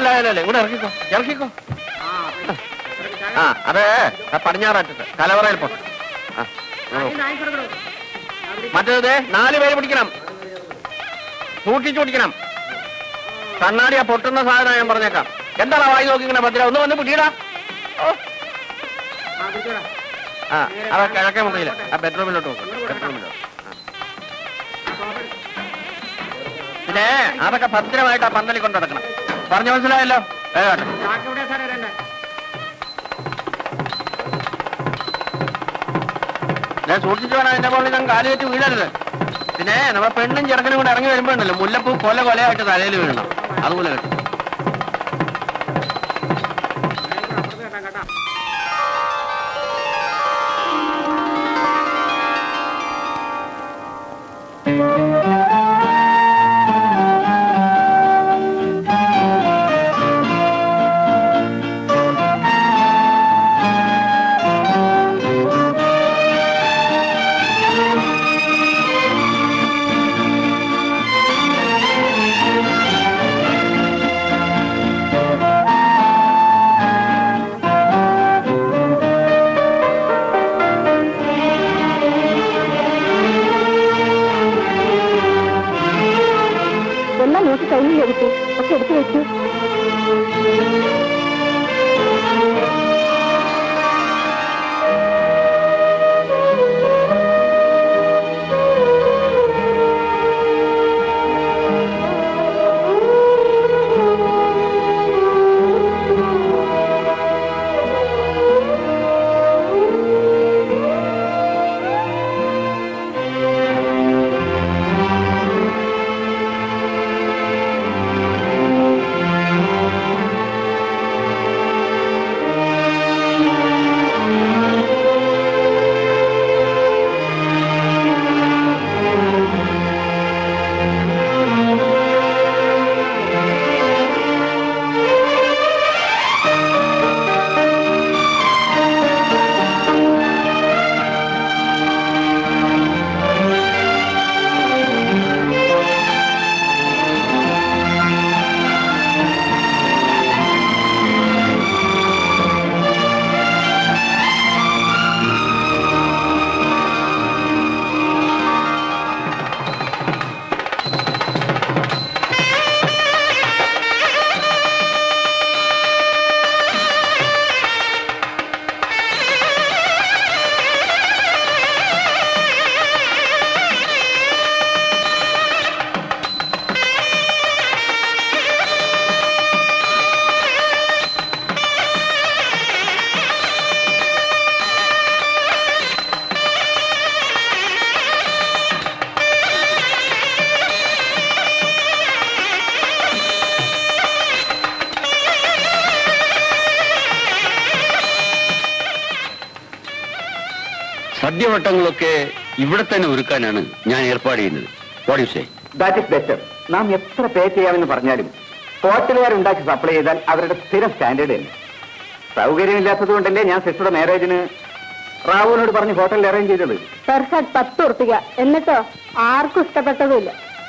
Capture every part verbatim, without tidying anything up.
അല്ല അല്ല അല്ല ഇവിടെ ഇറക്കിക്കോ ഇറക്കിക്കോ. ആ അതെ പടിഞ്ഞാറാറ്റത്ത് കലവറയിൽ പോട്ടെ. മറ്റേത് നാല് പേര് പിടിക്കണം, സൂക്ഷിച്ചു പിടിക്കണം. കണ്ണാടിയാ പൊട്ടുന്ന സാധനം ഞാൻ പറഞ്ഞേക്കാം. എന്താണ് വായി നോക്കിങ്ങനെ ഭദ്ര? ഒന്ന് വന്ന് പിടിയടാ. ആ അതെ കിഴക്കേ മുറിയില്ല, ആ ബെഡ്റൂമിലോട്ട് നോക്കും. ബെഡ്റൂമിലോ പിന്നെ അതൊക്കെ ഭദ്രമായിട്ട് ആ പന്തലിൽ കൊണ്ട് നടക്കണം. പറഞ്ഞു മനസ്സിലായല്ലോ? ഞാൻ സൂക്ഷിച്ചു വേണം അതിന്റെ മുകളിൽ ഞാൻ കാല് വെച്ച് വീഴരുത്. പിന്നെ നമ്മ പെണ്ണും ചെറുക്കനും കൂടെ ഇറങ്ങി വരുമ്പോ ഉണ്ടല്ലോ മുല്ലപ്പൂ കൊല കൊലയായിട്ട് തലയിൽ വീഴണം. അതുപോലെ കേട്ടോ. സദ്യവട്ടങ്ങളൊക്കെ ഇവിടെ തന്നെ ഒരുക്കാനാണ് ഞാൻ ഏർപ്പാട് ചെയ്യുന്നത്. What you say? That is better. നാം എത്ര പേ ചെയ്യാമെന്ന് പറഞ്ഞാലും ഹോട്ടലുകാരുണ്ടാക്കി സപ്ലൈ ചെയ്താൽ അവരുടെ സ്ഥിരം സ്റ്റാൻഡേർഡ് തന്നെ. സൗകര്യമില്ലാത്തത് കൊണ്ടല്ലേ ഞാൻ സിസ്റ്ററുടെ മാരേജിന് റാവുവിനോട് പറഞ്ഞ് ഹോട്ടലിൽ അറേഞ്ച് ചെയ്തത്. പെർഫെക്റ്റ് പത്ത് ഉറപ്പിക്കുക. എന്നിട്ടോ ആർക്കും ഇഷ്ടപ്പെട്ടതുമില്ല.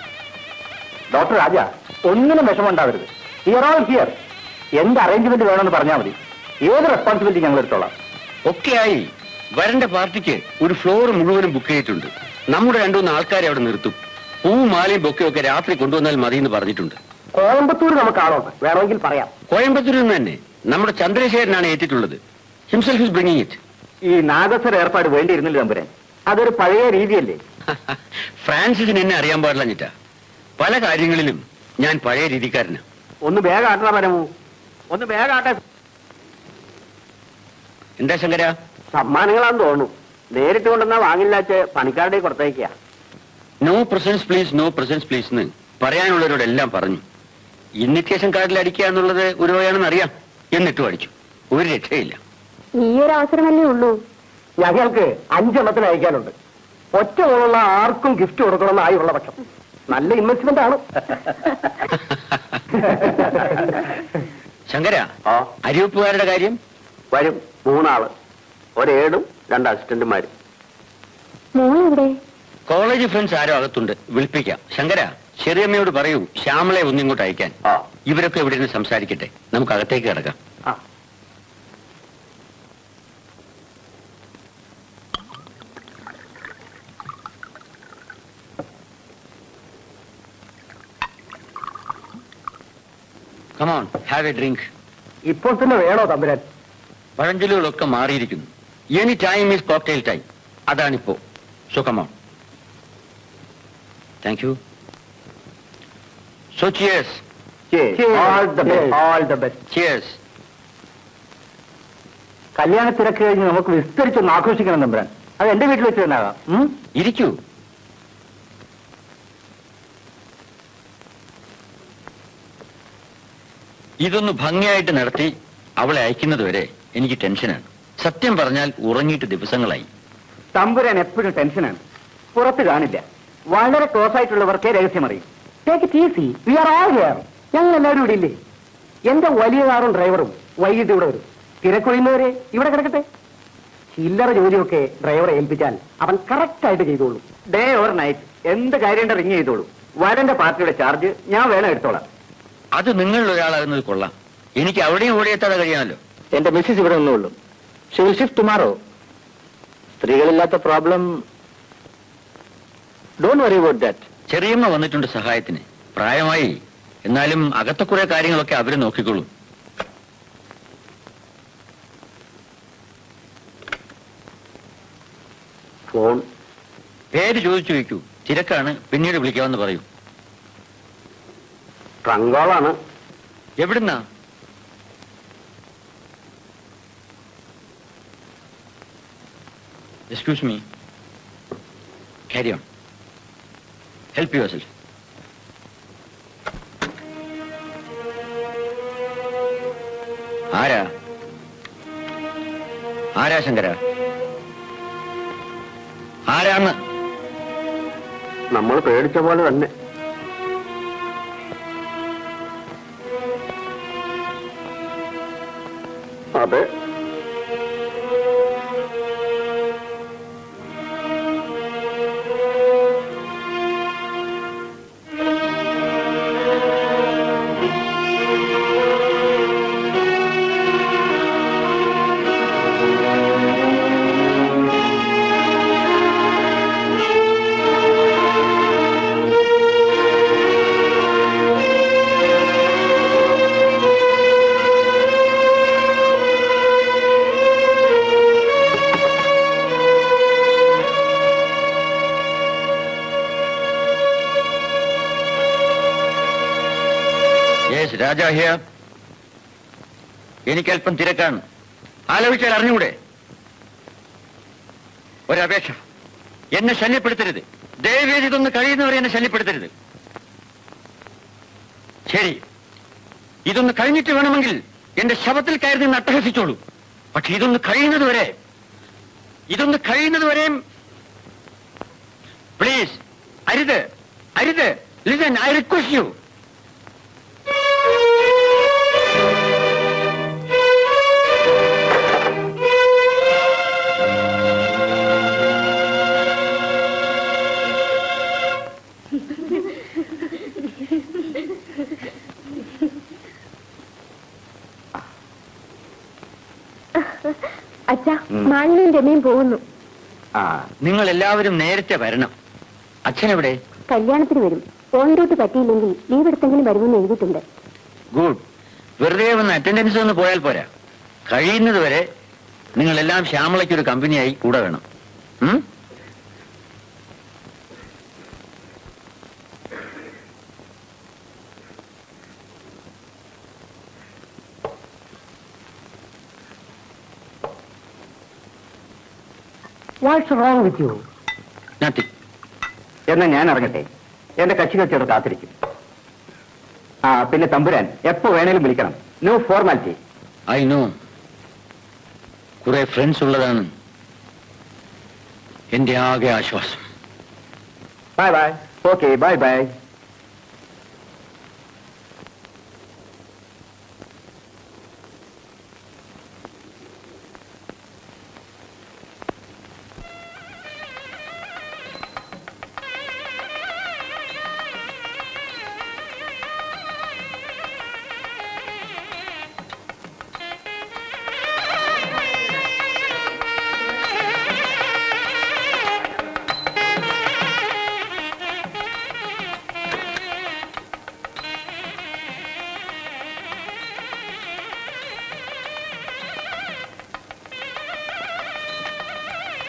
ഡോക്ടർ രാജ, ഒന്നിനും വിഷമമുണ്ടാവരുത്. Here all here. എന്ത് അറേഞ്ച്മെന്റ് വേണമെന്ന് പറഞ്ഞാൽ മതി. ഏത് റെസ്പോൺസിബിലിറ്റി ഞങ്ങൾ എടുത്തോളാം. ഒക്കെ ആയി. വരന്റെ പാർട്ടിക്ക് ഒരു ഫ്ലോർ മുഴുവനും ബുക്ക് ചെയ്തിട്ടുണ്ട്. നമ്മുടെ രണ്ടുമൂന്ന് ആൾക്കാരെ അവിടെ നിർത്തും. പൂവും മാലയും ബൊക്കെയൊക്കെ രാത്രി കൊണ്ടുവന്നാൽ മതി എന്ന് പറഞ്ഞിട്ടുണ്ട്. കോയമ്പത്തൂർ നമുക്കാണോ? വേണമെങ്കിൽ പറയാം. കോയമ്പത്തൂരിൽ നിന്ന് തന്നെ നമ്മുടെ ചന്ദ്രശേഖരനാണ് ഏറ്റിട്ടുള്ളത്. Himself is bringing it. ഈ നാഗസ്വര ഏർപ്പാട് വേണ്ടിയിരുന്നില്ല തമ്പുരാൻ. അതൊരു പഴയ രീതിയല്ലേ? ഫ്രാൻസിസിന് എന്നെ അറിയാൻ പാടില്ല ഞെറ്റാ. പല കാര്യങ്ങളിലും ഞാൻ പഴയ രീതിക്കാരനാ. ഒന്ന് വേഗം ആട്ടണ പരമു, ഒന്ന് വേഗം ആട്ടെ. എന്താ ശങ്കര? സമ്മാനങ്ങളാന്ന് തോന്നുന്നു. നേരിട്ട് കൊണ്ടുവന്നാ വാങ്ങില്ലാച്ച് പണിക്കാരുടെ കൊടുത്തേക്കാ. No presents please, no presents please എന്ന് പറയാനുള്ളവരോടെല്ലാം പറഞ്ഞു. ഇൻവിറ്റേഷൻ കാർഡിൽ അടിക്കുക എന്നുള്ളത് ഒരു വഴിയാണെന്ന് അറിയാം. എന്നിട്ടും അടിച്ചു. ഒരു രക്ഷയില്ല. ഈ ഒരു അവസരമല്ലേ ഉള്ളൂ. ഞങ്ങൾക്ക് അഞ്ചെണ്ണത്തിന് അയക്കാനുണ്ട്. ഒറ്റ പോലുള്ള ആർക്കും ഗിഫ്റ്റ് കൊടുക്കണമെന്ന് ആയുള്ള പക്ഷം. നല്ല ഇൻവെസ്റ്റ്മെന്റ് ആണ്. ശങ്കര, അരിവെപ്പുകാരുടെ കാര്യം? വരും. മൂന്നാള്, ഒരേടും രണ്ട് അസിസ്റ്റന്റുമാരും. മോളെവിടെ? കോളേജ് ഫ്രണ്ട്സ് ആരോ അകത്തുണ്ട്, വിളിപ്പിക്കാം. ശങ്കര, ചെറിയമ്മയോട് പറയൂ ശ്യാമളെ ഒന്നിങ്ങോട്ട് അയക്കാൻ. ആ ഇവരൊക്കെ ഇവിടെ നിന്ന് സംസാരിക്കട്ടെ, നമുക്ക് അകത്തേക്ക് കിടക്കാം. ആ Come on, have a drink. ഇപ്പോൾ തന്നെ വേണോ തമ്പുരാൻ? പഴഞ്ചൊല്ലുകളൊക്കെ മാറിയിരിക്കുന്നു. Any time is cocktail time. അതാണിപ്പോ. So come on. Thank you. So cheers. All the best. All the best. Cheers. കല്യാണ തിരക്ക് കഴിഞ്ഞ് നമുക്ക് വിസ്തരിച്ചൊന്ന് ആഘോഷിക്കണം തമ്പുരാൻ. അത് എന്റെ വീട്ടിൽ വെച്ച് തന്നെ ആകാം. ഇരിക്കൂ. ഇതൊന്ന് ഭംഗിയായിട്ട് നടത്തി അവളെ അയക്കുന്നത് വരെ എനിക്ക് ടെൻഷനാണ്. സത്യം പറഞ്ഞാൽ ഉറങ്ങിയിട്ട് ദിവസങ്ങളായി. തമ്പുരാൻ എപ്പോഴും ടെൻഷനാണ്, പുറത്ത് കാണില്ല. വളരെ ക്ലോസ് ആയിട്ടുള്ളവർക്കേ രഹസ്യം അറിയും. Take it easy, we are all here. ഞങ്ങൾ എല്ലാവരും ഇവിടെ ഇല്ലേ? എന്റെ വലിയ കാറും ഡ്രൈവറും വൈകിട്ട് ഇവിടെ വരും. തിരക്കൊഴിയുന്നവരെ ഇവിടെ കിടക്കട്ടെ. ചില്ലറ ജോലിയൊക്കെ ഡ്രൈവറെ ഏൽപ്പിച്ചാൽ അവൻ കറക്റ്റ് ആയിട്ട് ചെയ്തോളൂ. ഡേ ഓർ നൈറ്റ് എന്ത് കാര്യം റിങ് ചെയ്തോളൂ. വരന്റെ പാർട്ടിയുടെ ചാർജ് ഞാൻ വേണം എടുത്തോളാം. അത് നിങ്ങളിൽ ഒരാളാകുന്നത് കൊള്ളാം. എനിക്ക് അവിടെയും ഇവിടെ എത്താതെ കഴിയാമല്ലോ. എന്റെ മിസ്സിസ് ഇവിടെ ഒന്നുള്ളൂ. She will shift tomorrow. സ്ത്രീകളില്ലാത്ത problem. Don't worry about that. ചെറിയമ്മ വന്നിട്ടുണ്ട് സഹായത്തിന്. പ്രായമായി, എന്നാലും അകത്തെ കുറെ കാര്യങ്ങളൊക്കെ അവര് നോക്കിക്കോളും. ഫോൺ പേര് ചോദിച്ചു വയ്ക്കൂ. തിരക്കാണ്, പിന്നീട് വിളിക്കാമെന്ന് പറയൂ. ട്രങ്കോളാണ്. എവിടുന്നാ? Excuse me. Carry on. Help yourself. ആരാ ആരാ ശങ്കര? ആരാന്ന്? നമ്മൾ പേടിച്ച പോലെ തന്നെ. അതെ. രാജാ ഹിയർ. എനിക്കല്പം തിരക്കാണ്. ആലോചിച്ചാൽ അറിഞ്ഞൂടെ? ഒരപേക്ഷ. എന്നെ ശല്യപ്പെടുത്തരുത്. ദയവേദി ഇതൊന്ന് കഴിയുന്നവരെ എന്നെ ശല്യപ്പെടുത്തരുത്. ശരി, ഇതൊന്ന് കഴിഞ്ഞിട്ട് വേണമെങ്കിൽ എന്റെ ശവത്തിൽ കയറി നിന്ന് അട്ടഹസിച്ചോളൂ. പക്ഷെ ഇതൊന്ന് കഴിയുന്നത് വരെ ഇതൊന്ന് കഴിയുന്നത് വരെയും പ്ലീസ്, അരുത് അരുത്. Listen, I request you. അച്ഛാ, മാലിന്യം രമയും പോകുന്നു. നിങ്ങൾ എല്ലാവരും നേരത്തെ വരണം. അച്ഛനെവിടെ? കല്യാണത്തിന് വരും. ഓൺ ഡ്യൂട്ടി പറ്റിയില്ലെങ്കിൽ ലീവ് എടുത്തെങ്കിലും വരുമെന്ന് എഴുതിയിട്ടുണ്ട്. ഗുഡ്. വെറുതെ വന്ന് അറ്റൻഡൻസ് ഒന്ന് പോയാൽ പോരാ. കഴിയുന്നത് വരെ നിങ്ങളെല്ലാം ശ്യാമളയ്ക്കൊരു കമ്പനിയായി കൂടെ വേണം. What's wrong with you? Nothing. എന്നാ ഞാൻ ഇറങ്ങട്ടെ. എന്റെ കക്ഷി കച്ചവടം കാത്തിരിക്കും. ആ പിന്നെ തമ്പുരാൻ എപ്പോ വേണേലും വിളിക്കണം. No formality. I know. കുറെ ഫ്രണ്ട്സ് ഉള്ളതാണ് എന്റെ ആകെ ആശ്വാസം. Bye bye. Okay, bye bye.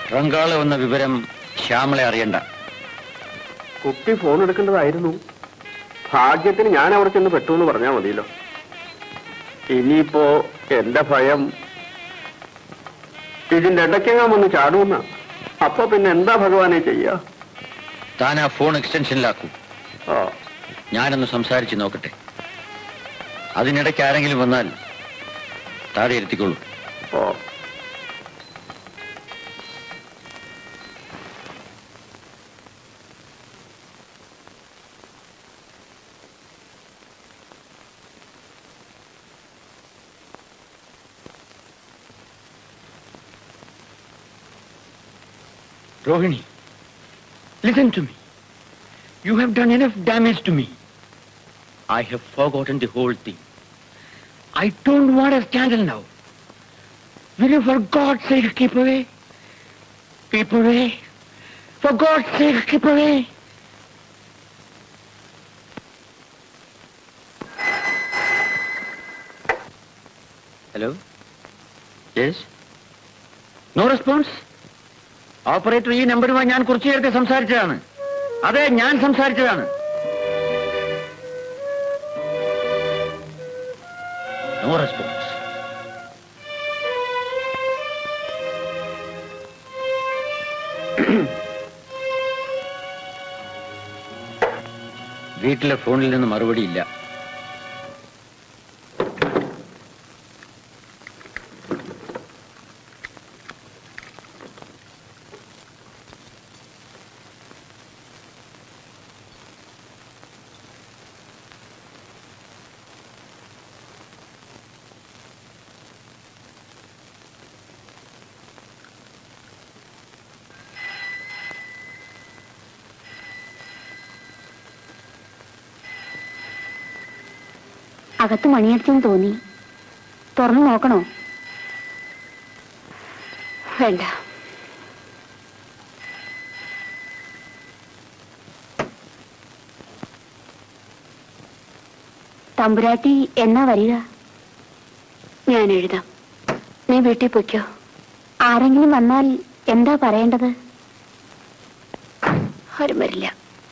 റങ്കാള എന്ന വിവരം ശ്യാമളെ അറിയണ്ട. കുട്ടി ഫോൺ എടുക്കേണ്ടതായിരുന്നു. ഭാഗ്യത്തിന് ഞാൻ അവിടെ ചെന്ന് പെട്ടു എന്ന് പറഞ്ഞാൽ മതിയല്ലോ. ഇനിയിപ്പോ എന്റെ ഭയം ഇതിന്റെ ഇടയ്ക്കെങ്ങാൻ വന്ന് ചാടുമെന്ന. അപ്പൊ പിന്നെ എന്താ ഭഗവാനെ ചെയ്യാ? താൻ ആ ഫോൺ എക്സ്റ്റൻഷനിലാക്കൂ. ആ, ഞാനൊന്ന് സംസാരിച്ച് നോക്കട്ടെ. അതിനിടയ്ക്ക് ആരെങ്കിലും വന്നാൽ താഴെ ഇരുത്തിക്കൊള്ളൂ. ഓ, Rohini, listen to me. You have done enough damage to me. I have forgotten the whole thing. I don't want a scandal now. Will you for God's sake keep away? Keep away. For God's sake keep away. Hello? Yes? No response? Operator, ഈ നമ്പറുമായി ഞാൻ കുറച്ചു നേരത്തെ സംസാരിച്ചതാണ്. അതെ, ഞാൻ സംസാരിച്ചതാണ്. No response. വീട്ടിലെ ഫോണിൽ നിന്ന് മറുപടിയില്ല. അകത്ത് മണിയടിച്ചെന്ന് തോന്നി. തുറന്നു നോക്കണോ? വേണ്ട. തമ്പുരാട്ടി എന്നാ വരിക? ഞാൻ എഴുതാം. നീ വീട്ടിൽ പൊയ്ക്കോ. ആരെങ്കിലും വന്നാൽ എന്താ പറയേണ്ടത്? ആരും വരില്ല.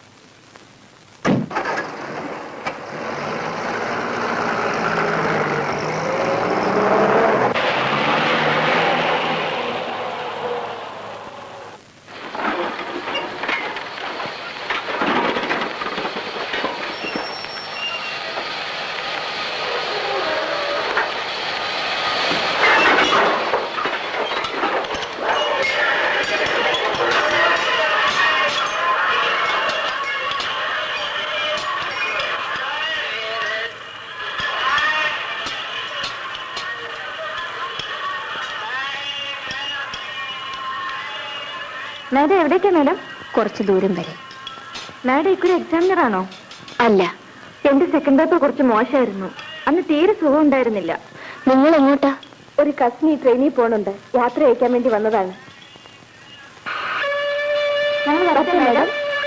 മാഡം എവിടേക്കാ മാഡം? കുറച്ച് ദൂരം വരെ. മാഡം ഇക്കൊരു എക്സാമിനർ ആണോ? അല്ല, എന്റെ സെക്കൻഡ് പേപ്പർ കുറച്ച് മോശമായിരുന്നു. അന്ന് തീരെ സുഖം ഉണ്ടായിരുന്നില്ല. നിങ്ങൾ എങ്ങോട്ടാ? ഒരു കസിനി ട്രെയിനിൽ പോണുണ്ട്. യാത്ര അയക്കാൻ വേണ്ടി വന്നതാണ്. ഞങ്ങൾ വരട്ടെ മാഡം.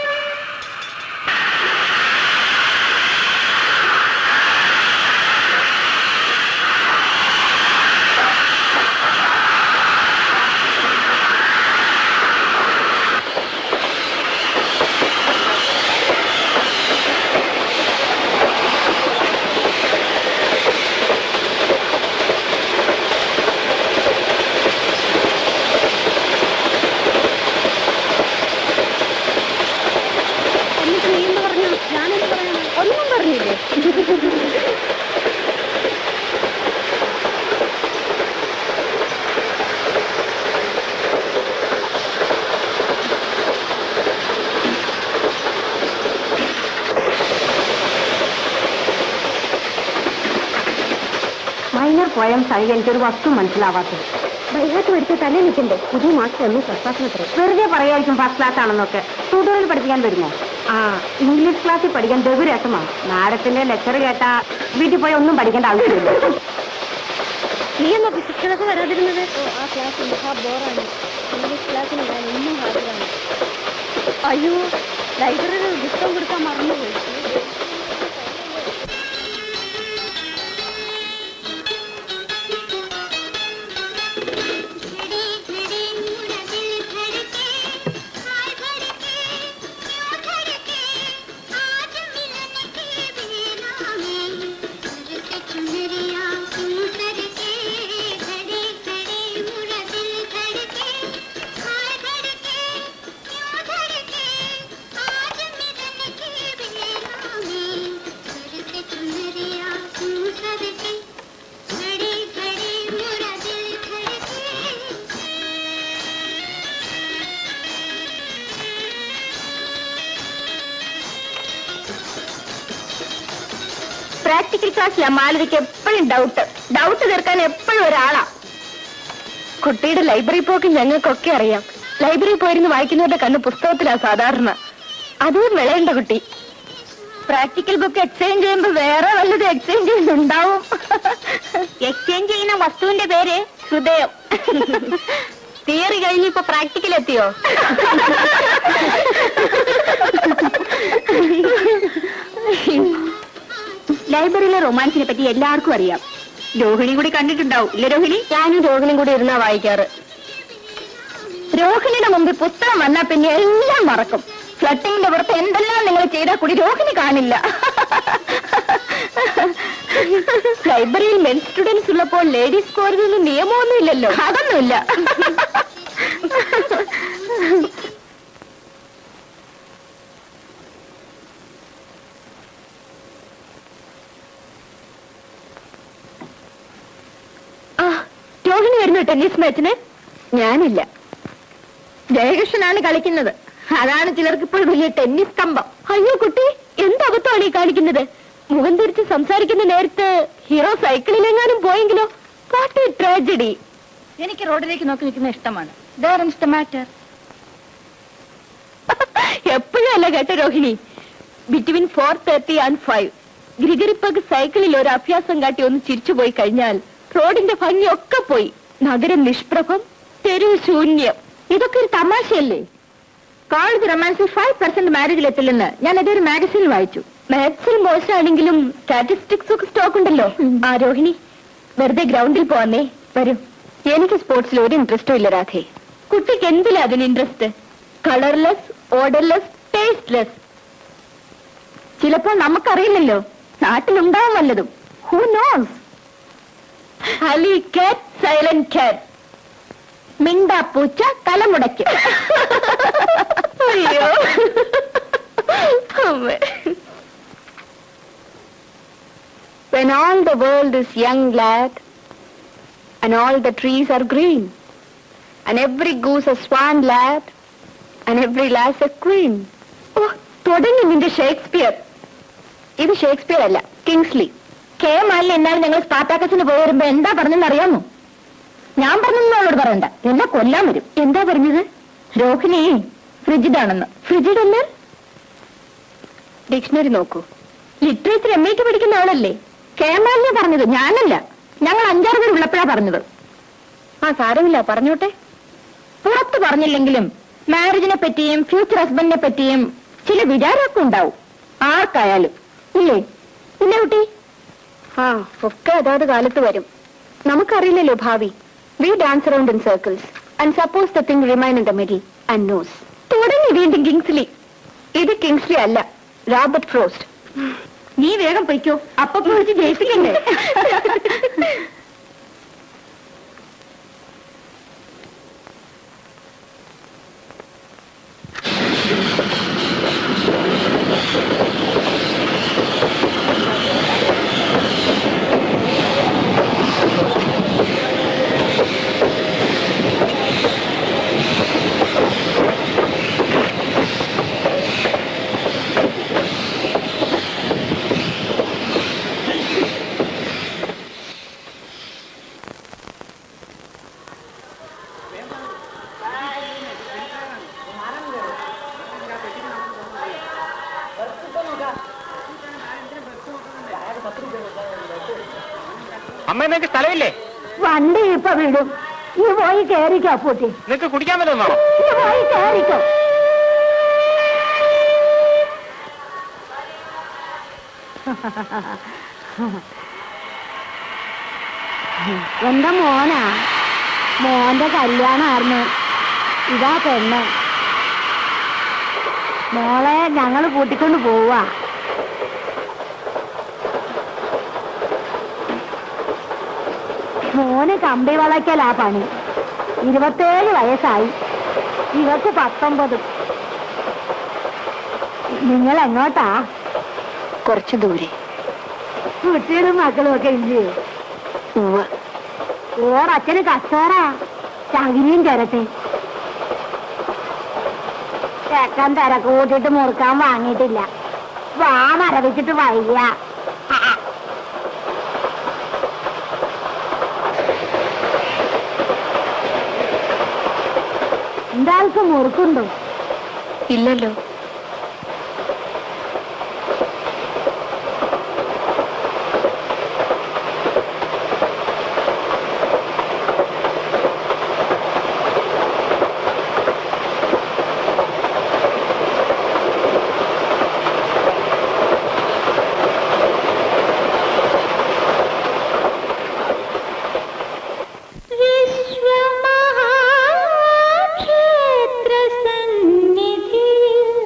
പോയംസ് ആയി എനിക്കൊരു വസ്തു മനസ്സിലാവാത്തത്. ബൈഹാട്ട് പഠിച്ച് തന്നെ നിൽക്കണ്ടേ? പുതിയ മാസ്റ്റർ ഒന്നും ഫസ്റ്റ് ക്ലാസ്സിനത്ര. വെറുതെ പറയായിരിക്കും ഫസ്റ്റ് ക്ലാസ് ആണെന്നൊക്കെ. ട്യൂട്ടോറിയൽ പഠിപ്പിക്കാൻ വരുമോ? ആ, ഇംഗ്ലീഷ് ക്ലാസ്സിൽ പഠിക്കാൻ ബഹുരസമാണ്. മാഡത്തിന്റെ ലെക്ചർ കേട്ടാ വീട്ടിൽ പോയി ഒന്നും പഠിക്കേണ്ട ആവശ്യമില്ല. നീ എന്നാ ഫിസിക്സ് ക്ലാസ് വരാതിരുന്നത്? ആ ക്ലാസ് മഹാ ബോറാണ്. ഇംഗ്ലീഷ് ക്ലാസ്സിന് ഞാൻ ഇന്നും ഹാജരാണ്. അയ്യോ, ലൈബ്രറിയിൽ പുസ്തകം കൊടുക്കാൻ മറന്നുപോയി. പ്രാക്ടിക്കൽ ക്ലാസ്സിലാ മാലതിക്ക് എപ്പോഴും ഡൗട്ട് ഡൗട്ട് തീർക്കാൻ എപ്പോഴും ഒരാളാ. കുട്ടിയുടെ ലൈബ്രറി പോക്ക് ഞങ്ങൾക്കൊക്കെ അറിയാം. ലൈബ്രറി പോയിരുന്ന് വായിക്കുന്നവരുടെ കണ്ണ് പുസ്തകത്തിലാ സാധാരണ. അതും വിളയേണ്ട കുട്ടി. പ്രാക്ടിക്കൽ ബുക്ക് എക്സ്ചേഞ്ച് ചെയ്യുമ്പോ വേറെ വല്ലതും എക്സ്ചേഞ്ച് ചെയ്യുന്നുണ്ടാവും. എക്സ്ചേഞ്ച് ചെയ്യുന്ന വസ്തുവിന്റെ പേര് ഹൃദയം. തിയറി കഴിഞ്ഞ് ഇപ്പൊ പ്രാക്ടിക്കൽ എത്തിയോ? ലൈബ്രറിയിലെ റൊമാൻസിനെ പറ്റി എല്ലാവർക്കും അറിയാം. രോഹിണി കൂടി കണ്ടിട്ടുണ്ടാവും ഇല്ല രോഹിണി? ഞാനും രോഹിണിയും കൂടി ഇരുന്നാ വായിക്കാറ്. രോഹിണിയുടെ മുമ്പിൽ പുസ്തകം വന്നാൽ പിന്നെ എല്ലാം മറക്കും. ഫ്ലട്ടിങ്ങിന്റെ പുറത്ത് എന്തെല്ലാം നിങ്ങൾ ചെയ്താൽ കൂടി രോഹിണി കാണില്ല. ലൈബ്രറിയിൽ മെൻ സ്റ്റുഡൻസ് ഉള്ളപ്പോൾ ലേഡീസ് കോറിന് നിയമമൊന്നും ഇല്ലല്ലോ. അതൊന്നുമില്ല. ആ രോഹിണി വരുന്നു ടെന്നീസ് മാച്ചിന്? ഞാനില്ല. ജയകൃഷ്ണനാണ് കളിക്കുന്നത്. അതാണ് ചിലർക്ക് ഇപ്പോൾ വലിയ ടെന്നീസ് കമ്പം. അയ്യോ കുട്ടി, എന്തബദ്ധമാണ് ഈ കാണിക്കുന്നത്? മുഖം തിരിച്ച് സംസാരിക്കുന്ന നേരത്ത് ഹീറോ സൈക്കിളിലെങ്ങാനും പോയെങ്കിലോ? What a tragedy. എനിക്ക് റോഡിലേക്ക് നോക്കി നിൽക്കുന്ന ഇഷ്ടമാണ്. എപ്പോഴും അല്ല കേട്ടോ Rohini. Between four thirty and five ഗ്രിഗറിപ്പക്ക് സൈക്കിളിൽ ഒരു അഭ്യാസം കാട്ടി ഒന്ന് ചിരിച്ചുപോയി കഴിഞ്ഞാൽ റോഡിന്റെ ഭംഗിയൊക്കെ പോയി. നഗരം നിഷ്പ്രഭം, തെരുവ് ശൂന്യം. ഇതൊക്കെ ഒരു തമാശയല്ലേ? കോളേജ് റൊമാൻസിൽ ഫൈവ് പെർസെന്റ് മാരേജിൽ എത്തില്ലെന്ന് ഞാൻ അതൊരു മാഗസീനിൽ വായിച്ചു. മാത്സിൽ മോശമാണെങ്കിലും സ്റ്റാറ്റിസ്റ്റിക്സ് ഒക്കെ സ്റ്റോക്ക് ഉണ്ടല്ലോ. ആ രോഹിണി, വെറുതെ ഗ്രൗണ്ടിൽ പോവാന്നേ. വരൂ. എനിക്ക് സ്പോർട്സിൽ ഒരു ഇൻട്രസ്റ്റും ഇല്ല രാധേ. കുട്ടിക്ക് എന്തിലാ അതിന് ഇൻട്രസ്റ്റ്? Colourless, odourless, tasteless. ചിലപ്പോൾ നമുക്കറിയില്ലല്ലോ, നാട്ടിലുണ്ടാവും വല്ലതും. Who knows? അലി കാറ്റ്, സൈലന്റ് കാറ്റ്. മിണ്ടാ പൂച്ച തലമുടയ്ക്കും. അയ്യോ When all the world is young, lad, and all the trees are green, and every goose a swan, lad, and every lass a queen. Oh, തുടങ്ങി നിന്റെ Shakespeare. ഇത് ഷേക്സ്പിയർ അല്ല, കിങ്സ്ലി. കെ മാലിൽ എന്നാലും ഞങ്ങൾ സ്പാർട്ടാക്കസിന് പോയി വരുമ്പോ എന്താ പറഞ്ഞെന്ന് അറിയാമോ? ഞാൻ പറഞ്ഞോട് പറയണ്ട, എന്നെ കൊല്ലാൻ വരും. എന്താ പറഞ്ഞത്? രോഹിണി ഫ്രിജിഡാണെന്ന്. ഫ്രിജിഡ് എന്ന് ഡിക്ഷണറി നോക്കൂ. ലിറ്ററേച്ചർ എം എക്ക് പഠിക്കുന്ന ആളല്ലേ? കേമാലിനെ പറഞ്ഞത്, ഞാനല്ല. ഞങ്ങൾ അഞ്ചാറ് പേർ ഉള്ളപ്പോഴാ പറഞ്ഞത്. ആ സാരമില്ല, പറഞ്ഞോട്ടെ. പുറത്ത് പറഞ്ഞില്ലെങ്കിലും മാരേജിനെ പറ്റിയും ഫ്യൂച്ചർ ഹസ്ബൻഡിനെ പറ്റിയും ചില വിചാരമൊക്കെ ഉണ്ടാവും ആർക്കായാലും, ഇല്ലേ? ഇല്ല കുട്ടി? ആ ഒക്കെ അതാത് കാലത്ത് വരും. നമുക്കറിയില്ലല്ലോ ഭാവി. We dance around in circles and suppose the thing remain in the middle and knows. തുടങ്ങി വീണ്ടും കിങ്സ്ലി. ഇത് കിങ്സ്ലി അല്ല, റോബർട്ട് ഫ്രോസ്റ്റ്. നീ വേഗം പൊയ്ക്കോ, അപ്പൊ വിളിച്ച് ജയിപ്പിക്കണ്ടേ? അമ്മ, നിനക്ക് സ്ഥലമില്ലേ? വണ്ടി ഇപ്പൊ വിടും. നീ പോയി കയറിക്കോ. പൂട്ടി നിനക്ക് കുടിക്കാൻ പറ്റുന്നോ? നീ പോയി കയറിക്കോ. എന്റെ മോനാ, മോന്റെ കല്യാണമായിരുന്നു. ഇതാ പെണ്ണ്. മോളെ ഞങ്ങള് കൂട്ടിക്കൊണ്ട് പോവാ. മോന് കമ്പി വളയ്ക്കലാ പണി. ഇരുപത്തേഴ് വയസ്സായി, ഇവർക്ക് പത്തൊമ്പതും. നിങ്ങൾ എങ്ങോട്ടാ? കുറച്ചു ദൂരെ. കുട്ടികളും മക്കളും ഒക്കെ ഇല്ലേ? ഓറച്ഛന് കച്ചോറാ, ചകിരിയും ചിരട്ടെ. ചെക്കൻ തിരക്ക് കൂട്ടിട്ട് മുറുക്കാൻ വാങ്ങിയിട്ടില്ല. വാ മരവിച്ചിട്ട് വയ്യ. രണ്ടാൾക്ക് മുറുക്കുണ്ടോ? ഇല്ലല്ലോ. വിശ്വമഹാക്ഷേത്ര സന്നിധിയിൽ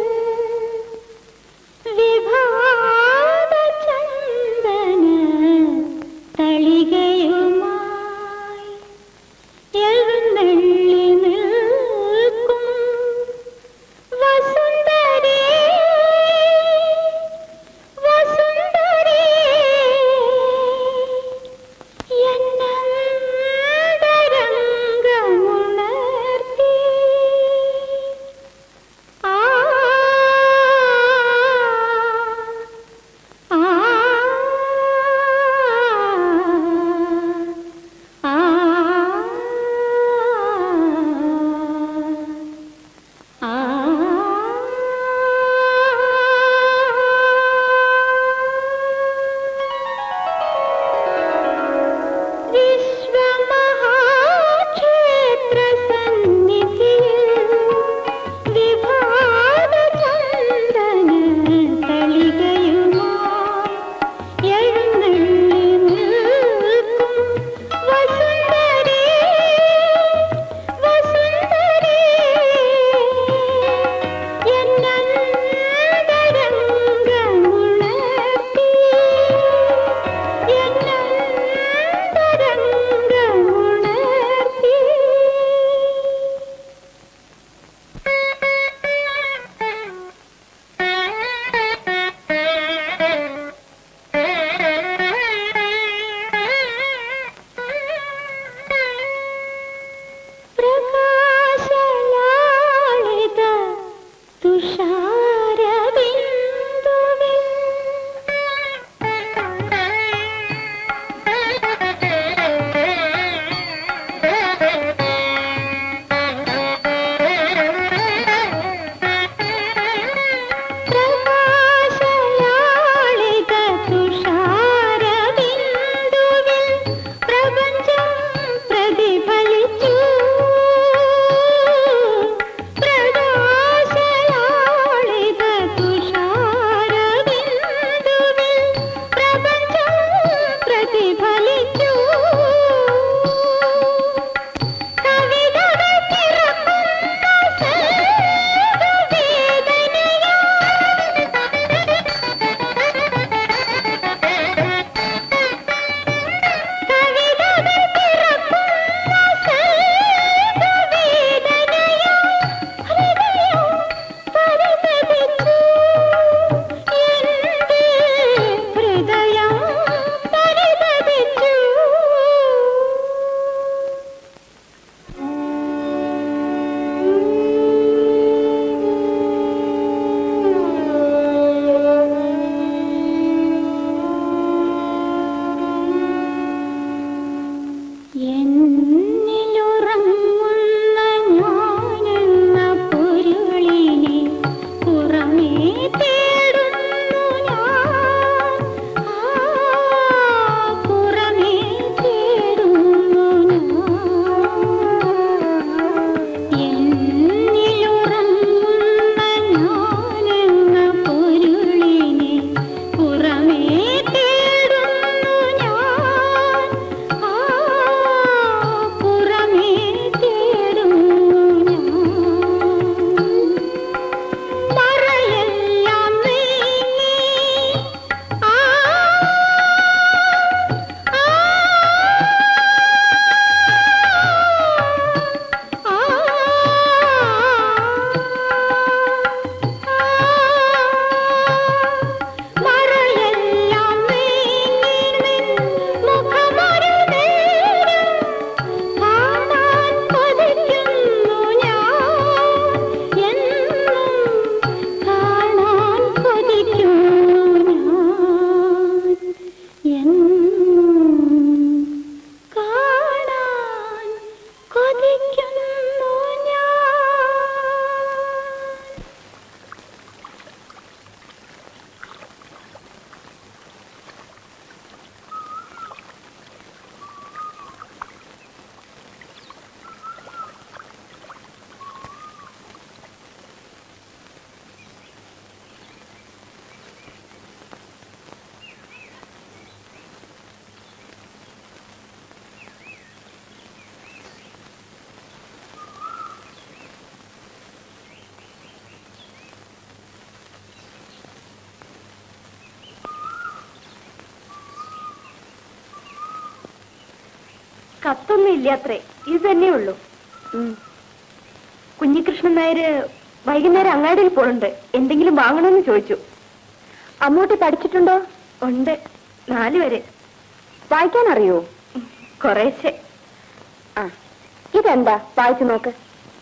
കത്തൊന്നും ഇല്ലാത്രേ, ഇത് തന്നെ ഉള്ളൂ. കുഞ്ഞികൃഷ്ണൻ നായര് വൈകുന്നേരം അങ്ങാടിയിൽ പോണുണ്ട്, എന്തെങ്കിലും വാങ്ങണമെന്ന് ചോദിച്ചു. അമ്മൂട്ടി പഠിച്ചിട്ടുണ്ടോ? ഉണ്ട്, നാല് വരെ. വായിക്കാൻ അറിയോ? കുറേശ്ശെ. ആ, ഇതെന്താ? വായിച്ചു നോക്ക്.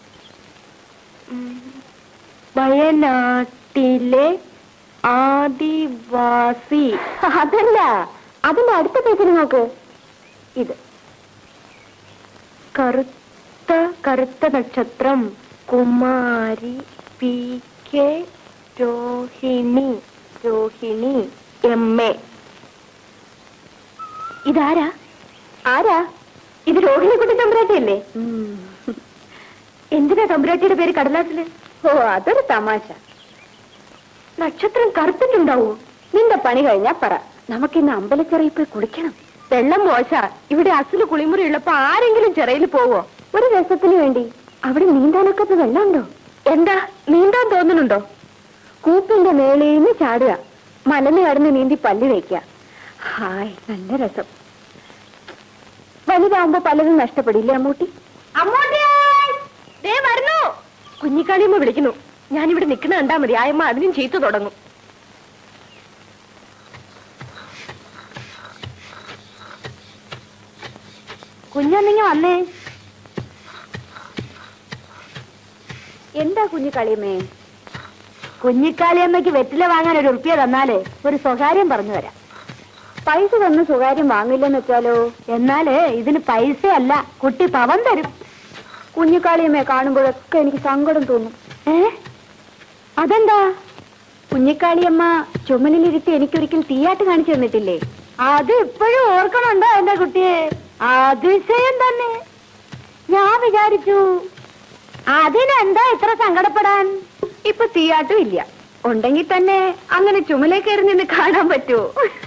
വയനാട്ടിലെ ആദിവാസി. അതല്ല, അതിന്റെ അടുത്ത പേജിൽ നോക്ക്. ഇത് കറുത്ത കറുത്ത നക്ഷത്രം, കുമാരി P K Rohini Rohini M A. ഇതാരാ? ആരാ ഇത്? രോഹിണിക്കുട്ടി തമ്പുരാട്ടിയല്ലേ? എന്തിനാ തമ്പുരാട്ടിയുടെ പേര് കടലാസില്? ഓ, അതൊരു തമാശ. നക്ഷത്രം കറുത്തിട്ടുണ്ടാവോ? നിന്റെ പണി കഴിഞ്ഞാ പറ, നമുക്കിന്ന് അമ്പലച്ചിറയിൽ പോയി കുളിക്കണം. വെള്ളം മോശ, ഇവിടെ അസുല് കുളിമുറി ഉള്ളപ്പോ ആരെങ്കിലും ചിറയിൽ പോവോ? ഒരു രസത്തിന് വേണ്ടി. അവിടെ നീന്താനൊക്കെ വെള്ളമുണ്ടോ? എന്താ, നീന്താൻ തോന്നുന്നുണ്ടോ? കൂപ്പിന്റെ മേളീന്ന് ചാടുക, മലന്ന് കടന്ന് നീന്തി പല്ല് തേക്കുക. ഹായ്, നല്ല രസം. വലുതാവുമ്പോ പലതും നഷ്ടപ്പെടില്ലേ അമ്മൂട്ടി? അമ്മൂട്ടി വരുന്നു. കുഞ്ഞിക്കാളിയമ്മ വിളിക്കുന്നു. ഞാനിവിടെ നിൽക്കുന്ന കണ്ടാ മതി, ആയമ്മ അതിനും ചീത്ത തുടങ്ങും. കുഞ്ഞൊന്നിങ്ങ വന്നേ. എന്താ കുഞ്ഞിക്കാളിയമ്മേ? കുഞ്ഞിക്കാളിയമ്മയ്ക്ക് വെറ്റില വാങ്ങാൻ ഒരു ഉറുപ്പിയ തന്നാലേ ഒരു സ്വകാര്യം പറഞ്ഞു തരാം. പൈസ തന്ന് സ്വകാര്യം വാങ്ങില്ലെന്ന് വെച്ചാലോ? എന്നാലേ ഇതിന് പൈസയല്ല, കുട്ടി പവൻ തരും. കുഞ്ഞിക്കാളിയമ്മയെ കാണുമ്പോഴൊക്കെ എനിക്ക് സങ്കടം തോന്നും. ഏ അതെന്താ? കുഞ്ഞിക്കാളിയമ്മ ചുമലിലിരുത്തി എനിക്കൊരിക്കൽ തീയാട്ട് കാണിച്ചു തന്നിട്ടില്ലേ? അത് ഇപ്പോഴും ഓർക്കണുണ്ടോ എന്റെ കുട്ടിയെ? അതിശയം തന്നെ. ഞാൻ വിചാരിച്ചു അതിനെന്താ ഇത്ര സങ്കടപ്പെടാൻ? ഇപ്പൊ തീയാട്ടും ഇല്ല, ഉണ്ടെങ്കിൽ തന്നെ അങ്ങനെ ചുമലേ കയറി നിന്ന് കാണാൻ പറ്റുമോ?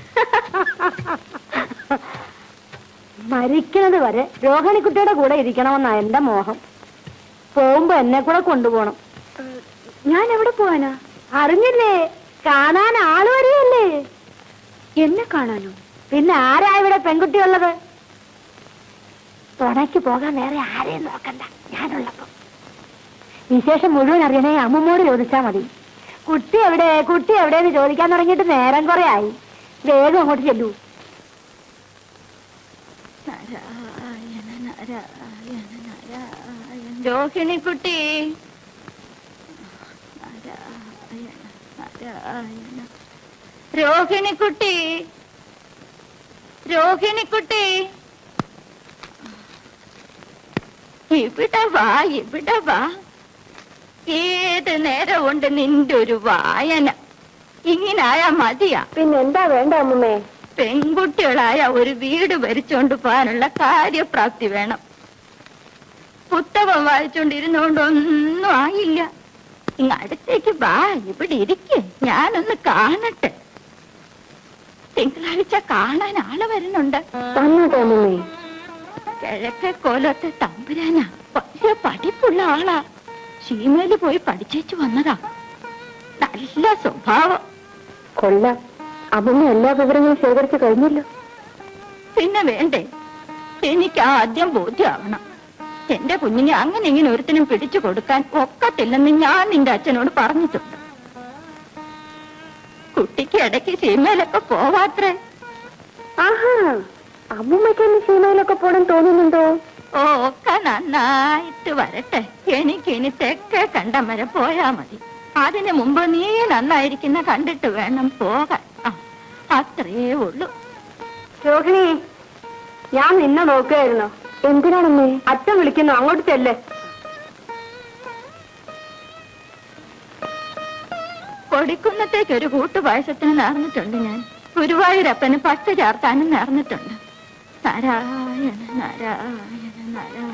മരിക്കുന്നത് വരെ രോഹിണിക്കുട്ടിയുടെ കൂടെ ഇരിക്കണമെന്നാ എന്റെ മോഹം. പോകുമ്പോ എന്നെ കൂടെ കൊണ്ടുപോകണം. ഞാൻ എവിടെ പോവാനാ? അറിഞ്ഞില്ലേ, കാണാൻ ആള് വരികയല്ലേ. എന്നെ കാണാനോ? പിന്നെ ആരാ ഇവിടെ പെൺകുട്ടിയുള്ളത്? തുണയ്ക്ക് പോകാൻ വേറെ ആരെയും നോക്കണ്ട, ഞാനുള്ളപ്പോ. വിശേഷം മുഴുവൻ അറിയണേ അമ്മമ്മോട് ചോദിച്ചാ മതി. കുട്ടി എവിടെ, കുട്ടി എവിടെയെന്ന് ചോദിക്കാൻ തുടങ്ങിയിട്ട് നേരം കുറെ ആയി. വേഗം അങ്ങോട്ട് ചെല്ലൂ. രോഹിണിക്കുട്ടി, രോഹിണിക്കുട്ടി, രോഹിണിക്കുട്ടി, ഇവിടെ വാ, ഇവിടെ വാ. ഏത് നേരം കൊണ്ട് നിന്റെ ഒരു വായന. ഇങ്ങനായാ മതിയാ? പിന്നെന്താ വേണ്ട അമ്മേ? പെൺകുട്ടികളായ ഒരു വീട് ഭരിച്ചോണ്ട് പോകാനുള്ള കാര്യപ്രാപ്തി വേണം. പുസ്തകം വായിച്ചോണ്ടിരുന്നോണ്ടൊന്നും ആയില്ല. ഇങ്ങ അടുത്തേക്ക് വാ, ഇവിടെ ഇരിക്കെ, ഞാനൊന്ന് കാണട്ടെ. തിങ്കളാഴ്ച കാണാൻ ആള് വരുന്നുണ്ട്. കിഴക്കെ കോലത്തെ തമ്പുരാനാ, വലിയ പഠിപ്പുള്ള ആളാ. സീമയില് പോയി പഠിച്ചേച്ചു വന്നതാ. നല്ല സ്വഭാവം. കൊള്ളാം. അമ്മ എല്ലാ വിവരങ്ങളും ശേഖരിച്ചു കഴിഞ്ഞല്ലോ. പിന്നെ വേണ്ടേ, എനിക്ക് ആദ്യം ബോധ്യമാവണം. എന്റെ കുഞ്ഞിനെ അങ്ങനെ ഇങ്ങനെ ഒരുത്തിനും പിടിച്ചു കൊടുക്കാൻ ഒക്കത്തില്ലെന്ന് ഞാൻ നിന്റെ അച്ഛനോട് പറഞ്ഞിട്ടുണ്ട്. കുട്ടിക്ക് ഇടയ്ക്ക് സീമയിലൊക്കെ പോവാത്രേ. ആഹാ, അമ്മൂമ്മയ്ക്കൊന്ന് സീമയിലൊക്കെ പോടാൻ തോന്നുന്നുണ്ടോ? ഓ, ഒക്കെ നന്നായിട്ട് വരട്ടെ. എനിക്ക് ഇനി തെക്കേ കണ്ടം വരെ പോയാ മതി. അതിനു മുമ്പ് നീ നന്നായിരിക്കുന്ന കണ്ടിട്ട് വേണം പോകാൻ. അത്രേ ഉള്ളൂ. രോഹിണി, ഞാൻ നിന്നെ നോക്കുകയായിരുന്നു. എന്തിനാണെന്നേ? അച്ഛൻ വിളിക്കുന്നു, അങ്ങോട്ട് ചെല്ലേ. കൊടിക്കുന്നത്തേക്ക് ഒരു കൂട്ടുപായസത്തിന് നേർന്നിട്ടുണ്ട് ഞാൻ. ഗുരുവായൂരപ്പന് പച്ച ചേർത്താനും നേർന്നിട്ടുണ്ട്. നാരായണ നാരായണ നാരായണ.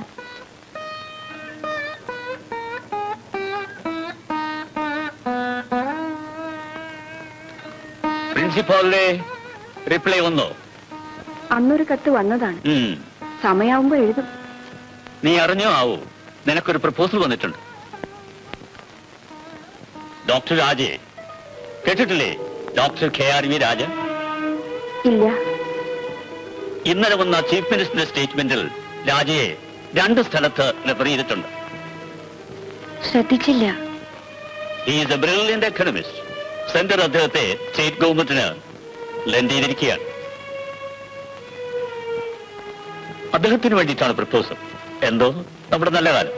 പ്രിൻസിപ്പാളിന്റെ റിപ്ലൈ വന്നോ? അന്നൊരു കത്ത് വന്നതാണ്. സമയാവുമ്പോ എഴുതും. നീ അറിഞ്ഞോ ആവോ, നിനക്കൊരു പ്രപ്പോസൽ വന്നിട്ടുണ്ട്. ഡോക്ടർ രാജെ കേട്ടിട്ടില്ലേ? Doctor K R V Raja. ഇല്ല. ഇന്നലെ വന്ന ചീഫ് മിനിസ്റ്ററുടെ സ്റ്റേറ്റ്മെന്റിൽ രാജയെ രണ്ട് സ്ഥലത്ത് റെഫർ ചെയ്തിട്ടുണ്ട്. ശ്രദ്ധിച്ചില്ല. He is a brilliant economist. Centre അദ്ദേഹത്തെ സ്റ്റേറ്റ് ഗവൺമെന്റിന് ലെൻഡ് ചെയ്തിരിക്കുകയാണ്. അദ്ദേഹത്തിന് വേണ്ടിയിട്ടാണ് പ്രപ്പോസൽ. എന്തോ നമ്മുടെ നല്ല കാലം.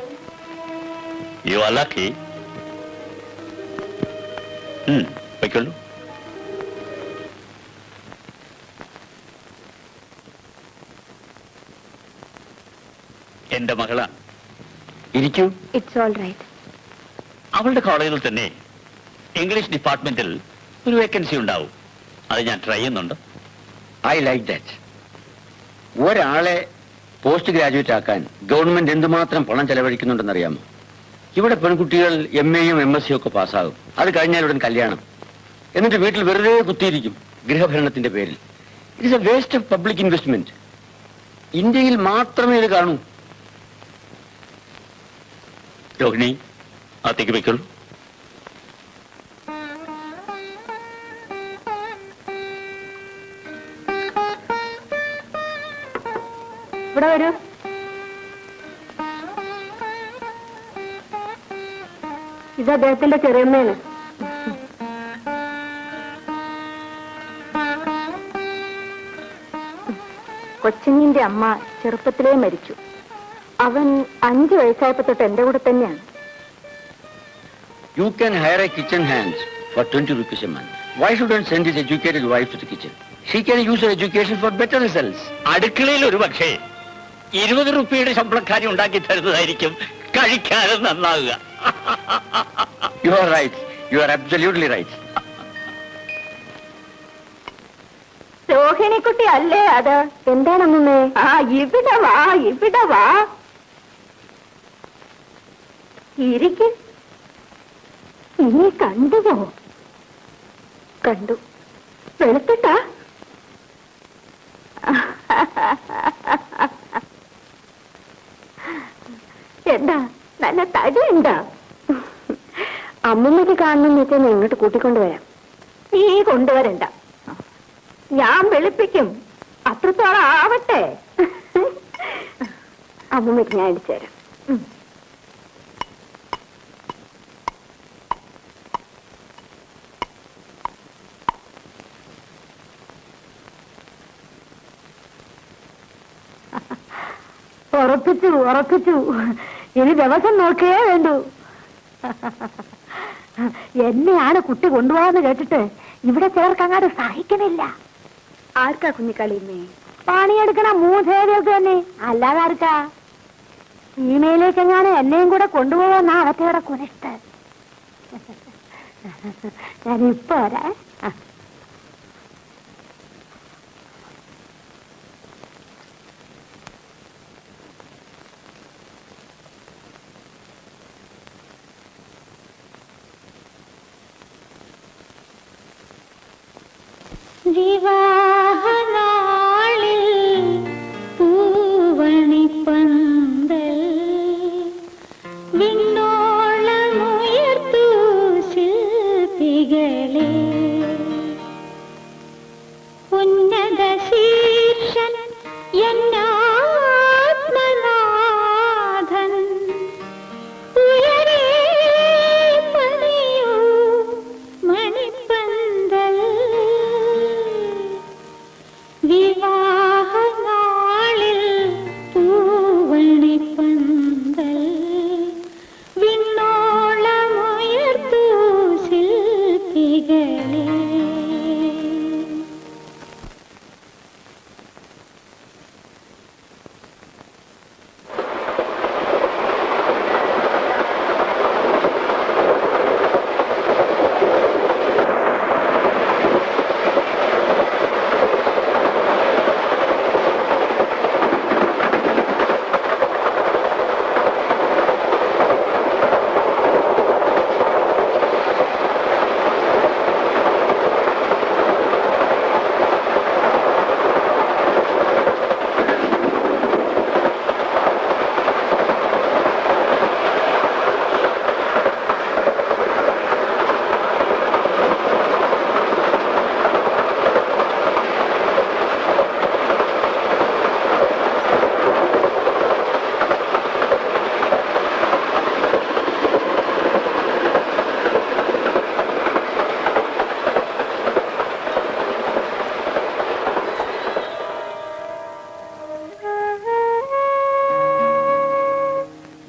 You are lucky. വയ്ക്കുള്ളൂ. എന്റെ മകളാണ്. ഇരിക്കൂ. It's all right. അവളുടെ കോളേജിൽ തന്നെ ഇംഗ്ലീഷ് ഡിപ്പാർട്ട്മെന്റിൽ ഒരു വേക്കൻസി ഉണ്ടാവും. അത് ഞാൻ ട്രൈ ചെയ്യുന്നുണ്ട്. I like that. ഒരാളെ പോസ്റ്റ് ഗ്രാജുവേറ്റ് ആക്കാൻ ഗവൺമെന്റ് എന്തുമാത്രം പണം ചെലവഴിക്കുന്നുണ്ടെന്നറിയാമോ? ഇവിടെ പെൺകുട്ടികൾ എം എയും എം എസ് സിയും ഒക്കെ പാസ്സാകും. അത് കഴിഞ്ഞാൽ ഉടൻ കല്യാണം. എന്നിട്ട് വീട്ടിൽ വെറുതെ കുത്തിയിരിക്കും ഗൃഹഭരണത്തിന്റെ പേരിൽ. It is a waste of public investment. ഇന്ത്യയിൽ മാത്രമേ ഇത് കാണൂ. രോഹിണി, അകത്തേക്ക് വയ്ക്കുള്ളൂ. ഇവിടെ വരൂ. ഇത് അദ്ദേഹത്തിന്റെ ചെറിയമ്മയാണ്. കൊച്ചിനിന്റെ അമ്മ ചെറുപ്പത്തിലേ മരിച്ചു. അവൻ അഞ്ചു വയസ്സായപ്പോ തൊട്ട് എന്റെ കൂടെ തന്നെയാണ്. You can hire a kitchen hand for twenty rupees a month. Why shouldn't send his educated wife to the kitchen? She can use her education for better results. അടുക്കളയിൽ ഒരു പക്ഷേ ഇരുപത് റുപ്യയുടെ ശമ്പളക്കാരി ഉണ്ടാക്കി തരുന്നതായിരിക്കും കഴിക്കാനും നന്നാവുക. You are right. You are absolutely right. രോഹിണിക്കുട്ടി അല്ലേ അത്? എന്താണമ്മേ? ആ ഇവിടെ വാ, ഇവിടെ വാ. ഇരിക്ക്. ഇനി കണ്ടുവോ? കണ്ടു. വെളുത്തിട്ടാ? എന്താ നല്ല തടിയുണ്ടാ? അമ്മമ്മക്ക് കാണണമെന്ന് വെച്ചാൽ ഞാൻ ഇങ്ങോട്ട് കൂട്ടിക്കൊണ്ടുവരാം. നീ കൊണ്ടുവരണ്ട, ഞാൻ വെളുപ്പിക്കും. അത്രത്തോളം ആവട്ടെ. അമ്മമ്മക്ക് ഞാൻ അടിച്ചു തരാം. ഉറപ്പിച്ചു ഉറപ്പിച്ചു. ഇനി ദിവസം നോക്കേ വേണ്ടു. എന്നെയാണ് കുട്ടി കൊണ്ടുപോകാന്ന് കേട്ടിട്ട് ഇവിടെ ചിലർക്ക് അങ്ങാട് സഹിക്കണില്ല. ആർക്കാ കുഞ്ഞിക്കളിയുന്നേ? പണിയെടുക്കണ മൂന്നേരിയൊക്കെ തന്നെ, അല്ലാതെ ആർക്കാ? ഈമയിലേക്ക് എങ്ങാനും എന്നെയും കൂടെ കൊണ്ടുപോകാന്നാ അവറ്റയുടെ കുനിഷ്ട്. ഞാനിപ്പോ വരാ. വിവാഹനാളിൽ പൂവണിപ്പന്തൽ വിണ്ണോളമുയർത്തു ശില്പികളെ. ഉന്നത ശീർഷൻ എന്നാത്മനാഥൻ ഉയരേ പണിയൂ മണിപ്പന്തൽ.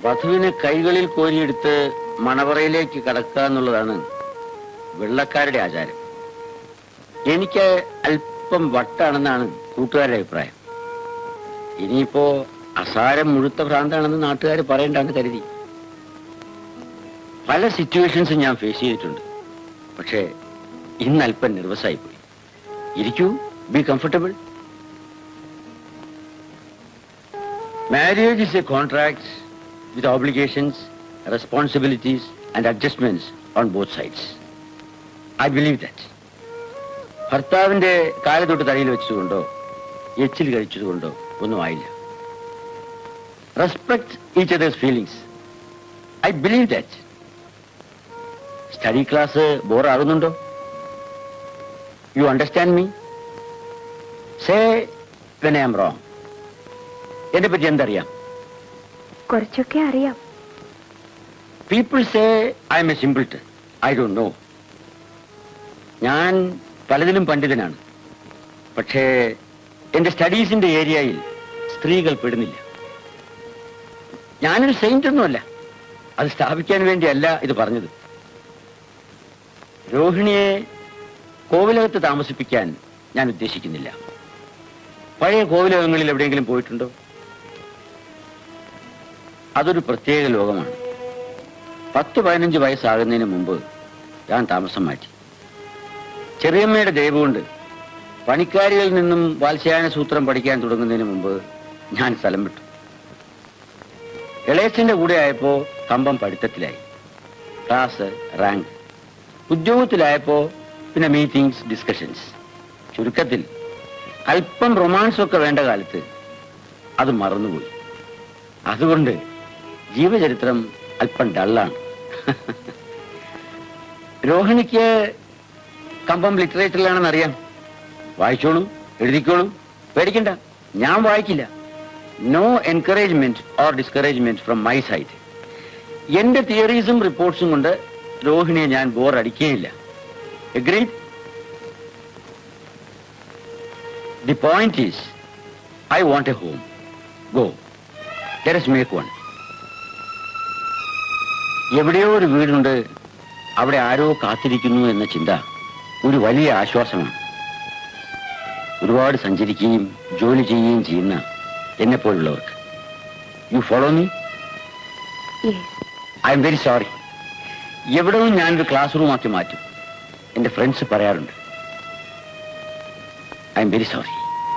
വധുവിനെ കൈകളിൽ കോരിയെടുത്ത് മണവറയിലേക്ക് കടക്കുക എന്നുള്ളതാണ് വെള്ളക്കാരുടെ ആചാരം. എനിക്ക് അല്പം വട്ടാണെന്നാണ് കൂട്ടുകാരുടെ അഭിപ്രായം. ഇനിയിപ്പോ അസാരം മുഴുത്ത ഭ്രാന്താണെന്ന് നാട്ടുകാർ പറയണ്ടാന്ന് കരുതി. പല സിറ്റുവേഷൻസും ഞാൻ ഫേസ് ചെയ്തിട്ടുണ്ട്. പക്ഷേ ഇന്ന് അല്പം നെർവസ് ആയിപ്പോയി. ഇരിക്കൂ, be comfortable. Marriage is a contract with obligations, responsibilities and adjustments on both sides. I believe that. ഭർത്താവിന്റെ കാല് തൊട്ട് തലയിൽ വെച്ചതുകൊണ്ടോ എച്ചിൽ കഴിച്ചതുകൊണ്ടോ ഒന്നും ആയില്ല. Respect each others feelings. I believe that. Study class ബോറാകുന്നുണ്ടോ? You understand me? Say when I am wrong. എന്നെ പറ്റി എന്തറിയാം? കുറച്ചൊക്കെ അറിയാം. People say I am a simpleton. I don't know. ഞാൻ പലതിലും പണ്ഡിതനാണ്. പക്ഷേ എന്റെ സ്റ്റഡീസിന്റെ ഏരിയയിൽ സ്ത്രീകൾ പെടുന്നില്ല. ഞാനൊരു സെയിന്റ് ഒന്നുമല്ല. അത് സ്ഥാപിക്കാൻ വേണ്ടിയല്ല ഇത് പറഞ്ഞത്. രോഹിണിയെ കോവിലകത്ത് താമസിപ്പിക്കാൻ ഞാൻ ഉദ്ദേശിക്കുന്നില്ല. പഴയ കോവിലകങ്ങളിൽ എവിടെയെങ്കിലും പോയിട്ടുണ്ടോ? അതൊരു പ്രത്യേക ലോകമാണ്. പത്ത് പതിനഞ്ച് വയസ്സാകുന്നതിന് മുമ്പ് ഞാൻ താമസം മാറ്റി. ചെറിയമ്മയുടെ ദയവുകൊണ്ട് പണിക്കാരികളിൽ നിന്നും വാത്സ്യായന സൂത്രം പഠിക്കാൻ തുടങ്ങുന്നതിന് മുമ്പ് ഞാൻ സ്ഥലം വിട്ടു. ഇളയച്ചന്റെ കൂടെ ആയപ്പോ കമ്പം പഠിത്തത്തിലായി. Class, rank. ഉദ്യോഗത്തിലായപ്പോ പിന്നെ മീറ്റിംഗ്സ്, ഡിസ്കഷൻസ്. ചുരുക്കത്തിൽ അല്പം റൊമാൻസൊക്കെ വേണ്ട കാലത്ത് അത് മറന്നുപോയി. അതുകൊണ്ട് ജീവചരിത്രം അല്പം ഡള്ളാണ്. രോഹിണിക്ക് കമ്പം ലിറ്ററേച്ചറിലാണെന്ന് അറിയാം. വായിച്ചോളൂ, എഴുതിക്കോളൂ, പേടിക്കണ്ട. ഞാൻ വായിക്കില്ല. No encouragement or discouragement from my side. എന്റെ തിയറീസും റിപ്പോർട്ട്സും കൊണ്ട് രോഹിണിയെ ഞാൻ ബോർ അടിക്കുകയില്ല. Agreed? The point is I want a home. Go, let us make one. എവിടെയോ ഒരു വീടുണ്ട്, അവിടെ ആരോ കാത്തിരിക്കുന്നു എന്ന ചിന്ത ഒരു വലിയ ആശ്വാസമാണ്. ഒരുപാട് സഞ്ചരിക്കുകയും ജോലി ചെയ്യുകയും ചെയ്യുന്ന എന്നെപ്പോലുള്ളവർക്ക്. You follow me? I M very sorry. എവിടവും ഞാനൊരു ക്ലാസ് റൂം ആക്കി മാറ്റും. എന്റെ ഫ്രണ്ട്സ് പറയാറുണ്ട്. I M very sorry.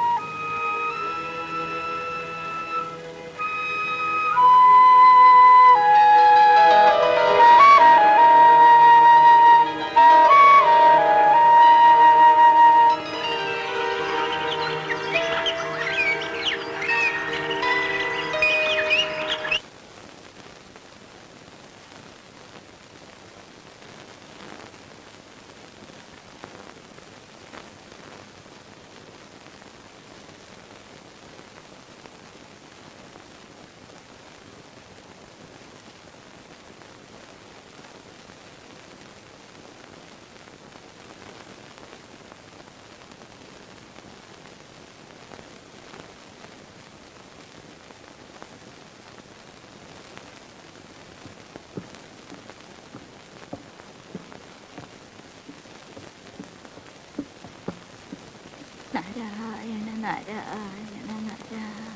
Narayana Narayana Narayana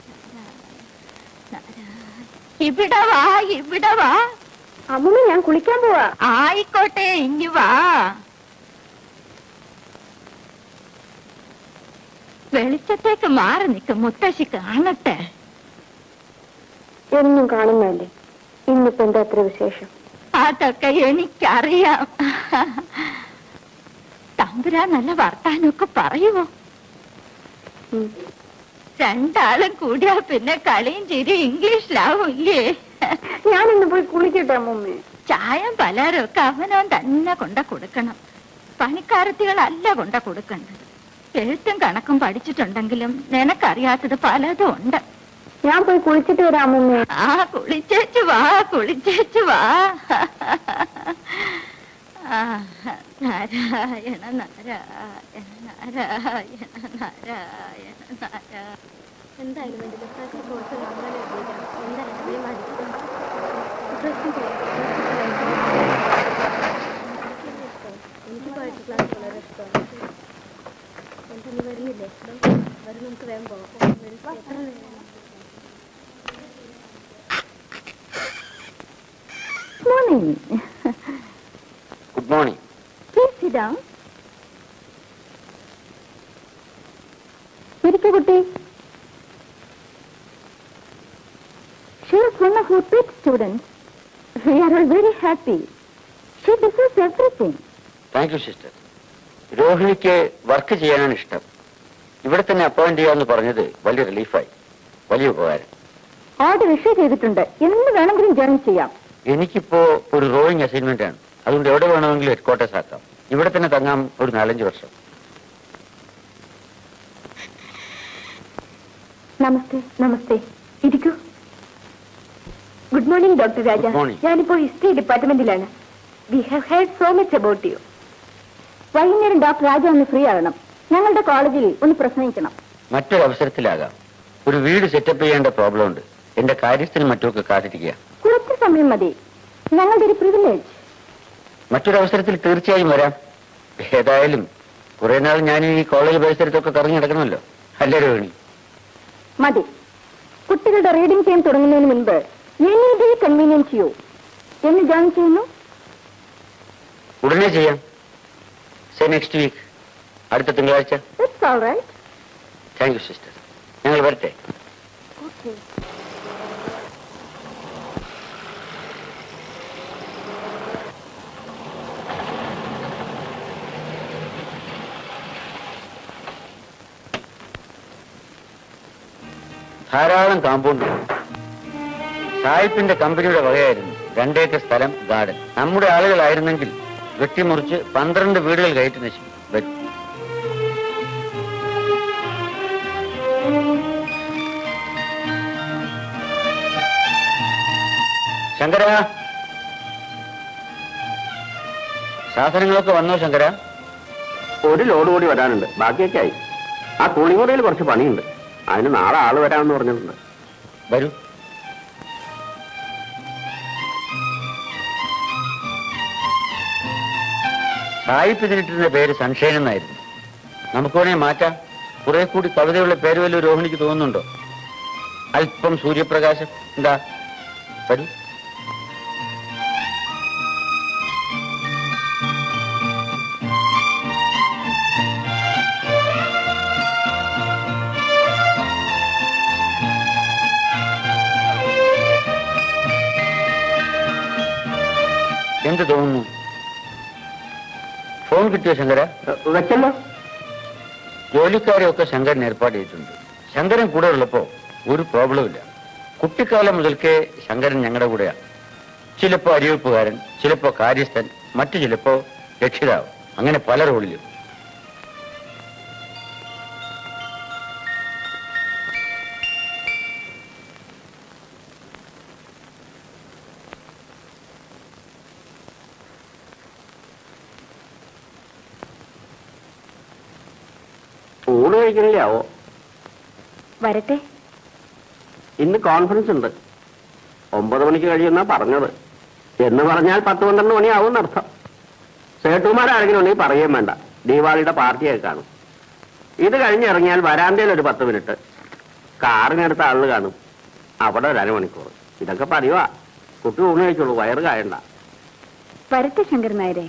Narayana. ഇവിടെ വാ, ഇവിടെ വാ. അമ്മ, ഞാൻ കുളിക്കാൻ പോവാ. ആയിക്കോട്ടെ, ഇനി വാ. വെളിച്ചത്തേക്ക് മാറി നിൽക്കും, മുത്തശ്ശി കാണട്ടെ. എന്നും കാണുന്നല്ലേ, ഇന്നിപ്പോ എന്താ അത്ര വിശേഷം? അതൊക്കെ എനിക്കറിയാം. തമ്പുരാൻ നല്ല വർത്താനൊക്കെ പറയുമോ? രണ്ടാളും കൂടിയാ പിന്നെ കളിയും ചിരി ഇംഗ്ലീഷിലാവും ഇല്ലേ? ഞാനിന്ന് പോയി കുളിക്കട്ടെ അമ്മൂമ്മേ. ചായം പലരൊക്കെ അവനവൻ തന്നെ കൊണ്ട കൊടുക്കണം. പണിക്കാരത്തികളല്ല കൊണ്ട കൊടുക്കേണ്ടത്. എഴുത്തും കണക്കും പഠിച്ചിട്ടുണ്ടെങ്കിലും നിനക്കറിയാത്തത് പലതും ഉണ്ട്. ഞാൻ പോയി കുളിച്ചിട്ട് വരാം അമ്മൂമ്മേ. ആ, കുളിച്ചേച്ചു വാ, കുളിച്ചേച്ചു വാ. നാരായണ നാരായണ നാരായണ നാരായണ നാരായണ. എന്തായാലും എന്തായാലും morning. Good morning. Please sit down. ഇരിക്കൂ കുട്ടി. She is one of our pet students. We are all very happy. She deserves everything. Thank you sister. രോഹിണിക്ക് വർക്ക് ചെയ്യാനാണ് ഇഷ്ടം. ഇവിടെ തന്നെ അപ്പോയിന്റ് ചെയ്യാമെന്ന് പറഞ്ഞത് വലിയ റിലീഫായി. വലിയ ഉപകാരം. ഓർഡർ ഇഷ്യൂ ചെയ്തിട്ടുണ്ട്. എന്ന് വേണമെങ്കിലും ജോയിൻ ചെയ്യാം. എനിക്കിപ്പോ ഒരു റോയിങ് അസൈൻമെന്റ് ആണ്. അതുകൊണ്ട് എവിടെ വേണമെങ്കിലും ഹെഡ് ക്വാർട്ടേഴ്സ് ആക്കാം. ഇവിടെ തന്നെ തങ്ങാം ഒരു നാലഞ്ച് വർഷം. നമസ്തേ. നമസ്തേ. ഇരിക്കൂ. Good morning doctor Raja. Good morning. ഞാനിപ്പോ ഹിസ്റ്ററി ഡിപ്പാർട്ട്മെന്റിലാണ്. We have heard so much about you. വൈകുന്നേരം ഡോക്ടർ രാജ ഒന്ന് ഫ്രീ ആകണം. ഞങ്ങളുടെ കോളേജിൽ ഒന്ന് പ്രസംഗിക്കണം. മറ്റൊരു അവസരത്തിലാകാം. ഒരു വീട് സെറ്റപ്പ് ചെയ്യേണ്ട പ്രോബ്ലം ഉണ്ട്. എന്റെ കാര്യസ്ഥനും മറ്റുമൊക്കെ കാത്തിരിക്കുക. കുറച്ച് സമയം മതി. ഞങ്ങളുടെ ഒരു പ്രിവിലേജ്. മറ്റൊരു അവസരത്തിൽ തീർച്ചയായും വരാം. ഏതായാലും കുറെ നാൾ ഞാൻ ഈ കോളേജ് പരിസരത്തൊക്കെ കറങ്ങി നടക്കണമല്ലോ. അല്ലേ രോഹിണി? മതി. കുട്ടികളുടെ റീഡിംഗ് ടൈം തുടങ്ങുന്നതിന് മുൻപ് എനി ഡേ കൺവീനിയൻസ് യു. എന്ന് ജോയിൻ ചെയ്യുന്നു? ഉടനെ ചെയ്യാം. Say next week. അടുത്ത തിങ്കളാഴ്ച. It's all right. Thank you sister. ഞങ്ങൾ വരട്ടെ. ഓക്കെ. ധാരാളം കാമ്പൗണ്ട്. സായിപ്പിന്റെ കമ്പനിയുടെ വകയായിരുന്നു. രണ്ടേക്കർ സ്ഥലം, ഗാർഡൻ. നമ്മുടെ ആളുകളായിരുന്നെങ്കിൽ വെട്ടിമുറിച്ച് പന്ത്രണ്ട് വീടുകൾ കയറ്റി നശിക്കും. വരും. ശങ്കര, സാധനങ്ങളൊക്കെ വന്നോ ശങ്കര? ഒരു ലോഡ് കൂടി വരാനുണ്ട്. ബാക്കിയൊക്കെ ആയി. ആ കൂളിമുറിയിൽ കുറച്ച് പണിയുണ്ട്. അതിന് നാളെ ആള് വരാമെന്ന് പറഞ്ഞിട്ടുണ്ട്. വരൂ. സായിപ്പ് ഇതിനിട്ടിരുന്ന പേര് സൺഷൈൻ എന്നായിരുന്നു. നമുക്ക് വേണേ മാറ്റാം. കുറെ കൂടി കവിതയുള്ള പേര് വല്ല രോഹിണിക്ക് തോന്നുന്നുണ്ടോ? അല്പം സൂര്യപ്രകാശം. എന്താ? വരൂ. എന്ത് തോന്നുന്നു? ഫോൺ കിട്ടിയോ ശങ്കര? വെച്ചല്ലോ. ജോലിക്കാരെയൊക്കെ ശങ്കരൻ ഏർപ്പാട് ചെയ്തിട്ടുണ്ട്. ശങ്കരൻ കൂടെ ഉള്ളപ്പോ ഒരു പ്രോബ്ലം ഇല്ല. കുട്ടിക്കാലം മുതൽക്കേ ശങ്കരൻ ഞങ്ങളുടെ കൂടെയാണ്. ചിലപ്പോ അരിവെപ്പുകാരൻ, ചിലപ്പോ കാര്യസ്ഥൻ, മറ്റു ചിലപ്പോ രക്ഷിതാവ്. അങ്ങനെ പല റോളിലും. ഊണ് കഴിക്കണില്ലാവോ? വരട്ടെ. ഇന്ന് കോൺഫറൻസ് ഉണ്ട്. ഒമ്പത് മണിക്ക് കഴിയുന്നാ പറഞ്ഞത്. എന്ന് പറഞ്ഞാൽ പത്ത് പന്ത്രണ്ട് മണിയാവും എന്നർത്ഥം. സേട്ടുമാരാരെങ്കിലും ഉണ്ടെങ്കിൽ പറയുകയും വേണ്ട. ദീപാവലിയുടെ പാർട്ടിയൊക്കെ കാണും. ഇത് കഴിഞ്ഞിറങ്ങിയാൽ വരാന്തയിൽ ഒരു പത്ത് മിനിറ്റ്, കാറിനടുത്ത ആള് കാണും. അവിടെ ഒരു അരമണിക്കൂർ. ഇതൊക്കെ പതിവാ. കുട്ടി ഊണ് കഴിച്ചോളൂ, വയറ് കായണ്ട. വരട്ടെ ശങ്കരൻ നായരെ.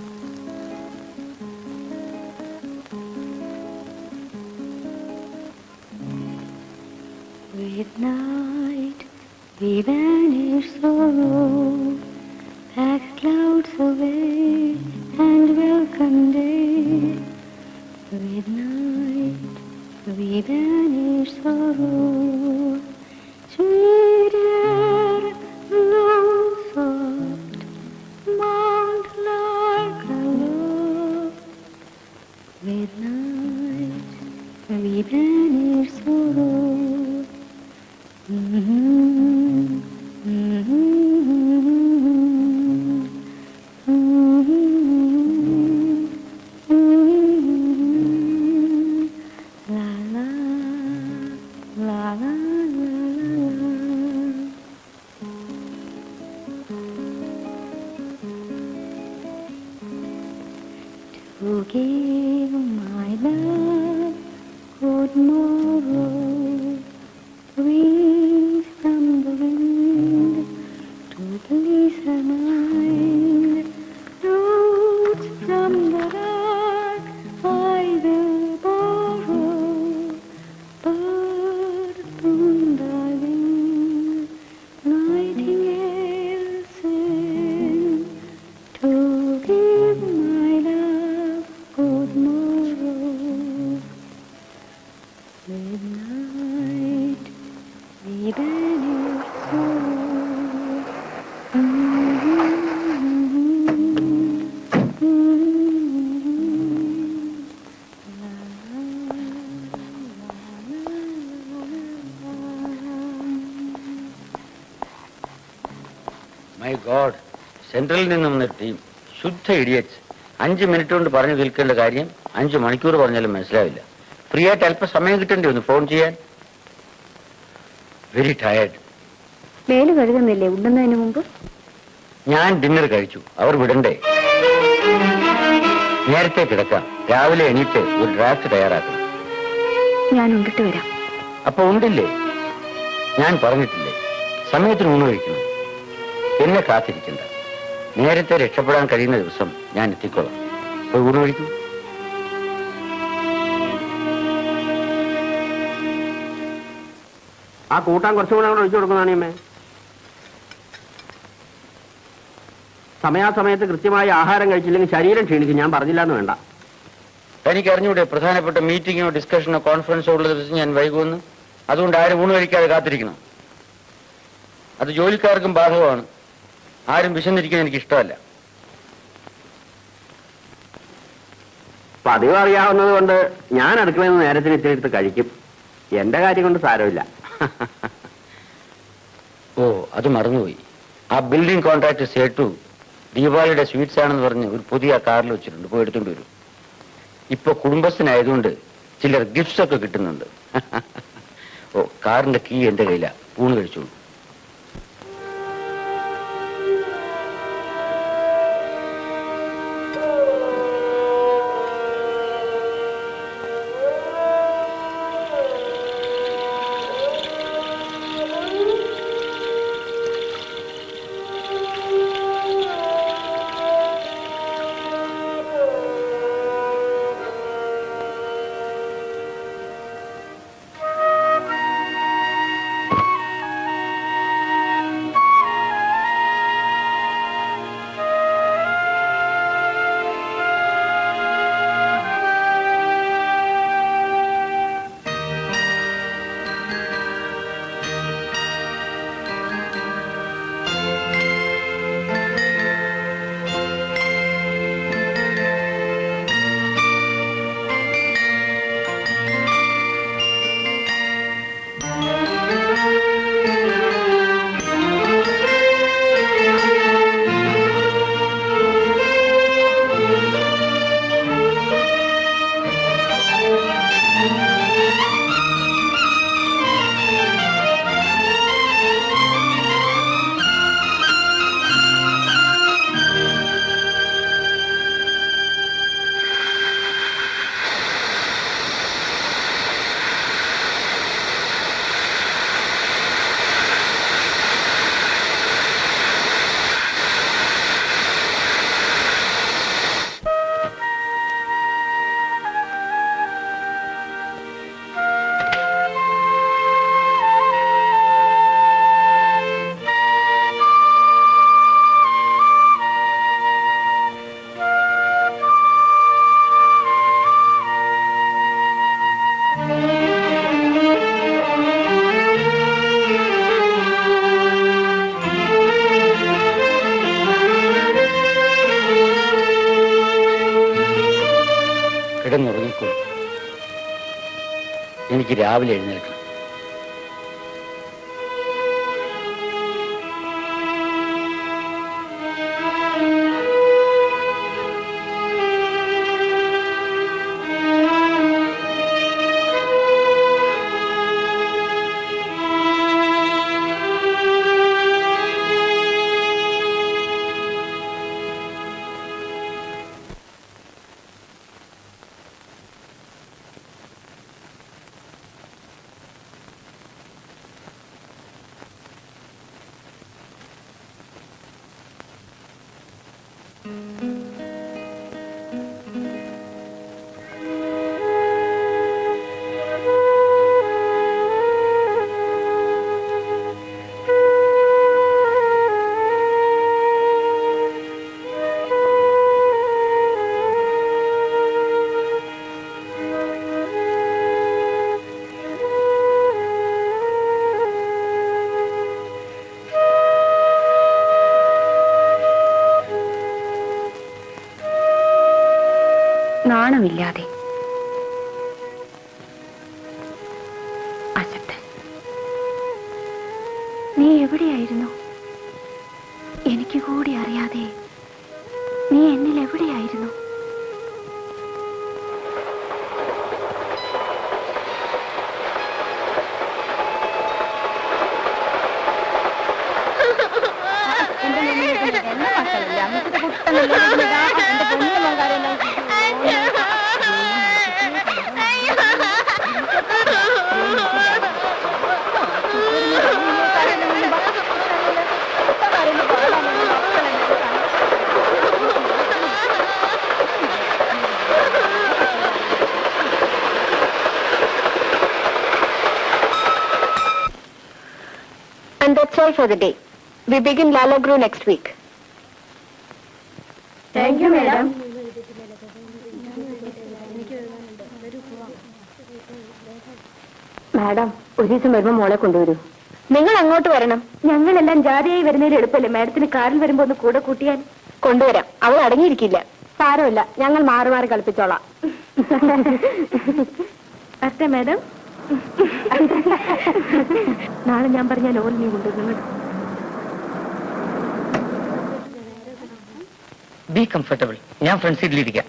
With night we vanish sorrow, pack clouds away and welcome day. With night we vanish sorrow, sweet air blows soft, mount like a love. With night we vanish sorrow. Mm-hmm. Mm-hmm. Mm-hmm. Mm-hmm. La la la la la la. To give my love good morrow, wings from the wind to please her mind, notes from the dark I will borrow, bird from thy wing, nightingale sing, to give my love good morrow. With night we vanish sorrow. Mm-hmm. Mm-hmm. La la la la la. My god, സെൻട്രലിൽ നിന്നും വന്ന team ശുദ്ധ idiots. അഞ്ച് minute കൊണ്ട് പറഞ്ഞു തീർക്കേണ്ട കാര്യം അഞ്ച് മണിക്കൂർ പറഞ്ഞാലും മനസ്സിലാവില്ല. ഫ്രീ ആയിട്ട് അല്പം സമയം കിട്ടേണ്ടി വന്നു ഫോൺ ചെയ്യാൻ. Very tired. മേല് കഴുകുന്നില്ലേ ഉണ്ടെന്നതിന് മുമ്പ്? ഞാൻ ഡിന്നർ കഴിച്ചു, അവർ വിടണ്ടേ? നേരത്തെ കിടക്കാം, രാവിലെ എണീറ്റ് ഒരു ഡ്രാഫ്റ്റ് തയ്യാറാക്കണം. ഞാൻ ഉണ്ടിട്ട് വരാം. അപ്പൊ ഉണ്ടില്ലേ? ഞാൻ പറഞ്ഞിട്ടില്ലേ സമയത്തിന് ഊണ് കഴിക്കണം. എന്നെ കാത്തിരിക്കണ്ട. നേരത്തെ രക്ഷപ്പെടാൻ കഴിയുന്ന ദിവസം ഞാൻ എത്തിക്കോളാം. പോയി ഊണ് കഴിക്കൂ. ആ കൂട്ടാൻ കുറച്ചുകൂടെ കൂടെ ഒഴിച്ചു കൊടുക്കുന്നതാണ് അമ്മേ. സമയാസമയത്ത് കൃത്യമായി ആഹാരം കഴിച്ചില്ലെങ്കിൽ ശരീരം ക്ഷീണിക്കും. ഞാൻ പറഞ്ഞില്ല എന്ന് വേണ്ട. എനിക്ക് അറിഞ്ഞൂടെ പ്രധാനപ്പെട്ട മീറ്റിംഗോ ഡിസ്കഷനോ കോൺഫറൻസോ ഉള്ള ദിവസം ഞാൻ വൈകുമെന്ന്? അതുകൊണ്ട് ആരും ഊണ് കഴിക്കാതെ കാത്തിരിക്കണം. അത് ജോലിക്കാർക്കും ബാധകമാണ്. ആരും വിശന്നിരിക്കാൻ എനിക്ക് ഇഷ്ടമല്ല. പതിവ് അറിയാവുന്നത് കൊണ്ട് ഞാൻ അടുക്കളയിൽ നിന്ന് നേരത്തിന് ഇത്തിരി എടുത്ത് കഴിക്കും. എന്റെ കാര്യം കൊണ്ട് സാരമില്ല. ഓ, അത് മറന്നുപോയി. ആ ബിൽഡിംഗ് കോൺട്രാക്ട് സേട്ടു ദീപാവലിയുടെ സ്വീറ്റ്സ് ആണെന്ന് പറഞ്ഞ് ഒരു പുതിയ കാറിൽ വെച്ചിട്ടുണ്ട്. പോയി എടുത്തോണ്ട് വരും. ഇപ്പൊ കുടുംബസ്ഥനായതുകൊണ്ട് ചിലർ ഗിഫ്റ്റ്സ് ഒക്കെ കിട്ടുന്നുണ്ട്. ഓ, കാറിന്റെ കീ എന്റെ കയ്യിലാ. ഊണ് കഴിച്ചോളൂ. കിടന്നുറങ്ങിക്കോ. എനിക്ക് രാവിലെ എഴുന്നേൽക്കണം. നാണമില്ലാതെ അസത്ത്, നീ എവിടെയായിരുന്നു? എനിക്ക് കൂടി അറിയാതെ നീ എന്നിൽ എവിടെയായിരുന്നു? And that's all for the day. We begin Lalagru next week. Thank you, madam. Madam, ഒരു ദിവസം വരുമ്പോൾ മോളെ കൊണ്ടുവരൂ. നിങ്ങൾ അങ്ങോട്ട് വരണം. ഞങ്ങളെല്ലാം ജാതിയായി വരുന്നതിൽ എളുപ്പമല്ലേ മാഡത്തിന് കാറിൽ വരുമ്പോ ഒന്ന് കൂടെ കൂട്ടിയാൽ? കൊണ്ടുവരാം. അവൾ അടങ്ങിയിരിക്കില്ല. സാരമില്ല, ഞങ്ങൾ മാറി മാറി കളിപ്പിച്ചോളാം. അതെ മാഡം. നാളെ ഞാൻ പറഞ്ഞ ലോറി നീ കൊണ്ടുവരുന്നു. Be comfortable. ഞാൻ ഫ്രണ്ട് സീറ്റിലിരിക്കാം.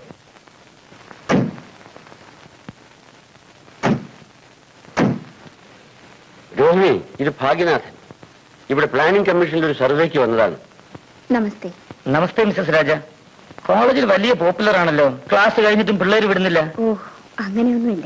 രോഹിണി, ഇത് ഭാഗ്യനാഥൻ. ഇവിടെ പ്ലാനിംഗ് കമ്മീഷനിൽ ഒരു സർവേക്ക് വന്നതാണ്. നമസ്തേ. നമസ്തേ മിസസ് രാജ. കോളേജിൽ വലിയ പോപ്പുലർ ആണല്ലോ. ക്ലാസ് കഴിഞ്ഞിട്ടും പിള്ളേര് വിടുന്നില്ല. ഓ, അങ്ങനെയൊന്നുമില്ല.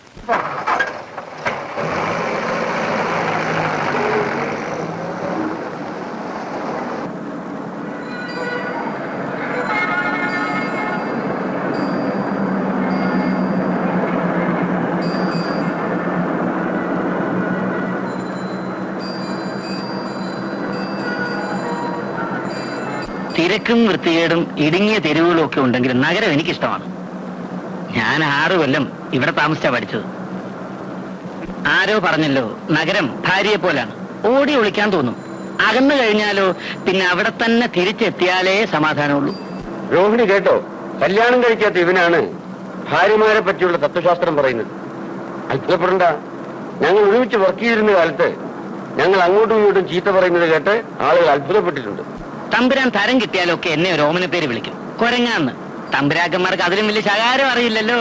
തിരക്കും വൃത്തികേടും ഇടുങ്ങിയ തെരുവുകളും ഒക്കെ ഉണ്ടെങ്കിലും നഗരം എനിക്കിഷ്ടമാണ്. ഞാൻ ആറു കൊല്ലം ഇവിടെ താമസിച്ചാ പഠിച്ചത്. ആരോ പറഞ്ഞല്ലോ, നഗരം ഭാര്യയെ പോലാണ്. ഓടി ഒളിക്കാൻ തോന്നും. അകന്നു കഴിഞ്ഞാലോ പിന്നെ അവിടെ തന്നെ തിരിച്ചെത്തിയാലേ സമാധാനമുള്ളൂ. രോഹിണി കേട്ടോ, കല്യാണം കഴിക്കാത്ത ഇവനാണ് ഭാര്യമാരെ പറ്റിയുള്ള തത്വശാസ്ത്രം പറയുന്നത്. അത്ഭുതപ്പെടണ്ട. ഞങ്ങൾ ഒരുമിച്ച് വർക്ക് ചെയ്തിരുന്ന കാലത്ത് ഞങ്ങൾ അങ്ങോട്ടും ഇങ്ങോട്ടും ചീത്ത പറയുന്നത് കേട്ട് ആളുകൾ അത്ഭുതപ്പെട്ടിട്ടുണ്ട്. തമ്പുരാൻ തരം കിട്ടിയാലൊക്കെ എന്നെ ഒരു ഓമന പേര് വിളിക്കും, കൊരങ്ങാന്ന്. തമ്പുരാക്കന്മാർക്ക് അതിലും വലിയ ശകാരം അറിയില്ലല്ലോ.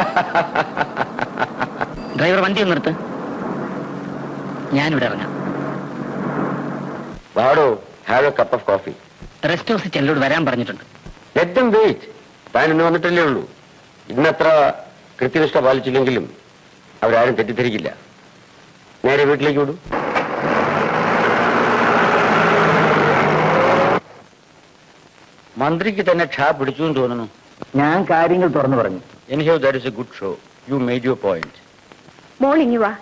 ഡ്രൈവർ വണ്ടി ഒന്ന് നിർത്ത്, ഞാനിവിടെ ഇറങ്ങാം. വാടോ, have a cup of coffee. Rest ഹൗസിൽ ചെല്ലോട് വരാൻ പറഞ്ഞിട്ടുണ്ട്. Let them wait. താൻ ഇന്ന് വന്നിട്ടല്ലേ ഉള്ളൂ. ഇന്നത്ര കൃത്യനിഷ്ഠ പാലിച്ചില്ലെങ്കിലും അവരാരും തെറ്റിദ്ധരിക്കില്ല. നേരെ വീട്ടിലേക്ക് വിടൂ. മന്ത്രിക്ക് തന്നെ ക്ഷാ പിടിച്ചു എന്ന് തോന്നുന്നു. ഞാൻ കാര്യങ്ങൾ തുറന്നു പറഞ്ഞു. Anyhow that is a good show. You made your point. മോളിങ്ങി വാ.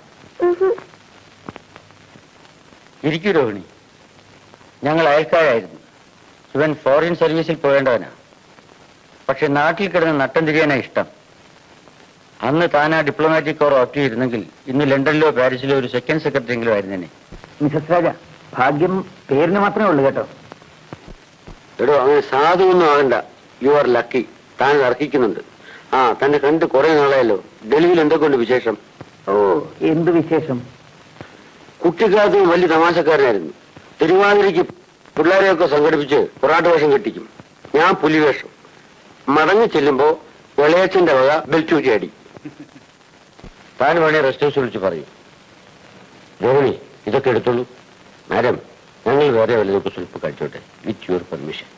ഇരിക്കൂ രോഹിണി. ഞങ്ങൾ അയൽക്കാരായിരുന്നു. ഇവൻ ഫോറിൻ സർവീസിൽ പോകേണ്ടവനാ. പക്ഷെ നാട്ടിൽ കിടന്ന് നട്ടം തിരിയാനാ ഇഷ്ടം. അന്ന് താൻ ആ ഡിപ്ലോമാറ്റിക് കോർ ഓപ്റ്റ് ചെയ്തിരുന്നെങ്കിൽ ഇന്ന് ലണ്ടനിലോ പാരീസിലോ ഒരു സെക്കൻഡ് സെക്രട്ടറി എങ്കിലും ആയിരുന്നേനെ. മിസസ് രാജ, ഭാഗ്യം പേരിന് മാത്രമേ ഉള്ളൂ കേട്ടോ. എടോ, അങ്ങനെ സാധുവൊന്നും ആകണ്ട. You are lucky. താൻ അർഹിക്കുന്നുണ്ട്. ആ തന്നെ കണ്ട് കുറെ നാളായല്ലോ. ഡൽഹിയിൽ എന്തൊക്കെയുണ്ട് വിശേഷം? ഓ, എന്ത് വിശേഷം? കുട്ടിക്കാലത്ത് വലിയ തമാശക്കാരനായിരുന്നു. തിരുവാതിരയ്ക്ക് പിള്ളേരെയൊക്കെ സംഘടിപ്പിച്ച് പൊറാട്ട് വേഷം കെട്ടിക്കും. ഞാൻ പുലിവേഷം. മടങ്ങി ചെല്ലുമ്പോ വെളയച്ചന്റെ വക ബെൽച്ചൂറ്റി അടി. താൻ വേണേ റെസ്റ്റ് ഹൗസ് വിളിച്ച് പറയും. രോഹിണി, ഇതൊക്കെ എടുത്തോളൂ. മാഡം, ഞങ്ങൾ വേറെ വല്ലതൊക്കെ സ്വല്പം കഴിച്ചോട്ടെ. With your permission.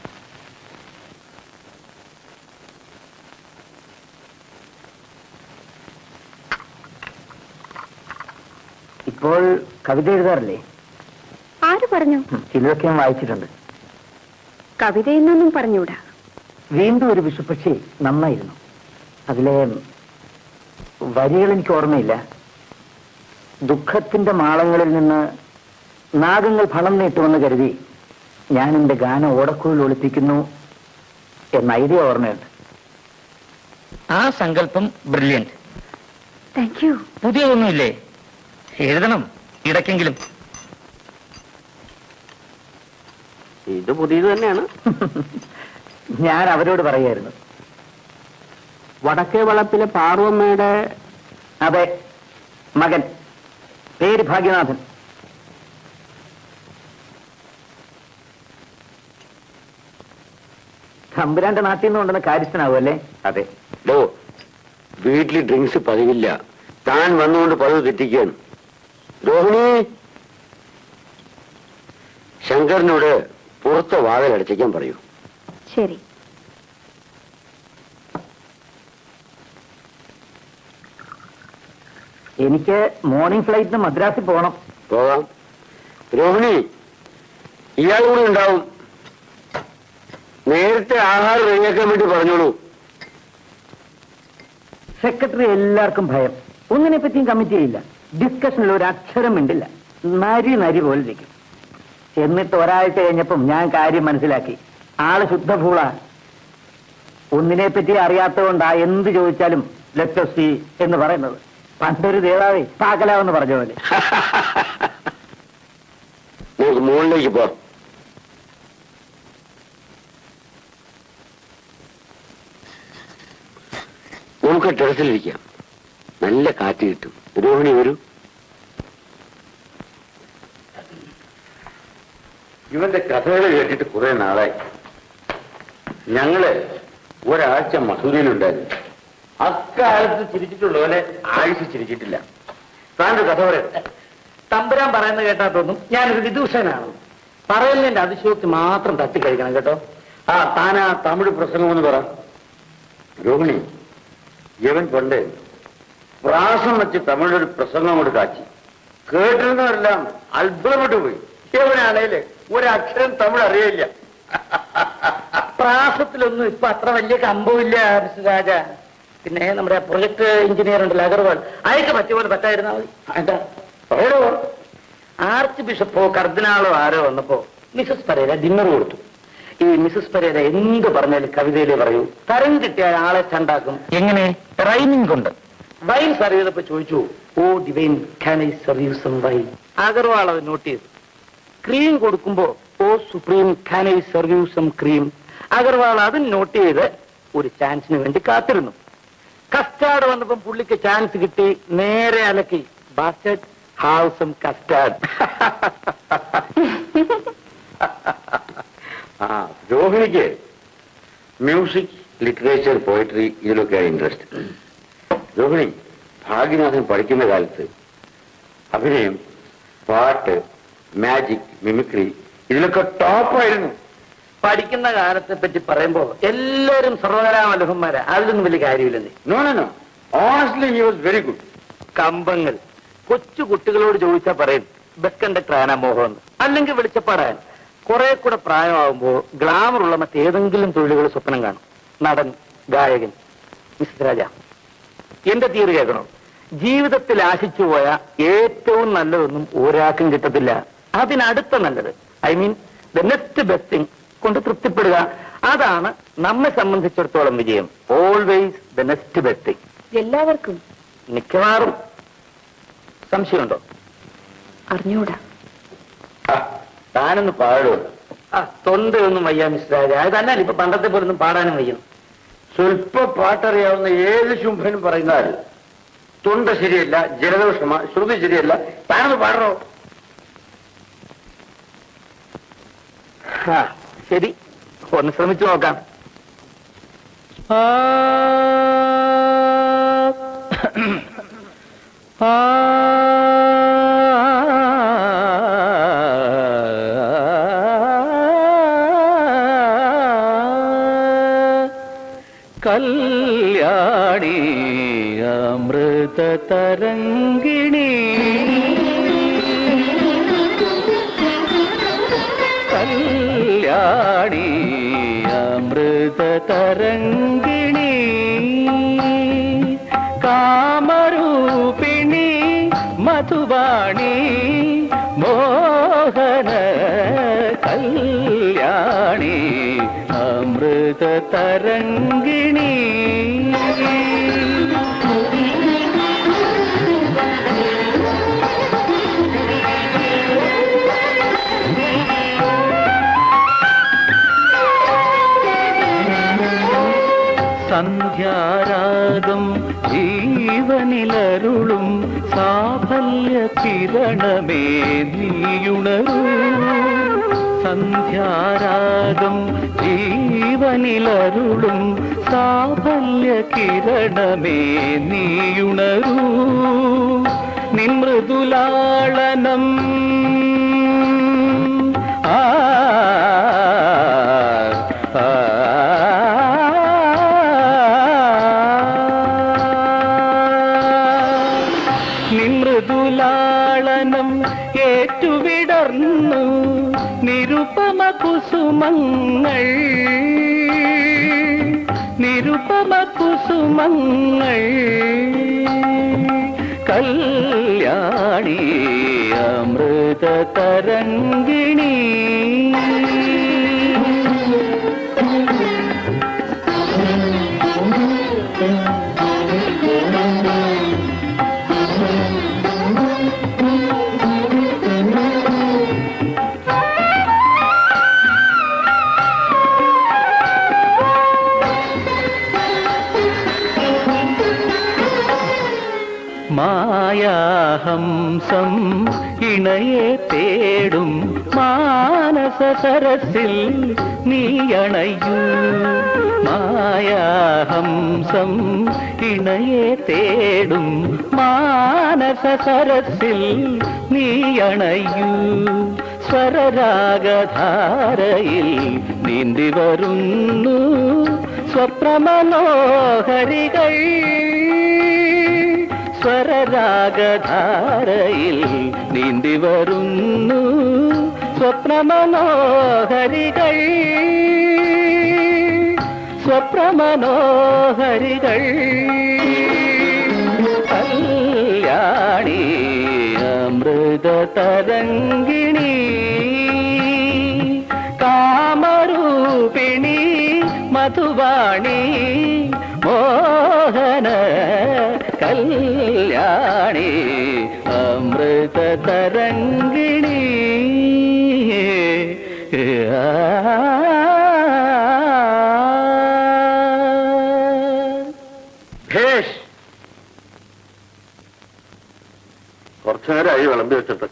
ഇപ്പോൾ കവിത എഴുതാറില്ലേ? ആര് പറഞ്ഞു? ചിലതൊക്കെ ഞാൻ വായിച്ചിട്ടുണ്ട്. കവിത എന്നൊന്നും പറഞ്ഞൂടാ. വീണ്ടും ഒരു വിഷുപക്ഷി നന്നായിരുന്നു. അതിലെ വരികൾ എനിക്ക് ഓർമ്മയില്ല. ദുഃഖത്തിന്റെ മാളങ്ങളിൽ നിന്ന് നാഗങ്ങൾ ഫണം നീട്ടുമെന്ന് കരുതി ഞാൻ എന്റെ ഗാനം ഓടക്കുഴൽ ഒളിപ്പിക്കുന്നു എന്ന ഐഡിയ ഓർമ്മയുണ്ട്. ആ സങ്കല്പം ബ്രില്യന്റ്. Thank you. പുതിയതൊന്നുമില്ലേ? എഴുതണം ഇടയ്ക്കെങ്കിലും. ഇത് പുതിയത് തന്നെയാണ്. ഞാൻ അവരോട് പറയായിരുന്നു. വടക്കേ വളപ്പിലെ പാർവമ്മയുടെ അതെ, മകൻ, പേര് ഭാഗ്യനാഥൻ. തമ്പുരാന്റെ നാട്ടിൽ നിന്ന് കൊണ്ടുവന്ന കാര്യസ്ഥനാവും അല്ലേ? അതെ. ഡോ, വീട്ടിൽ ഡ്രിങ്ക്സ് പതിവില്ല. താൻ വന്നുകൊണ്ട് പതിവ് തെറ്റിക്കുകയാണ്. രോഹിണി, ശങ്കറിനോട് പുറത്തെ വാതിൽ അടച്ചിക്കാൻ പറയൂ. ശരി. എനിക്ക് മോർണിംഗ് ഫ്ലൈറ്റിന് മദ്രാസിൽ പോകണം. പോകാം. രോഹിണി, ഇയാൾ കൂടെ ഉണ്ടാവും. നേരത്തെ ആഹാരം റെഡിയാക്കാൻ വേണ്ടി പറഞ്ഞോളൂ. സെക്രട്ടറി എല്ലാവർക്കും ഭയം. ഒന്നിനെ പറ്റിയും കമ്മിറ്റ് ചെയ്യില്ല. ഡിസ്കഷനിൽ ഒരു അക്ഷരം മിണ്ടില്ല. നരി നരി പോലെ ഇരിക്കും. എന്നിട്ട് ഒരാഴ്ച കഴിഞ്ഞപ്പം ഞാൻ കാര്യം മനസ്സിലാക്കി. ആള് ശുദ്ധഭൂള. ഒന്നിനെ പറ്റി അറിയാത്തതുകൊണ്ടാ എന്ത് ചോദിച്ചാലും ലെറ്റ് സീ എന്ന് പറയുന്നത്. പണ്ടൊരു ദേവാവേ പാകലാവെന്ന് പറഞ്ഞ പോലെ. നമുക്ക് മുകളിലേക്ക് പോ. നമുക്ക് ടെറസിലിരിക്കാം. നല്ല കാറ്റ് കിട്ടും. രോഹിണി വരൂ. ഇവന്റെ കഥകൾ കേട്ടിട്ട് കുറെ നാളായി. ഞങ്ങള് ഒരാഴ്ച മസൂരിയിലുണ്ടായിരുന്നു. അക്കാലത്ത് ചിരിച്ചിട്ടുള്ള പോലെ ആയുസ് ചിരിച്ചിട്ടില്ല. താൻ്റെ കഥ പറയട്ടെ. തമ്പുരാൻ പറയുന്നത് കേട്ടാ തോന്നും ഞാനൊരു വിദൂഷനാണ്. പറയുന്നതിന്റെ അതിശയോക്തി മാത്രം തട്ടിക്കഴിക്കണം കേട്ടോ. ആ താനാ തമിഴ് പ്രസംഗമെന്ന് പറ. രോഹിണി, ഇവൻ പണ്ട് പ്രാസം വെച്ച് തമിഴൊരു പ്രസംഗം കൊണ്ട് കാച്ചി. കേട്ടിരുന്നവരെല്ലാം അത്ഭുതപ്പെട്ടു പോയി. ഇവനാണേല് ഒരക്ഷരം തമിഴ് അറിയില്ല. പ്രാസത്തിലൊന്നും ഇപ്പൊ അത്ര വലിയ കമ്പമില്ല മിസ്റ്റർ രാജ. പിന്നെ നമ്മുടെ പ്രൊജക്ട് എഞ്ചിനീയർ ഉണ്ടല്ലോ അഗർവാൾ, അയക്ക് പറ്റിയ പോലെ പറ്റായിരുന്നാ മതി. എന്താ പറയണോ? ആർച്ച് ബിഷപ്പോ കർദിനാളോ ആരോ വന്നപ്പോ മിസസ് പരേര ഡിന്നർ കൊടുത്തു. ഈ മിസസ് പരേര എന്ത് പറഞ്ഞാലും കവിതയിലേ പറയൂ. തരം കിട്ടിയാൽ ആളെ ചണ്ടാക്കും. എങ്ങനെ? റൈമിംഗ് കൊണ്ട്. വൈൻ സർവ് ചെയ്തപ്പോ ചോദിച്ചു, oh divine can I serve you some wine? Agarwal അത് നോട്ട് ചെയ്തു. ക്രീം കൊടുക്കുമ്പോ oh supreme can I serve you some cream? Agarwal അത് നോട്ട് ചെയ്ത് ഒരു ചാൻസിന് വേണ്ടി കാത്തിരുന്നു. കസ്റ്റാർഡ് വന്നപ്പം പുള്ളിക്ക് ചാൻസ് കിട്ടി. നേരെ അലക്കി, ബാസ്റ്റേഡ് ഹാവ് സം കസ്റ്റാർഡ്. ആ രോഹിണിക്ക് മ്യൂസിക്, ലിറ്ററേച്ചർ, പോയിട്രി ഇതിലൊക്കെയാണ് ഇൻട്രസ്റ്റ്. രോഹിണി ഭാഗ്യനാഥൻ പഠിക്കുന്ന കാലത്ത് അഭിനയം, പാട്ട്, മാജിക്, മിമിക്രി ഇതിലൊക്കെ ടോപ്പായിരുന്നു. പഠിക്കുന്ന കാലത്തെ പറ്റി പറയുമ്പോ എല്ലാവരും സർവകലാവല്ലഭന്മാരാ. അതിലൊന്നും വലിയ കാര്യമില്ലെന്നേ. No no no honestly he was very good. കമ്പങ്ങൾ കൊച്ചു കുട്ടികളോട് ചോദിച്ചാൽ പറയും ബസ് കണ്ടക്ടർ ആനാ മോഹം എന്ന്. അല്ലെങ്കിൽ വെളിച്ചപ്പാടാൻ. കുറെ കൂടെ പ്രായമാകുമ്പോ ഗ്ലാമർ ഉള്ള മറ്റേതെങ്കിലും തൊഴിലുകൾ സ്വപ്നം കാണും. നടൻ, ഗായകൻ. മിസ്റ്റർ രാജ, എന്റെ തീര് കേൾക്കണോ? ജീവിതത്തിൽ ആശിച്ചു പോയ ഏറ്റവും നല്ലതൊന്നും ഒരാൾക്കും കിട്ടത്തില്ല. അതിനടുത്ത നല്ലത്, I mean the next best thing കൊണ്ട് തൃപ്തിപ്പെടുക. അതാണ് നമ്മെ സംബന്ധിച്ചിടത്തോളം വിജയം. Always the next best thing. എല്ലാവർക്കും മിക്കവാറും. സംശയമുണ്ടോ? അറിഞ്ഞൂടാ. താനൊന്ന് പാടുമോ? ആ തൊണ്ടയൊന്നും വയ്യ മിസ്റ്റർ രാജ. അത് തന്നെ ഇപ്പൊ പണ്ടത്തെ പോലൊന്നും പാടാനും വയ്യ. സ്വല്പ പാട്ടറിയാവുന്ന ഏത് ശുംഭനും പറയുന്നാൽ തൊണ്ട ശരിയല്ല, ജലദോഷമ, ശ്രുതി ശരിയല്ല, താനൊന്ന് പാടണോ? ശരി, ഒന്ന് ശ്രമിച്ചു നോക്കാം. ആ ആ കല്യാണി അമൃത തരംഗിണി കല്യാണി അമൃത തരംഗിണി കാമരൂപിണി മധുവാണി മോഹന കല്യാണി അമൃത തരംഗിണി സന്ധ്യാരാഗം ജീവനിലരുളും സാഫല്യ കിരണമേ നീയുണരൂ സന്ധ്യാരാഗം ജീവനിലരുളും സാഫല്യ കിരണമേ നീയുണരൂ നിൻ മൃദുലാളനം ആ നിമൃദുലാളനം ഏറ്റുവിടർന്നു നിരുപമ കുസുമങ്ങൾ നിരുപമ കുസുമങ്ങൾ കല്യാണി അമൃത തരംഗിണി മായാഹംസം ഇണയെ തേടും മാനസ സരസിൽ നീയണയൂ മായാഹംസം ഇണയെ തേടും മാനസ സരസിൽ നീയണയൂ സ്വരരാഗധാരയിൽ നീന്തി വരുന്നു സ്വപ്നമനോഹരികൾ സ്വരരാഗധാരയിൽ നീന്തി വരുന്നു സ്വപ്നമനോഹരികൾ സ്വപ്നമനോഹരികൾ കല്യാണി അമൃത തരംഗിണി കാമരൂപിണി മധുവാണി മോഹന കല്യാണി അമൃത തരംഗിണി ഭേഷ് കുറച്ചു നേരമായി വിളമ്പി വെച്ചിട്ട്.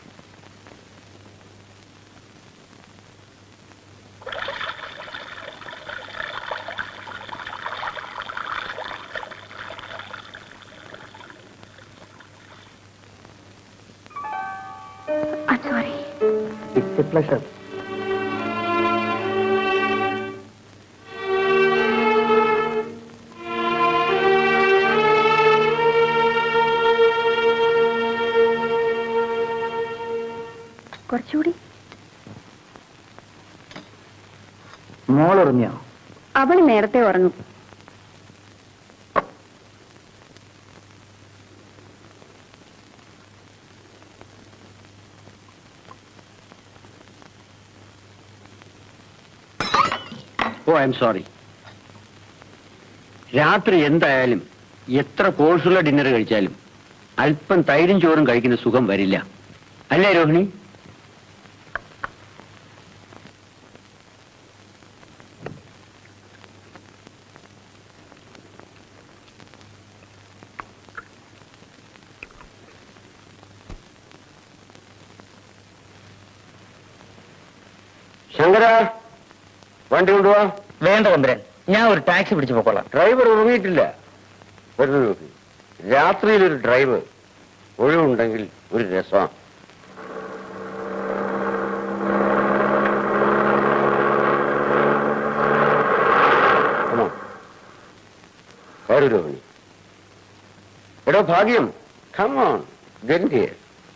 I'm sorry. It's a pleasure. കുറച്ചുകൂടി. മോളുറങ്ങിയോ? അവള് നേരത്തെ ഉറങ്ങും. Oh I'm sorry. രാത്രി എന്തായാലും എത്ര കോഴ്സുള്ള ഡിന്നർ കഴിച്ചാലും അല്പം തൈരും ചോറും കഴിക്കുന്ന സുഖം വരില്ല, അല്ലേ രോഹിണി? ശങ്കര, വണ്ടി കൊണ്ടുപോവാ. വേണ്ട തമ്പുരാൻ, ഞാൻ ഒരു ടാക്സി പിടിച്ചു പോക്കോളാം. ഡ്രൈവർ ഉറങ്ങിയിട്ടില്ല. വരുന്നു നോക്കി. രാത്രിയിലൊരു ഡ്രൈവ് ഒഴിവുണ്ടെങ്കിൽ ഒരു രസമാണ്. കയറി രോഹിണി. എടോ ഭാഗ്യം, come on, get here.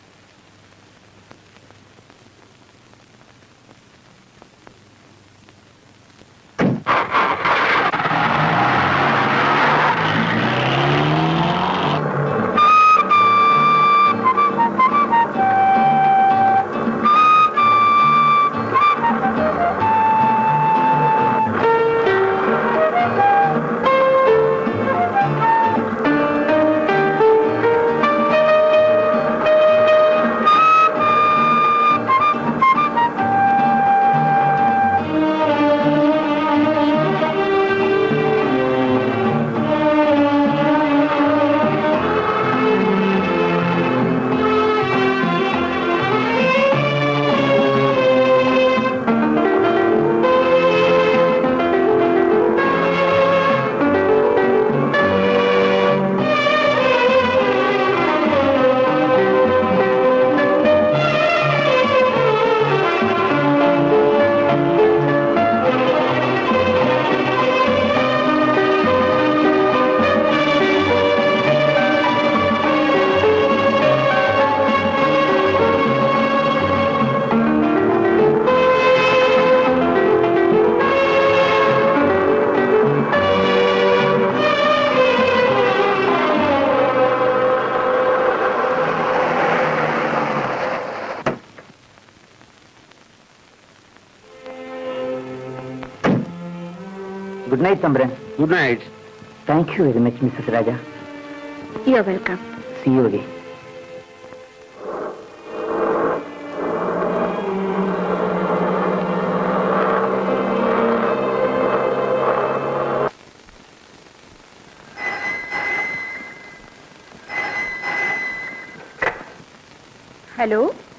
Good night, Tambran. Good night. Thank you very much, Missus Raja. You're welcome. See you again. Hello,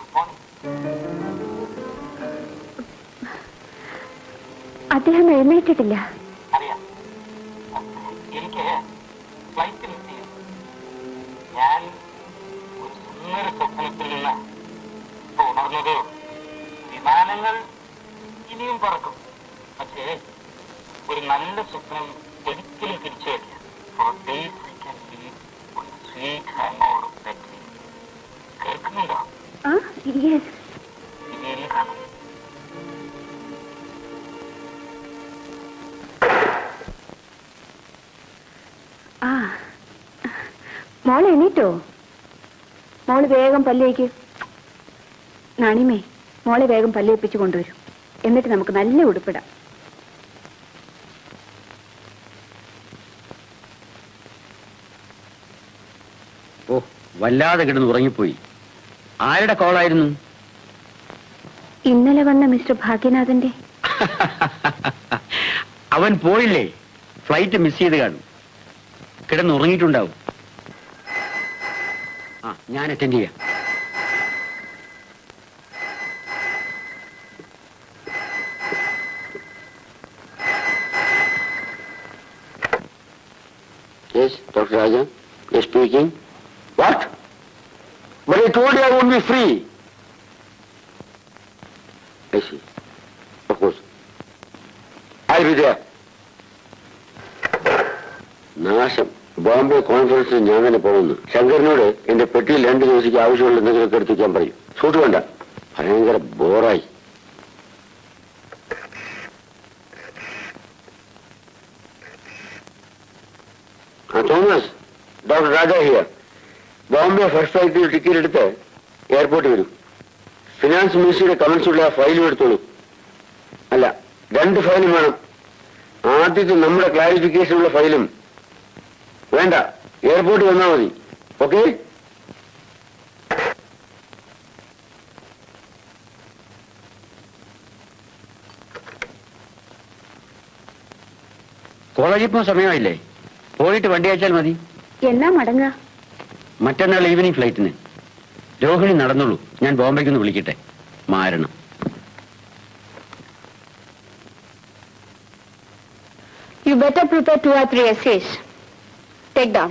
അദ്ദേഹം എഴുന്നേറ്റിട്ടില്ല. എനിക്ക് ഫ്ലൈറ്റ് മിസ് ചെയ്തു. ഞാൻ ഒരു സുന്ദര സ്വപ്നത്തിൽ നിന്ന് ഉണർന്നത്. വിമാനങ്ങൾ ഇനിയും പറക്കും, പക്ഷേ ഒരു നല്ല സ്വപ്നം ഒരിക്കലും തിരിച്ചു വരില്ല. For days I can live with sweet hangover of that dream. കേൾക്കുന്നുണ്ടോ? ആ, യെസ്. ഇനിയും കാണും. ആ, മോൾ എണീറ്റോ? മോള് വേഗം പല്ലേക്ക്. നാണിമേ, മോളെ വേഗം പല്ലേപ്പിച്ച് കൊണ്ടുവരും. എന്നിട്ട് നമുക്ക് നല്ല ഉടുപ്പിടാം. ഓ, വല്ലാതെ കിടന്ന് ഉറങ്ങിപ്പോയി. ആരുടെ കോളായിരുന്നു? ഇന്നലെ വന്ന മിസ്റ്റർ ഭാഗ്യനാഥന്റെ. അവൻ പോയില്ലേ? ഫ്ലൈറ്റ് മിസ് ചെയ്ത് കാണും. കിടന്ന് ഉറങ്ങിയിട്ടുണ്ടാവും. ആ, ഞാൻ അറ്റൻഡ് ചെയ്യാം. Yes, Doctor Raja. Yes, speaking. What? But I told you I won't be free. I see. Of course. I'll be there. നാശം. ബോംബെ കോൺഫറൻസിൽ ഞാൻ തന്നെ പോകുന്നു. ശങ്കറിനോട് എന്റെ പെട്ടിയിൽ രണ്ട് ദിവസത്തേക്ക് ആവശ്യമുള്ള എന്തെങ്കിലുമൊക്കെ എടുത്തിക്കാൻ പറയും. ഷൂട്ട് വേണ്ട, ഭയങ്കര ബോറായി. ആ Thomas, doctor Raja here. Bombay first ഫ്ലൈറ്റിൽ ടിക്കറ്റ് എടുത്ത് എയർപോർട്ടിൽ വരും. ഫിനാൻസ് മിനിസ്ട്രിയുടെ കമൻസുള്ള ഫയലും എടുത്തോളൂ. അല്ല, രണ്ട് ഫയലും വേണം. ആദ്യത്തെ നമ്മുടെ ക്ലാരിഫിക്കേഷനുള്ള ഫയലും വേണ്ട, എയർപോർട്ടിൽ വന്നാൽ മതി. ഓക്കെ? കോളേജിൽ പോകാൻ സമയമായില്ലേ? പോയിട്ട് വണ്ടി അയച്ചാൽ മതി. എന്നാ മടങ്ങുക? മറ്റന്നാൾ ഈവനിങ് ഫ്ലൈറ്റിന്. രോഹിണി നടന്നുള്ളൂ, ഞാൻ ബോംബെക്കൊന്ന് വിളിക്കട്ടെ. മാരണം. You better prepare two or three essays. Take down.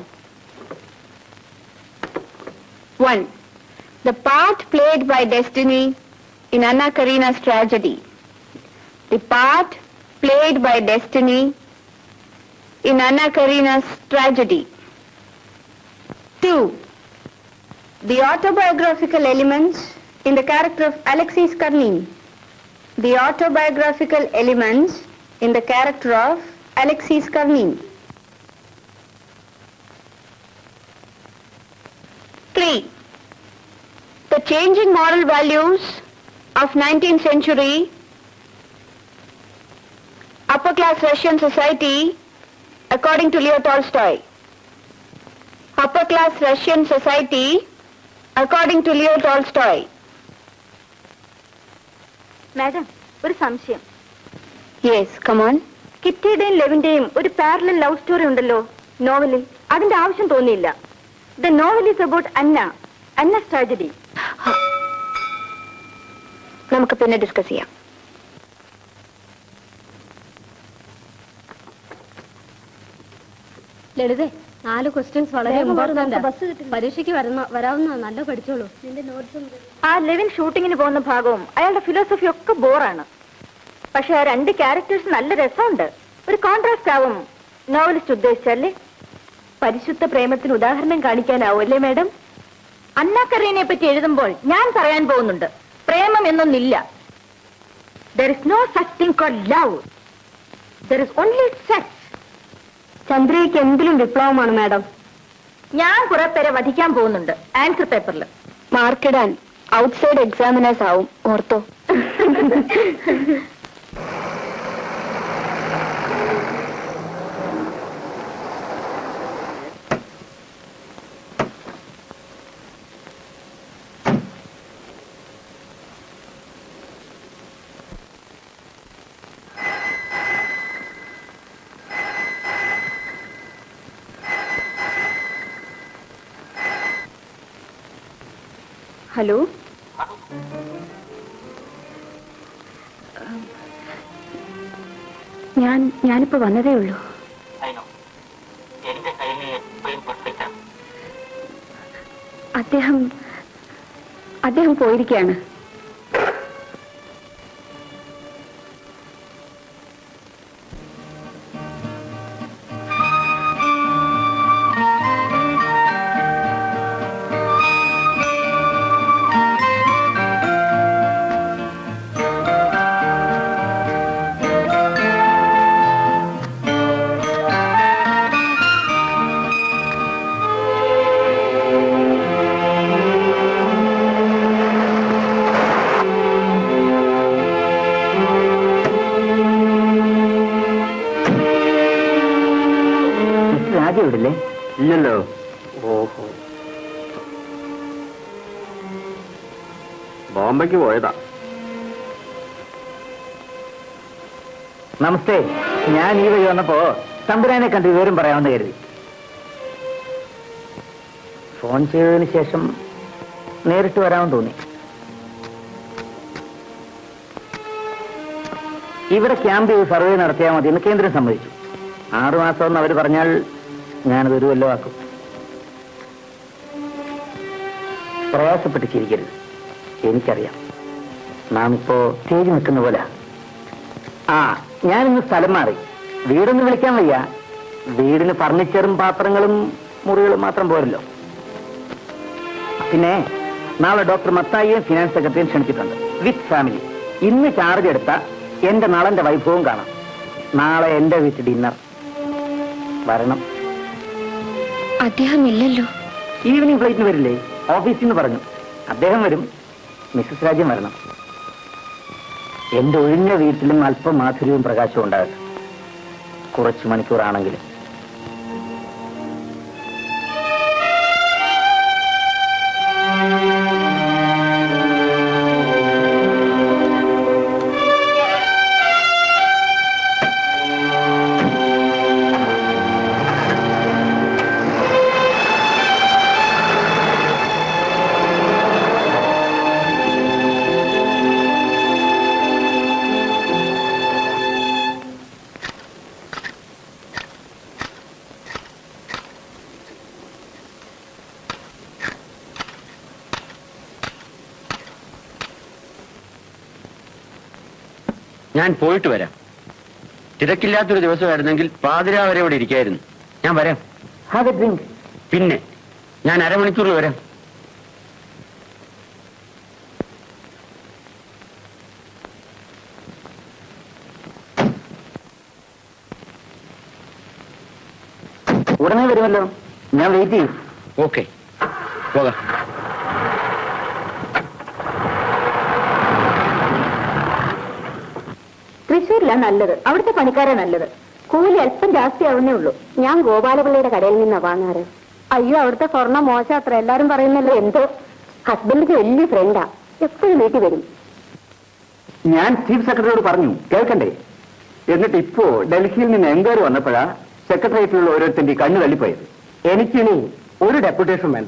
One. The part played by destiny in Anna Karina's tragedy. The part played by destiny in Anna Karina's tragedy. Two. The autobiographical elements in the character of Alexis Karnin. The autobiographical elements in the character of Alexis Karnin. Three. The changing moral values of nineteenth century upper class Russian society according to Leo Tolstoy. Upper class Russian society according to Leo Tolstoy. Madam, ഒരു സംശയം. Yes, come on. കിറ്റിയുടെയും ലെവിന്റെയും ഒരു parallel love story ഉണ്ടല്ലോ നോവലിൽ. അതിന്റെ ആവശ്യം തോന്നിയില്ല. The novel is about Anna, Anna's tragedy. നമുക്ക് പിന്നെ ഡിസ്കസ് ചെയ്യാം. ലളിതേ, നാല് ക്വസ്റ്റ്യൻസ് വളരെ ഇമ്പോർട്ടന്റ്. പരീക്ഷയ്ക്ക് വരുന്ന വരാവുന്ന നല്ല പഠിച്ചോളൂ. നിന്റെ നോട്ട്സും ആ ലെവിൻ ഷൂട്ടിങ്ങിന് പോകുന്ന ഭാഗവും അയാളുടെ ഫിലോസഫി ഒക്കെ ബോറാണ്. പക്ഷെ ആ രണ്ട് ക്യാരക്ടേഴ്സ് നല്ല രസമുണ്ട്. ഒരു കോൺട്രാസ്റ്റ് ആവും നോവലിസ്റ്റ് ഉദ്ദേശിച്ചല്ലേ. പരിശുദ്ധ പ്രേമത്തിന് ഉദാഹരണം കാണിക്കാനാവും അല്ലേ മാഡം? അന്ന കരീനെ പറ്റി എഴുതുമ്പോൾ ഞാൻ പറയാൻ പോകുന്നുണ്ട്, പ്രേമം എന്നൊന്നില്ല. There is no such thing called love. There is only sex. ചന്ദ്രയ്ക്ക് എന്തിലും വിപ്ലവമാണ് മാഡം. ഞാൻ കുറെ പേരെ വധിക്കാൻ പോകുന്നുണ്ട് ആൻസർ പേപ്പറിൽ. മാർക്കിടാൻ ഔട്ട്സൈഡ് എക്സാമിനേഴ്സ് ആവും, ഓർത്തോ. ഹലോ, ഞാൻ ഞാനിപ്പോ വന്നതേ ഉള്ളൂ. എന്റെ കയ്യിൽ എപ്പോഴും പെർഫെക്റ്റ് ആണ്. അദ്ദേഹം അദ്ദേഹം പോയിരിക്കുകയാണ്. ഇല്ലല്ലോ. ഓഹോ, ബോംബെക്ക് പോയതാ. നമസ്തേ. ഞാൻ ഈ വഴി വന്നപ്പോ തമ്പുരാനെ കണ്ട് വിവരം പറയാമെന്ന് കരുതി. ഫോൺ ചെയ്തതിന് ശേഷം നേരിട്ട് വരാമെന്ന് തോന്നി. ഇവിടെ ക്യാമ്പ് ചെയ്ത് സർവേ നടത്തിയാൽ മതി എന്ന് കേന്ദ്രം സമ്മതിച്ചു. ആറുമാസം എന്ന് അവർ പറഞ്ഞാൽ ഞാനതൊരു വല്ലവാക്കും. പ്രയാസപ്പെട്ട് ചിരിക്കരുത്. എനിക്കറിയാം നാം ഇപ്പോ സ്റ്റേജ് നിൽക്കുന്ന പോലെ. ആ, ഞാനിന്ന് സ്ഥലം മാറി. വീടൊന്നും വിളിക്കാൻ വയ്യ. വീടിന് ഫർണിച്ചറും പാത്രങ്ങളും മുറികളും മാത്രം പോരല്ലോ. പിന്നെ നാളെ ഡോക്ടർ മത്തായിയും ഫിനാൻസ് സെക്രട്ടറിയും ക്ഷണിച്ചിട്ടുണ്ട് വിത്ത് ഫാമിലി. ഇന്ന് ചാർജ് എടുത്ത എന്റെ നാളന്റെ വൈഭവവും കാണാം. നാളെ എന്റെ വീട്ടിൽ ഡിന്നർ. വരണം. അദ്ദേഹം ഇല്ലല്ലോ. ഈവനിങ് ഫ്ലൈറ്റിന് വരില്ലേ? ഓഫീസിൽ നിന്ന് പറഞ്ഞു. അദ്ദേഹം വരും. മിസ്സസ് രാജ്യം വരണം. എന്റെ ഒഴിഞ്ഞ വീട്ടിലും അല്പം മാധുര്യവും പ്രകാശവും ഉണ്ടാകട്ടെ. കുറച്ചു മണിക്കൂറാണെങ്കിലും. ഞാൻ പോയിട്ട് വരാം. തിരക്കില്ലാത്തൊരു ദിവസമായിരുന്നെങ്കിൽ പാതിരാ വരെ ഇവിടെ ഇരിക്കായിരുന്നു. ഞാൻ വരാം. Have a drink. പിന്നെ ഞാൻ അരമണിക്കൂറിൽ വരാം. ഉടനെ വരുമല്ലോ, ഞാൻ വെയിറ്റ് ചെയ്യും. ഓക്കെ, പോകാം. തൃശ്ശൂരിലാണ് നല്ലത്, അവിടുത്തെ പണിക്കാരാ നല്ലത്. കൂലി അല്പം ജാസ്തിയാവുന്നേ ഉള്ളൂ. ഞാൻ ഗോപാലപിള്ളയുടെ കടയിൽ നിന്നാ വാങ്ങാറ്. അയ്യോ, അവിടുത്തെ സ്വർണ്ണ മോശം അത്ര എല്ലാരും പറയുന്നല്ലോ. എന്തോ ഹസ്ബൻഡിന്റെ വലിയ ഫ്രണ്ടാ, എപ്പോഴും വീട്ടിൽ വരും. ഞാൻ ചീഫ് സെക്രട്ടറിയോട് പറഞ്ഞു, കേൾക്കണ്ടേ? എന്നിട്ട് ഇപ്പോ ഡൽഹിയിൽ നിന്ന് എൻക്വയറി വന്നപ്പോഴാ സെക്രട്ടേറിയറ്റിലുള്ള ഓരോരുത്തരുടെ കണ്ണു തള്ളിപ്പോയത്. എനിക്കിനി ഒരു ഡെപ്യൂട്ടേഷൻ വേണ്ട.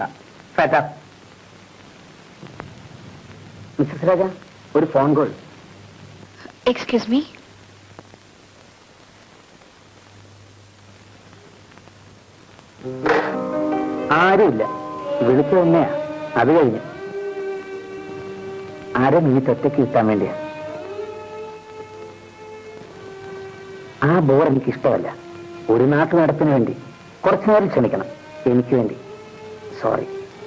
മിസ്സസ് രാജ, ഒരു ഫോൺ കോൾ. Excuse me. ആരുമില്ല, വിളിച്ചു തന്നെയാ. അത് കഴിഞ്ഞു. ആരെ മിനിറ്റ് ഒറ്റയ്ക്ക് കിട്ടാൻ വേണ്ടിയാ. ആ ബോർ എനിക്ക് ഇഷ്ടമല്ല. ഒരു നാട്ടു നടപ്പിന് വേണ്ടി കുറച്ചു നേരം ക്ഷമിക്കണം. എനിക്ക് വേണ്ടി സോറി.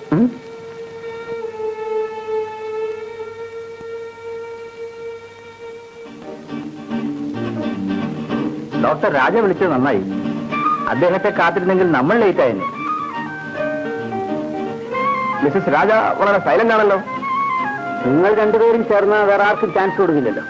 ഡോക്ടർ രാജ വിളിച്ചത് നന്നായി. അദ്ദേഹത്തെ കാത്തിരുന്നെങ്കിൽ നമ്മൾ ലേറ്റ് ആയിരുന്നു. മിസ്സസ് രാജ വളരെ സൈലന്റ് ആണല്ലോ. നിങ്ങൾ രണ്ടുപേരും ചേർന്ന് വേറെ ആർക്കും ചാൻസ് കൊടുക്കില്ലല്ലോ.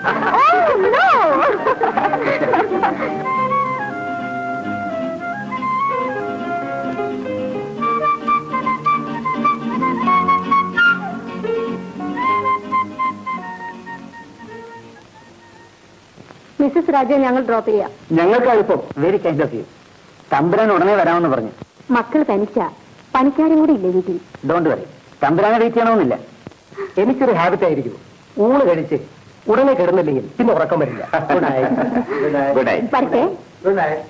മിസ്സസ് രാജയെ ഞങ്ങൾ ഡ്രോപ്പ് ചെയ്യാം. ഞങ്ങൾക്ക് എളുപ്പം. Very kind of you. തമ്പുരാൻ ഉടനെ വരാമെന്ന് പറഞ്ഞു. മക്കൾ തനിച്ച പണിക്കാരും കൂടി ഇല്ലേ വീട്ടിൽ? ഡോണ്ട് വറി, തമ്പുരാനെ വെയിറ്റ് ചെയ്യണമെന്നില്ല. എനിക്കൊരു ഹാബിറ്റ് ആയിരിക്കും, ഊണ് കഴിച്ച് ഉടനെ കിടന്നില്ലെങ്കിൽ പിന്നെ ഉറക്കം വരില്ല. Good night. Good night. വരട്ടെ. Good night.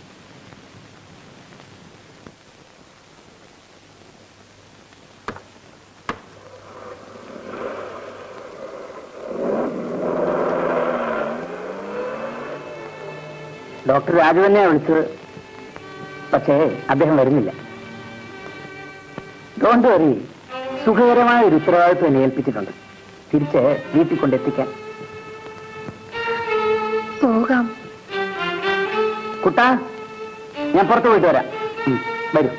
ഡോക്ടർ രാജു തന്നെയാ വിളിച്ചത്, പക്ഷേ അദ്ദേഹം വരുന്നില്ല. ഡോണ്ട് വറി, സുഖകരമായ ഒരു ഉത്തരവാദിത്വം എന്നെ ഏൽപ്പിച്ചിട്ടുണ്ട്. തിരിച്ച് വീട്ടിൽ കൊണ്ടെത്തിക്കാൻ. പോകാം. കുട്ടാ, ഞാൻ പുറത്തു പോയിട്ട് വരാം. വരൂ.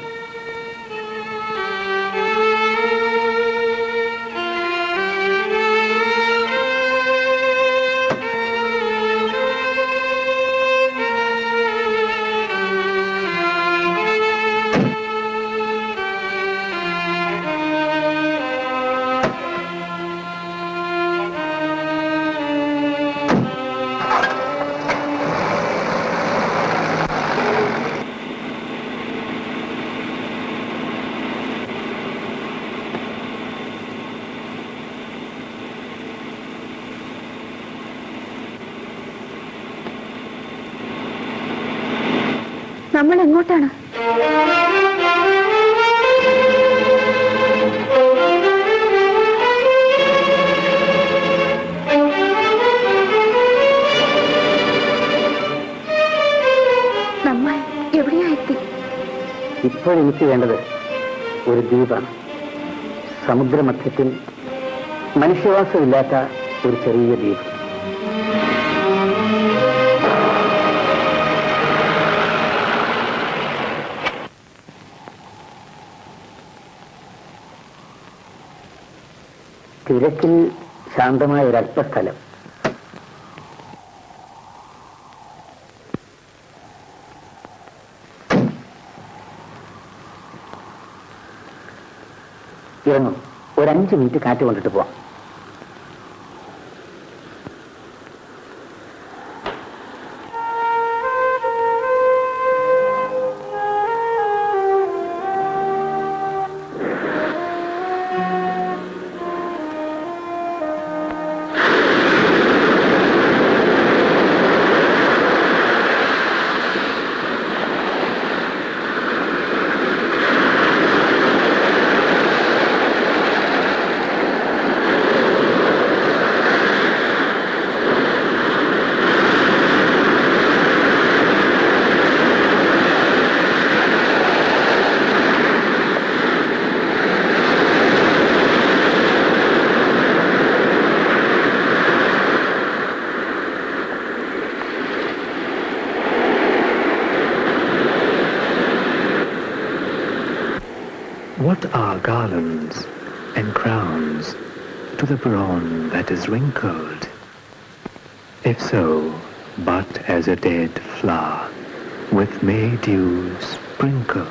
നമ്മൾ എങ്ങോട്ടാണ്? നമ്മൾ എവിടെയാ എത്തി? ഇപ്പോൾ എനിക്ക് വേണ്ടത് ഒരു ദ്വീപാണ്. സമുദ്രമധ്യത്തിൽ മനുഷ്യവാസമില്ലാത്ത ഒരു ചെറിയ ദ്വീപ്. തിരക്കിൽ ശാന്തമായ ഒരല്പസ്ഥലം. ഇറങ്ങും. ഒരഞ്ച് മിനിറ്റ് കാറ്റ് കൊണ്ടിട്ട് പോവാം. What are garlands and crowns to the brawn that is wrinkled? If so, but as a dead flower with May dew sprinkled.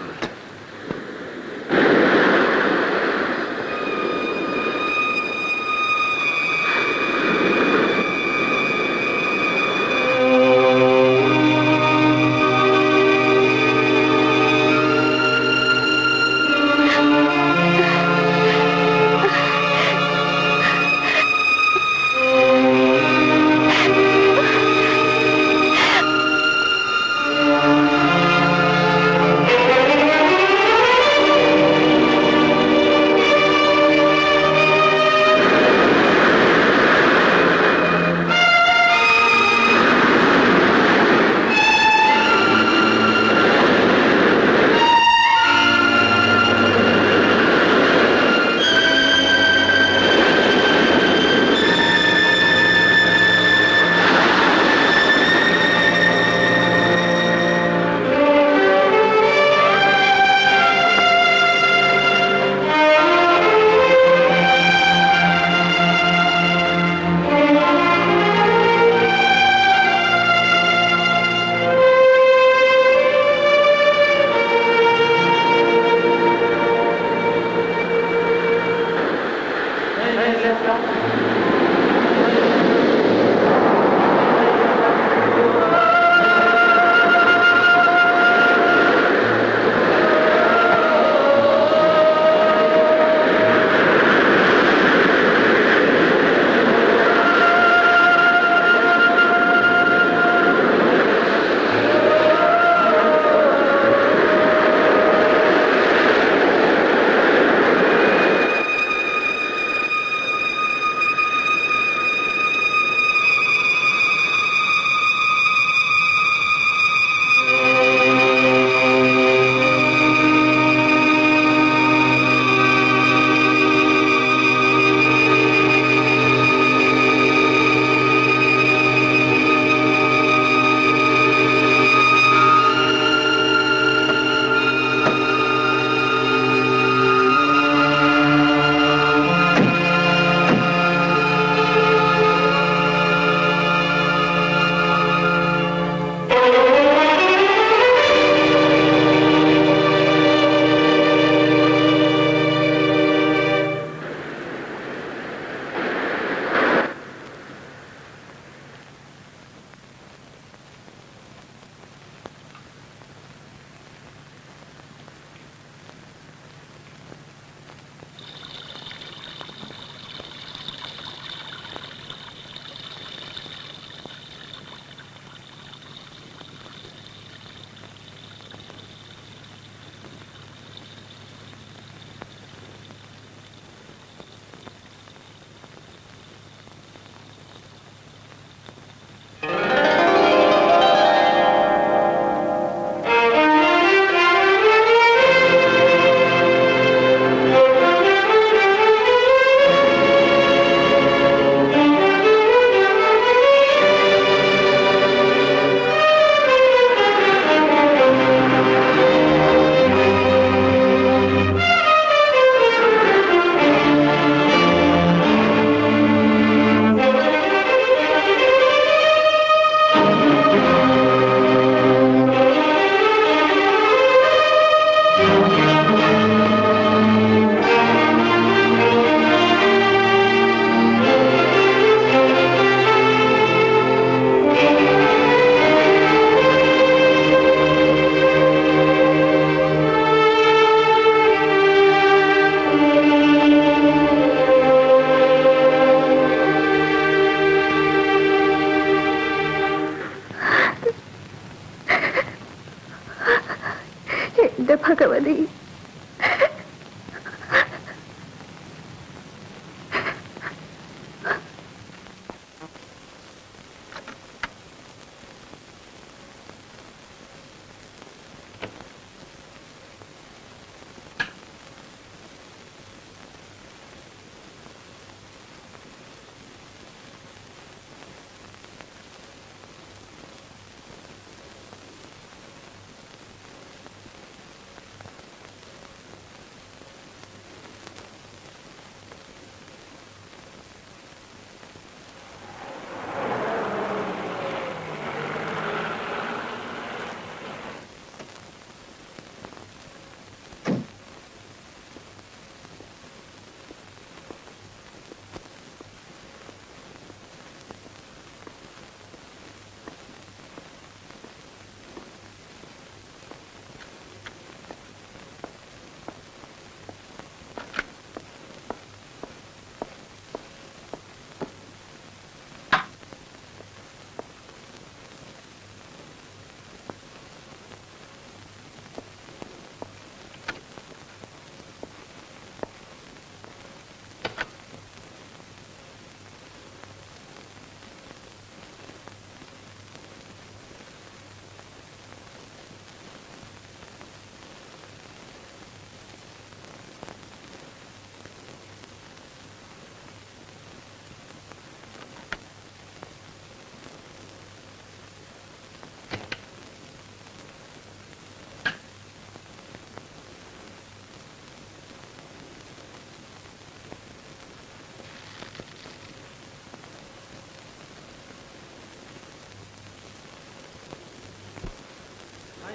Bhagavathi.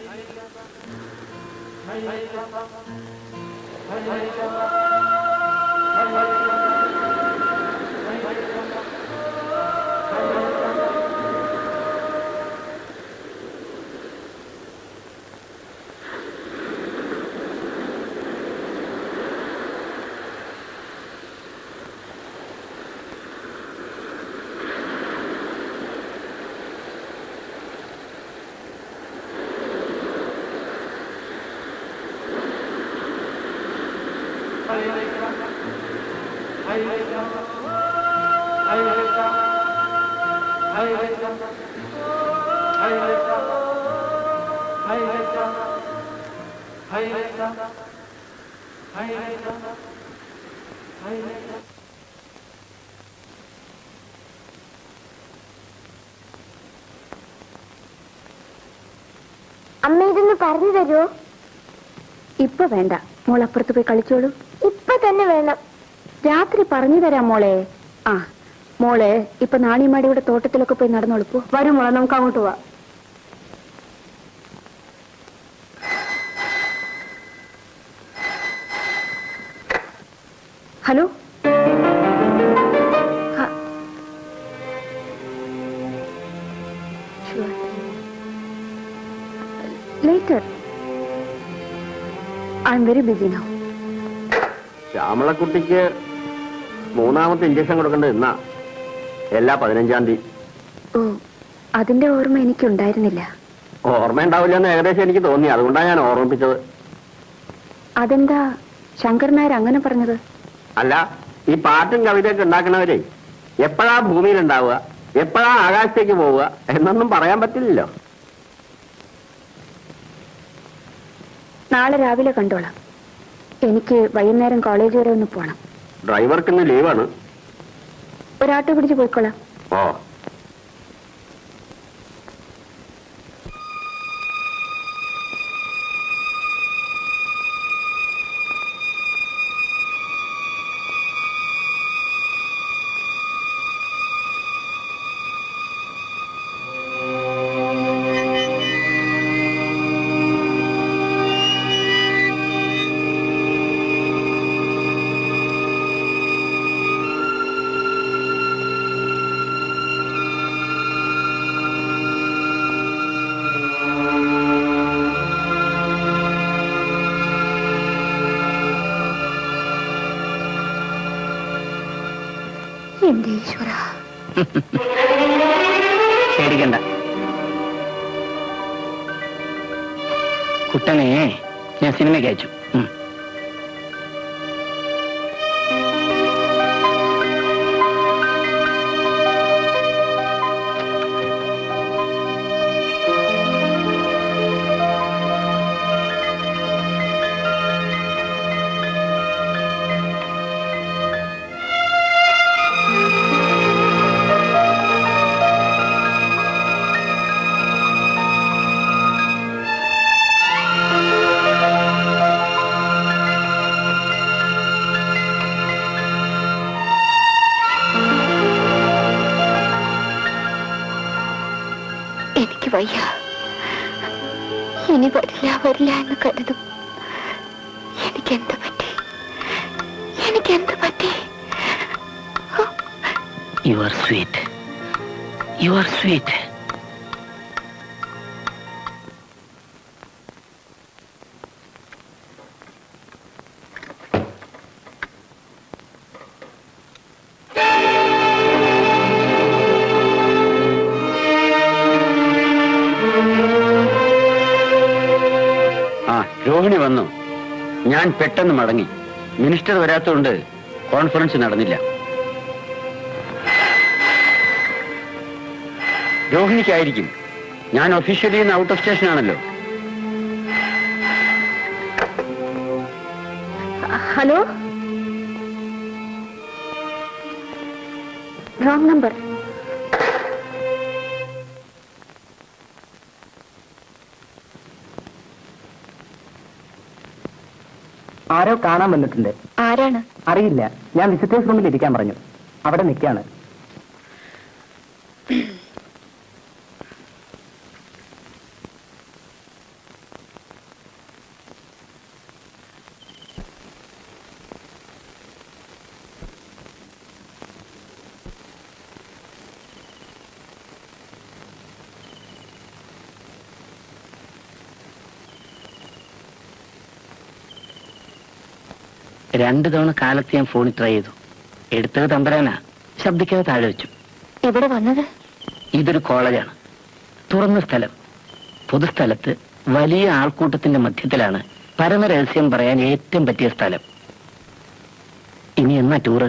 അമ്മ ഇതൊന്ന് പറഞ്ഞു തരുമോ? ഇപ്പൊ വേണ്ട, മോൾ അപ്പുറത്ത് പോയി കളിച്ചോളൂ. ഇപ്പൊ തന്നെ വേണം. രാത്രി പറഞ്ഞു തരാം മോളെ. ആ മോളെ ഇപ്പൊ നാണിമാടിയുടെ തോട്ടത്തിലൊക്കെ പോയി നടന്നോളൂ. വരും മോളെ, നമുക്ക് അങ്ങോട്ട് പോവാം. Hello, later. I M very busy now. ശ്യാമളക്കുട്ടിക്ക് മൂന്നാമത്തെ ഇഞ്ചക്ഷൻ കൊടുക്കേണ്ടത് എന്നാ? എല്ലാ പതിനഞ്ചാം തീയതി. ഓ, അതിന്റെ ഓർമ്മ എനിക്കുണ്ടായിരുന്നില്ല. ഓർമ്മ ഉണ്ടാവില്ല എന്ന് ഏകദേശം എനിക്ക് തോന്നി, അതുകൊണ്ടാണ് ഞാൻ ഓർമ്മിപ്പിച്ചത്. അതെന്താ ശങ്കർ നായർ അങ്ങനെ പറഞ്ഞത്? അല്ല, ഈ പാട്ടും കവിതയൊക്കെ ഉണ്ടാക്കണവരെ എപ്പോഴാ ഭൂമിയിൽ ഉണ്ടാവുക, എപ്പോഴാ ആകാശത്തേക്ക് പോവുക എന്നൊന്നും പറയാൻ പറ്റില്ലല്ലോ. നാളെ രാവിലെ കണ്ടോളാം. എനിക്ക് വൈകുന്നേരം കോളേജ് വരെ ഒന്ന് പോണം. ഡ്രൈവർക്ക് ഇന്ന് ലീവാണ്. ഒരാട്ടോ പിടിച്ച് പോയിക്കോളാം. ഓ, എന്റെ ഈശ്വര. പേടിക്കണ്ട കുട്ടനെ, ഞാൻ സിനിമയ്ക്ക് അയച്ചു. എനിക്ക് വയ്യ. ഇനി വരില്ല വരില്ല എന്ന് കരുതും. എനിക്കെന്ത് പറ്റി? എനിക്കെന്ത് പറ്റി? You are sweet, you are sweet. Rohini വന്നു. ഞാൻ പെട്ടെന്ന് മടങ്ങി. മിനിസ്റ്റർ വരാത്തതുകൊണ്ട് കോൺഫറൻസ് നടന്നില്ല. രോഹിണിക്കായിരിക്കും. ഞാൻ ഒഫീഷ്യലി ഇന്ന് ഔട്ട് ഓഫ് സ്റ്റേഷൻ ആണല്ലോ. Hello, wrong number. ആരോ കാണാൻ വന്നിട്ടുണ്ട്. ആരാണ്? അറിയില്ല. ഞാൻ വിസിറ്റേഴ്സ് റൂമിൽ ഇരിക്കാൻ പറഞ്ഞു. അവിടെ നിൽക്കാണ്. രണ്ടു തവണ കാലത്ത് ഞാൻ ഫോണിൽ ട്രൈ ചെയ്തു. എടുത്തത് തമ്പരാനാ, ശബ്ദിക്കാതെ താഴെ വെച്ചു. എവിടെ വന്നത്? ഇതൊരു കോളേജാണ്, തുറന്ന സ്ഥലം. പൊതുസ്ഥലത്ത് വലിയ ആൾക്കൂട്ടത്തിന്റെ മധ്യത്തിലാണ് പരമരഹസ്യം പറയാൻ ഏറ്റവും പറ്റിയ സ്ഥലം. ഇനി എന്നാ ടൂറ്?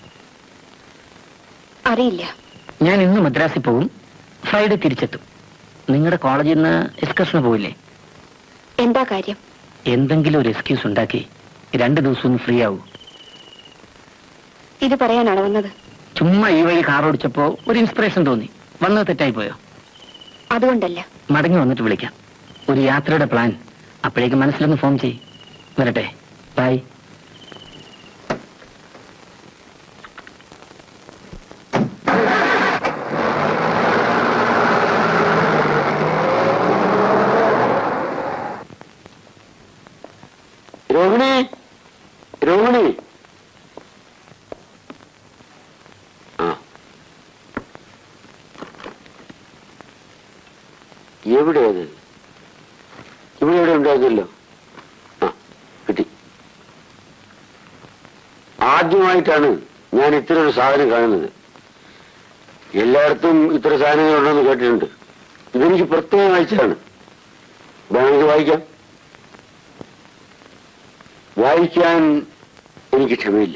അറിയില്ല. ഞാൻ ഇന്ന് മദ്രാസിൽ പോകും, ഫ്രൈഡേ തിരിച്ചെത്തും. നിങ്ങളുടെ കോളേജിൽ നിന്ന് എക്സ്കർഷന് പോയില്ലേ? എന്താ കാര്യം? എന്തെങ്കിലും ഒരു എക്സ്ക്യൂസ് ഉണ്ടാക്കി രണ്ടു ദിവസം ഒന്ന് ഫ്രീ ആവൂ. ഇത് പറയാനാണ് വന്നത്? ചുമ്മാ ഈ വഴി കാർ ഓടിച്ചപ്പോ ഒരു ഇൻസ്പിറേഷൻ തോന്നി. വന്നത് തെറ്റായി പോയോ? അതുകൊണ്ടല്ല. മടങ്ങി വന്നിട്ട് വിളിക്കാം. ഒരു യാത്രയുടെ പ്ലാൻ അപ്പോഴേക്ക് മനസ്സിലൊന്ന് ഫോം ചെയ്. വരട്ടെ, ബൈ. രോഹിണി, രോഹിണി. ആ, എവിടെയത്? ഇവിടെ എവിടെ ഉണ്ടായിരുന്നല്ലോ. ആ, കിട്ടി. ആദ്യമായിട്ടാണ് ഞാൻ ഇത്ര ഒരു സാധനം കാണുന്നത്. എല്ലായിടത്തും ഇത്ര സാധനങ്ങൾ ഉണ്ടെന്ന് കേട്ടിട്ടുണ്ട്. ഇതെനിക്ക് പ്രത്യേകം അയച്ചതാണ്. വേണമെങ്കിൽ വായിക്കാം. വായിക്കാൻ എനിക്ക് ക്ഷമയില്ല.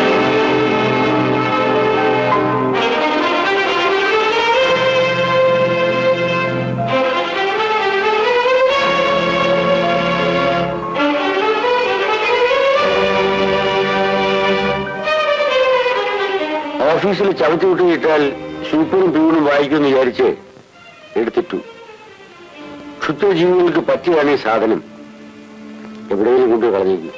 ഓഫീസിൽ ചവിട്ടി വിട്ടിട്ടാൽ സൂപ്പറും പ്യൂണും വായിക്കുമെന്ന് വിചാരിച്ച് എടുത്തിട്ടു. ക്ഷുദ്രജീവികൾക്ക് പറ്റിയാണ് ഈ സാധനം. എവിടെയെങ്കിലും കൊണ്ട് കളഞ്ഞേക്കും.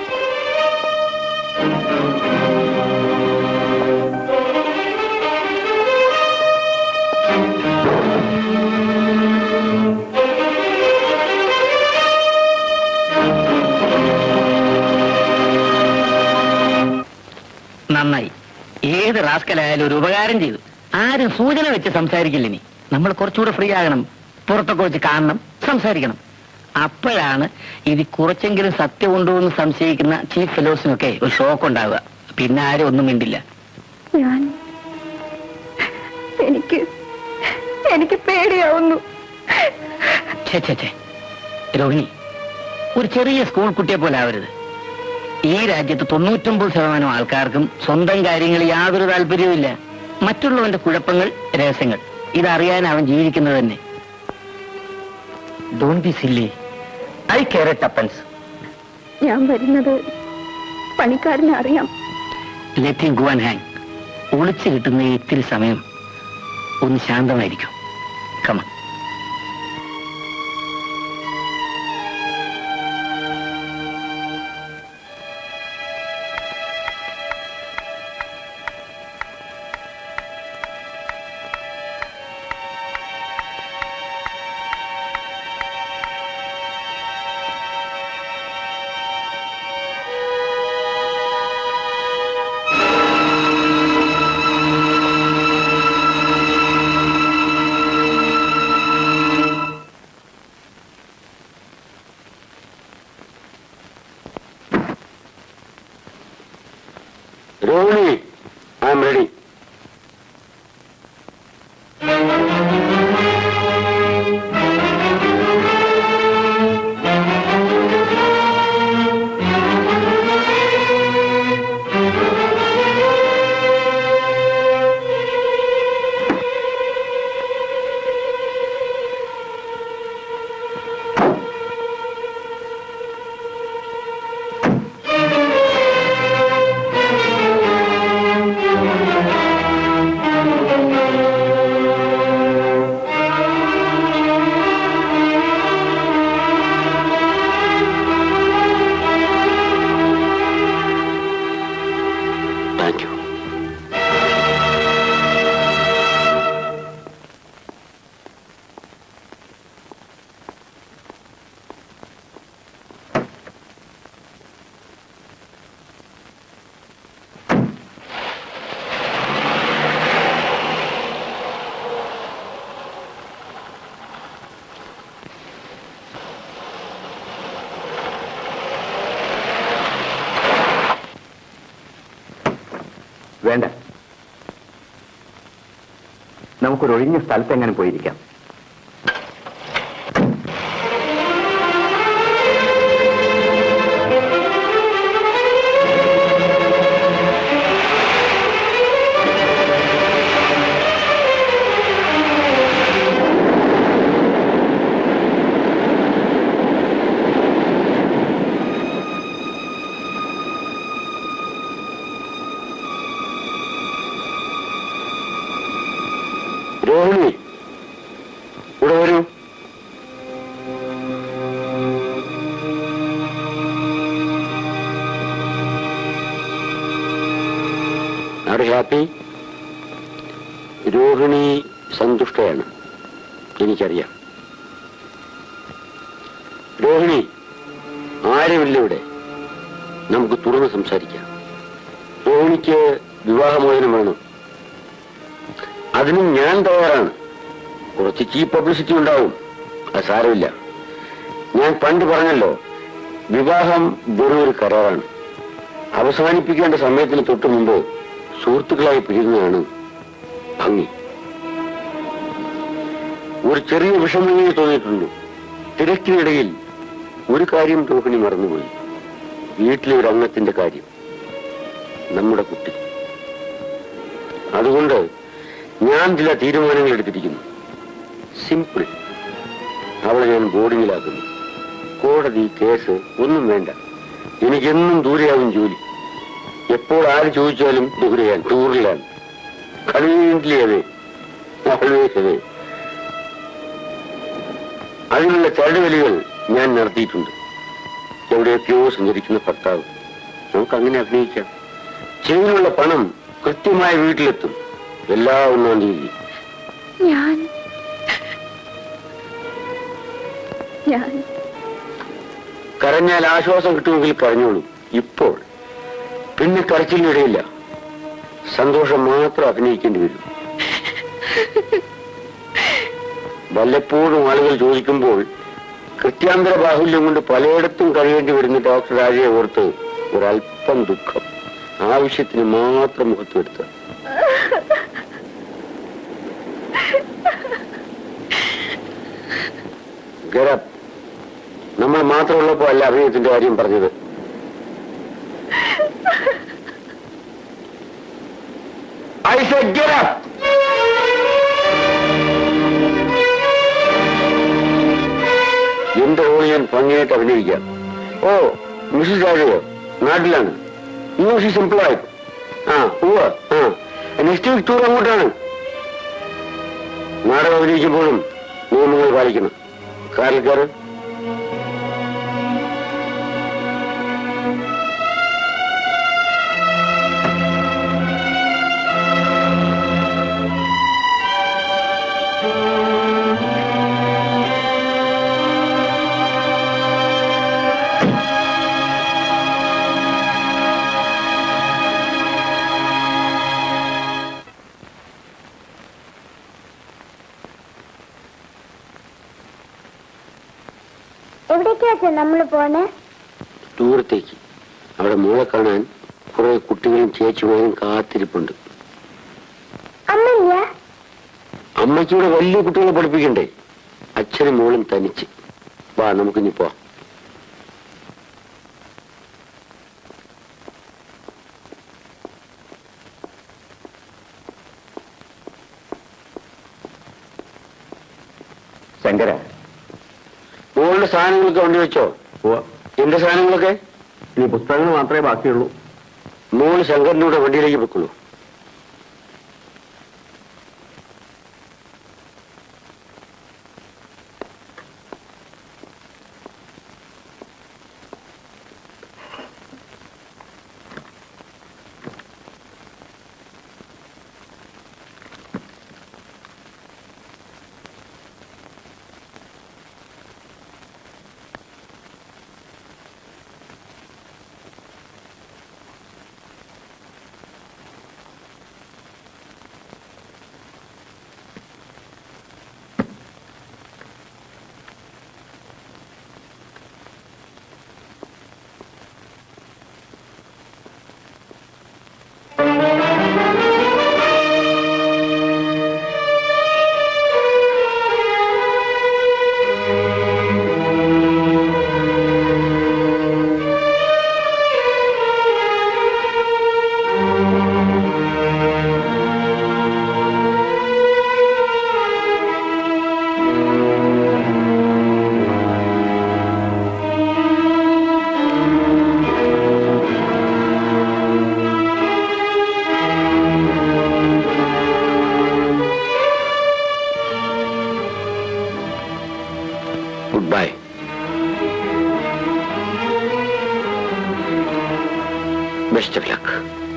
നന്നായി. ഏത് റാസ്കലായാലും ഒരു ഉപകാരം ചെയ്തു. ആരും സൂചന വെച്ച് സംസാരിക്കില്ല. ഇനി നമ്മൾ കുറച്ചുകൂടെ ഫ്രീ ആകണം, പുറത്തൊക്കെ വെച്ച് കാണണം, സംസാരിക്കണം. അപ്പോഴാണ് ഇത് കുറച്ചെങ്കിലും സത്യമുണ്ടോ എന്ന് സംശയിക്കുന്ന ചീഫ് ഫെലോസിനൊക്കെ ഒരു ഷോക്ക് ഉണ്ടാവുക. പിന്നെ ആരും ഒന്നും മിണ്ടില്ല. ഞാൻ എനിക്ക് എനിക്ക് പേടിയാവുന്നു. ഛേ ഛേ ഛേ രോഹിണി, ഒരു ചെറിയ സ്കൂൾ കുട്ടിയെ പോലെ ആവരുത്. ഈ രാജ്യത്ത് തൊണ്ണൂറ്റൊമ്പത് ശതമാനം ആൾക്കാർക്കും സ്വന്തം കാര്യങ്ങളിൽ യാതൊരു താല്പര്യവുമില്ല. മറ്റുള്ളവന്റെ കുഴപ്പങ്ങൾ, രഹസ്യങ്ങൾ ഇതറിയാൻ അവൻ ജീവിക്കുന്നത് തന്നെ. Don't be silly. I care a tuppence. ഞാൻ വരുന്നത് പണിക്കാരനെ അറിയാം. Let him go and hang. ഒളിച്ചു കിട്ടുന്ന ഈ ഇത്തിരി സമയം ഒന്ന് ശാന്തമായിരിക്കും. കമ. വേണ്ട, നമുക്കൊരു ഒഴിഞ്ഞ സ്ഥലത്ത് എങ്ങനെ പോയിരിക്കാം. രോഹിണി, ഇവിടെ വരൂ. Are happy? രോഹിണി സന്തുഷ്ടയാണ്, എനിക്കറിയാം. രോഹിണി, ആരുമില്ല ഇവിടെ, നമുക്ക് തുറന്ന് സംസാരിക്കാം. രോഹിണിക്ക് വിവാഹമോചനം വേണം. അതിനും ഞാൻ തയ്യാറാണ്. കുറച്ച് ചീപ്പ് പബ്ലിസിറ്റി ഉണ്ടാവും, അത് സാരമില്ല. ഞാൻ പണ്ട് പറഞ്ഞല്ലോ, വിവാഹം വെറും ഒരു കരാറാണ്. അവസാനിപ്പിക്കേണ്ട സമയത്തിന് തൊട്ടു മുമ്പ് സുഹൃത്തുക്കളായി പിരിയുന്നതാണ് ഭംഗി. ഒരു ചെറിയ വിഷമമേ തോന്നിയിട്ടുള്ളൂ. തിരക്കിനിടയിൽ ഒരു കാര്യം രോഹിണി മറന്നുപോയി. വീട്ടിലെ ഒരു അംഗത്തിന്റെ കാര്യം, നമ്മുടെ കുട്ടി. അതുകൊണ്ട് ഞാൻ ചില തീരുമാനങ്ങൾ എടുത്തിരിക്കുന്നു. സിമ്പിൾ. അവളെ ഞാൻ ബോർഡിങ്ങിലാക്കുന്നു. കോടതി, കേസ് ഒന്നും വേണ്ട. എനിക്കെന്നും ദൂരെയാവും ജോലി. എപ്പോൾ ആര് ചോദിച്ചാലും ദൂരെയാണ്, ടൂറിലാണ്. കൺവീനിയന്റ്ലി അതെ, ഓൾവേസ് അതെ. അതിനുള്ള ചരടുവലികൾ ഞാൻ നടത്തിയിട്ടുണ്ട്. എവിടെയൊക്കെയോ സഞ്ചരിക്കുന്ന ഭർത്താവ്. നമുക്കങ്ങനെ അഭിനയിക്കാം. ചെവിയിലുള്ള പണം കൃത്യമായ വീട്ടിലെത്തും. എല്ലാ ഒന്നാം തീയതി. ഞാൻ ഞാൻ കരഞ്ഞാൽ ആശ്വാസം കിട്ടുമെങ്കിൽ കരഞ്ഞോളൂ. ഇപ്പോൾ പിന്നെ കരച്ചിലിനിടയില്ല. സന്തോഷം മാത്രം അഭിനയിക്കേണ്ടി വരും. വല്ലപ്പോഴും ആളുകൾ ചോദിക്കുമ്പോൾ കൃത്യാന്തര ബാഹുല്യം കൊണ്ട് പലയിടത്തും കഴിയേണ്ടി വരുന്ന ഡോക്ടർ രാജയെ ഓർത്ത് ഒരല്പം ദുഃഖം. ആവശ്യത്തിന് മാത്രം മുഖത്തെടുത്ത്. ഗരബ്, നമ്മൾ മാത്രമുള്ളപ്പോ അല്ല അഭിനയത്തിന്റെ കാര്യം പറഞ്ഞത്. I said get up. എന്റെ റോൾ ഞാൻ ഭംഗിയായിട്ട് അഭിനയിക്കാം. ഓ, മിസ്സസ് രാജയോ നാട്ടിലാണ്. News employ. ആ ഉവ്വ്. ആ നെക്സ്റ്റ് വീക്ക് ടൂർ അങ്ങോട്ടാണ്. നാടകം അഭിനയിക്കുമ്പോഴും നിയമങ്ങൾ പാലിക്കണം. കാറിൽ കയറ്. എവിടേക്കാ നമ്മൾ പോണേ? ദൂരത്തേക്ക്. അവിടെ മോളെ കാണാൻ കുറെ കുട്ടികളും ചേച്ചിമാരും കാത്തിരിപ്പുണ്ട്. അമ്മയ്യ? അമ്മയ്ക്കൂടെ വലിയ കുട്ടികളെ പഠിപ്പിക്കണ്ടേ? അച്ഛനും മോളും തനിച്ച്. വാ, നമുക്കിനി പോവാം. ശങ്കര, മോളുടെ സാധനങ്ങളൊക്കെ വണ്ടി വെച്ചോ? എന്റെ സാധനങ്ങളൊക്കെ? ഇനി പുസ്തകങ്ങൾ മാത്രമേ ബാക്കിയുള്ളൂ. മോള് ശങ്കറിന്റെ കൂടെ വണ്ടിയിലേക്ക് വെക്കുള്ളൂ. Goodbye. Best of luck.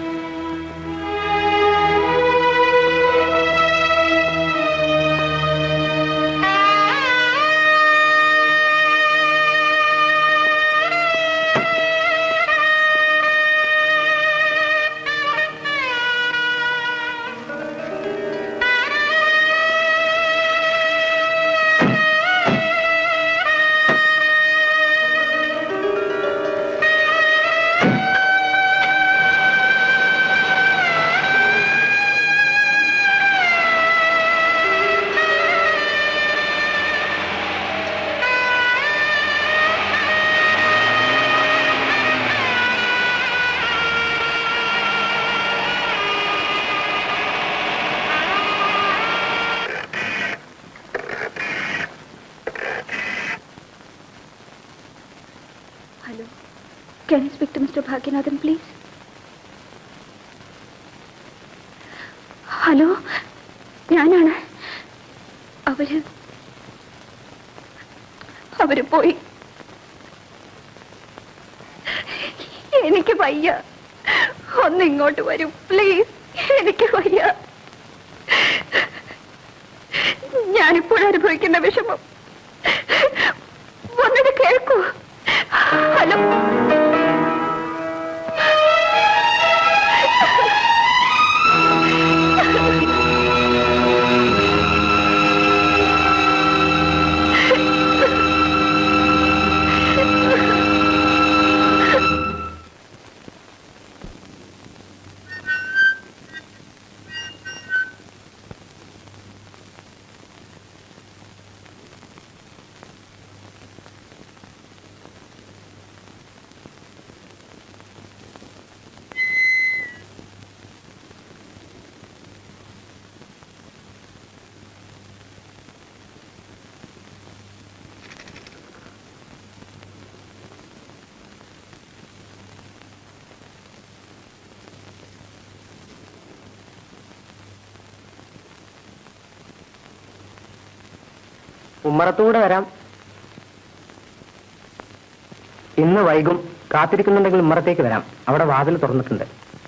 Can I speak to Mister Bhaginathan, please? Hello, ഞാനാണ്. അവര് അവര് പോയി. എനിക്ക് വയ്യ. ഒന്ന് ഇങ്ങോട്ട് വരൂ പ്ലീസ്. എനിക്ക് വയ്യ. ഞാനിപ്പോൾ അനുഭവിക്കുന്ന വിഷമം ഒന്നത് കേൾക്കൂ. ഹലോ. ഉമ്മറത്തൂടെ വരാം. ഇന്ന് വൈകും. കാത്തിരിക്കുന്നുണ്ടെങ്കിൽ ഉമ്മറത്തേക്ക് വരാം. അവിടെ വാതിൽ തുറന്നിട്ടുണ്ട്.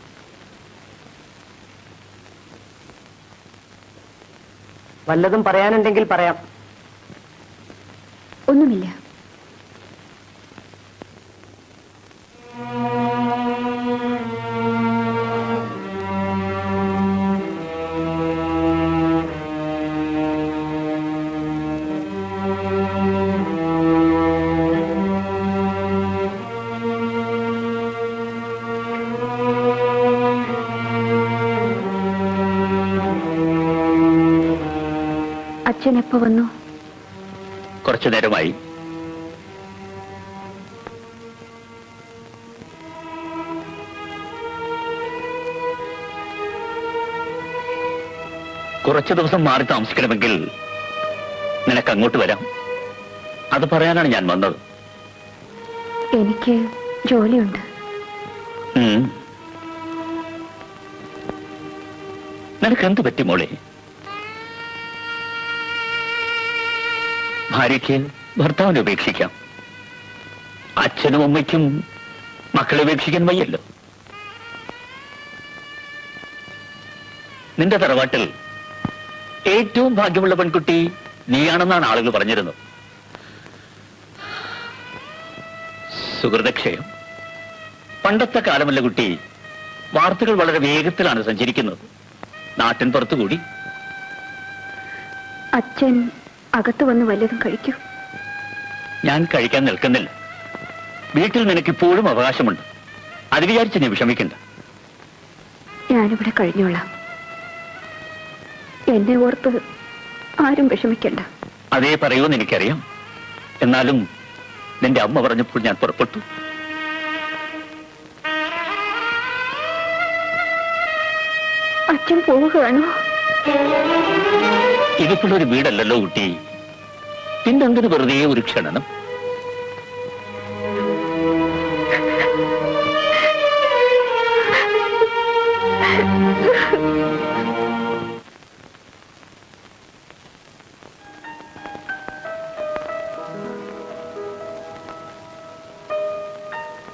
വല്ലതും പറയാനുണ്ടെങ്കിൽ പറയാം. ഒന്നുമില്ല. അച്ഛൻ എപ്പോ വന്നു? കുറച്ചു നേരമായി. കുറച്ചു ദിവസം മാറി താമസിക്കണമെങ്കിൽ നിനക്ക് അങ്ങോട്ട് വരാം. അത് പറയാനാണ് ഞാൻ വന്നത്. എനിക്ക് ജോലിയുണ്ട്. നിനക്ക് എന്ത് പറ്റി മോളെ? ഭാര്യയ്ക്ക് ഭർത്താവിനെ ഉപേക്ഷിക്കാം. അച്ഛനും അമ്മയ്ക്കും മക്കളെ ഉപേക്ഷിക്കാൻ വയ്യല്ലോ. നിന്റെ തറവാട്ടിൽ ഏറ്റവും ഭാഗ്യമുള്ള പെൺകുട്ടി നീയാണെന്നാണ് ആളുകൾ പറഞ്ഞിരുന്നത്. സുഹൃതക്ഷയം. പണ്ടത്തെ കാലമല്ല കുട്ടി. വാർത്തകൾ വളരെ വേഗത്തിലാണ് സഞ്ചരിക്കുന്നത്. നാട്ടിൻ പുറത്തുകൂടി. അച്ഛൻ അകത്ത് വന്ന് വല്ലതും കഴിക്കൂ. ഞാൻ കഴിക്കാൻ നിൽക്കുന്നില്ല. വീട്ടിൽ നിനക്കിപ്പോഴും അവകാശമുണ്ട്. അത് വിചാരിച്ച് നീ വിഷമിക്കണ്ട. ഞാനിവിടെ കഴിഞ്ഞോളാം. എന്നെ ഓർത്ത് ആരും വിഷമിക്കണ്ട. അതേ പറയൂന്ന് എനിക്കറിയാം. എന്നാലും നിന്റെ അമ്മ പറഞ്ഞപ്പോൾ ഞാൻ പുറപ്പെട്ടു. അച്ഛൻ പോവുകയാണോ? ഇതിപ്പോഴൊരു വീടല്ലല്ലോ കുട്ടി. പിന്നെന്തിന് വെറുതെ ഒരു ക്ഷണം?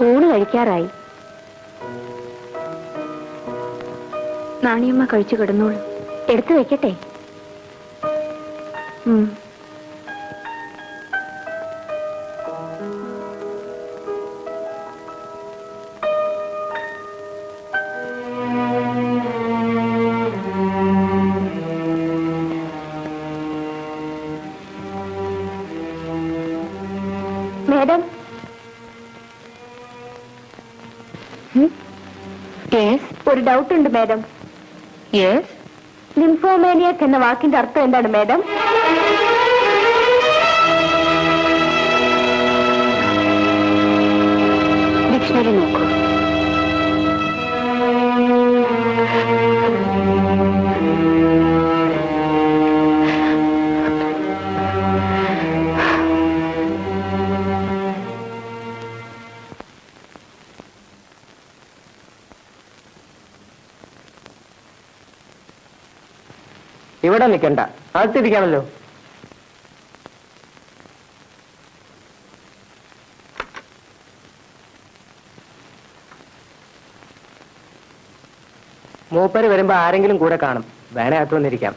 ഊണ് കഴിക്കാറായി. നാണിയമ്മ കഴിച്ചു കിടന്നോളൂ. എടുത്തു വെക്കട്ടെ? ഉം. മാഡം, ഒരു ഡൗട്ട് ഉണ്ട് മാഡം. യെസ്. ലിംഫോമേനിയക് എന്ന വാക്കിന്റെ അർത്ഥം എന്താണ് മാഡം? ഡിക്ഷണറി നോക്കൂ. ഇവിടെ നിൽക്കണ്ട, അടുത്തിരിക്കാമല്ലോ. മൂപ്പര് വരുമ്പോ ആരെങ്കിലും കൂടെ കാണും. വേണേ അകത്ത് വന്നിരിക്കാം.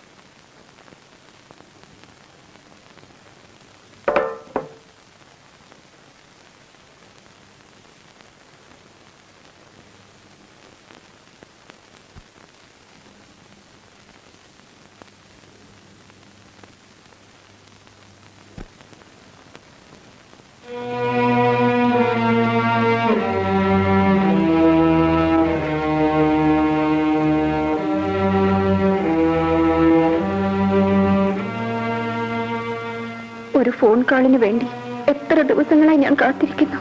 ഒരു ഫോൺ കോളിന് വേണ്ടി എത്ര ദിവസങ്ങളായി ഞാൻ കാത്തിരിക്കുന്നു.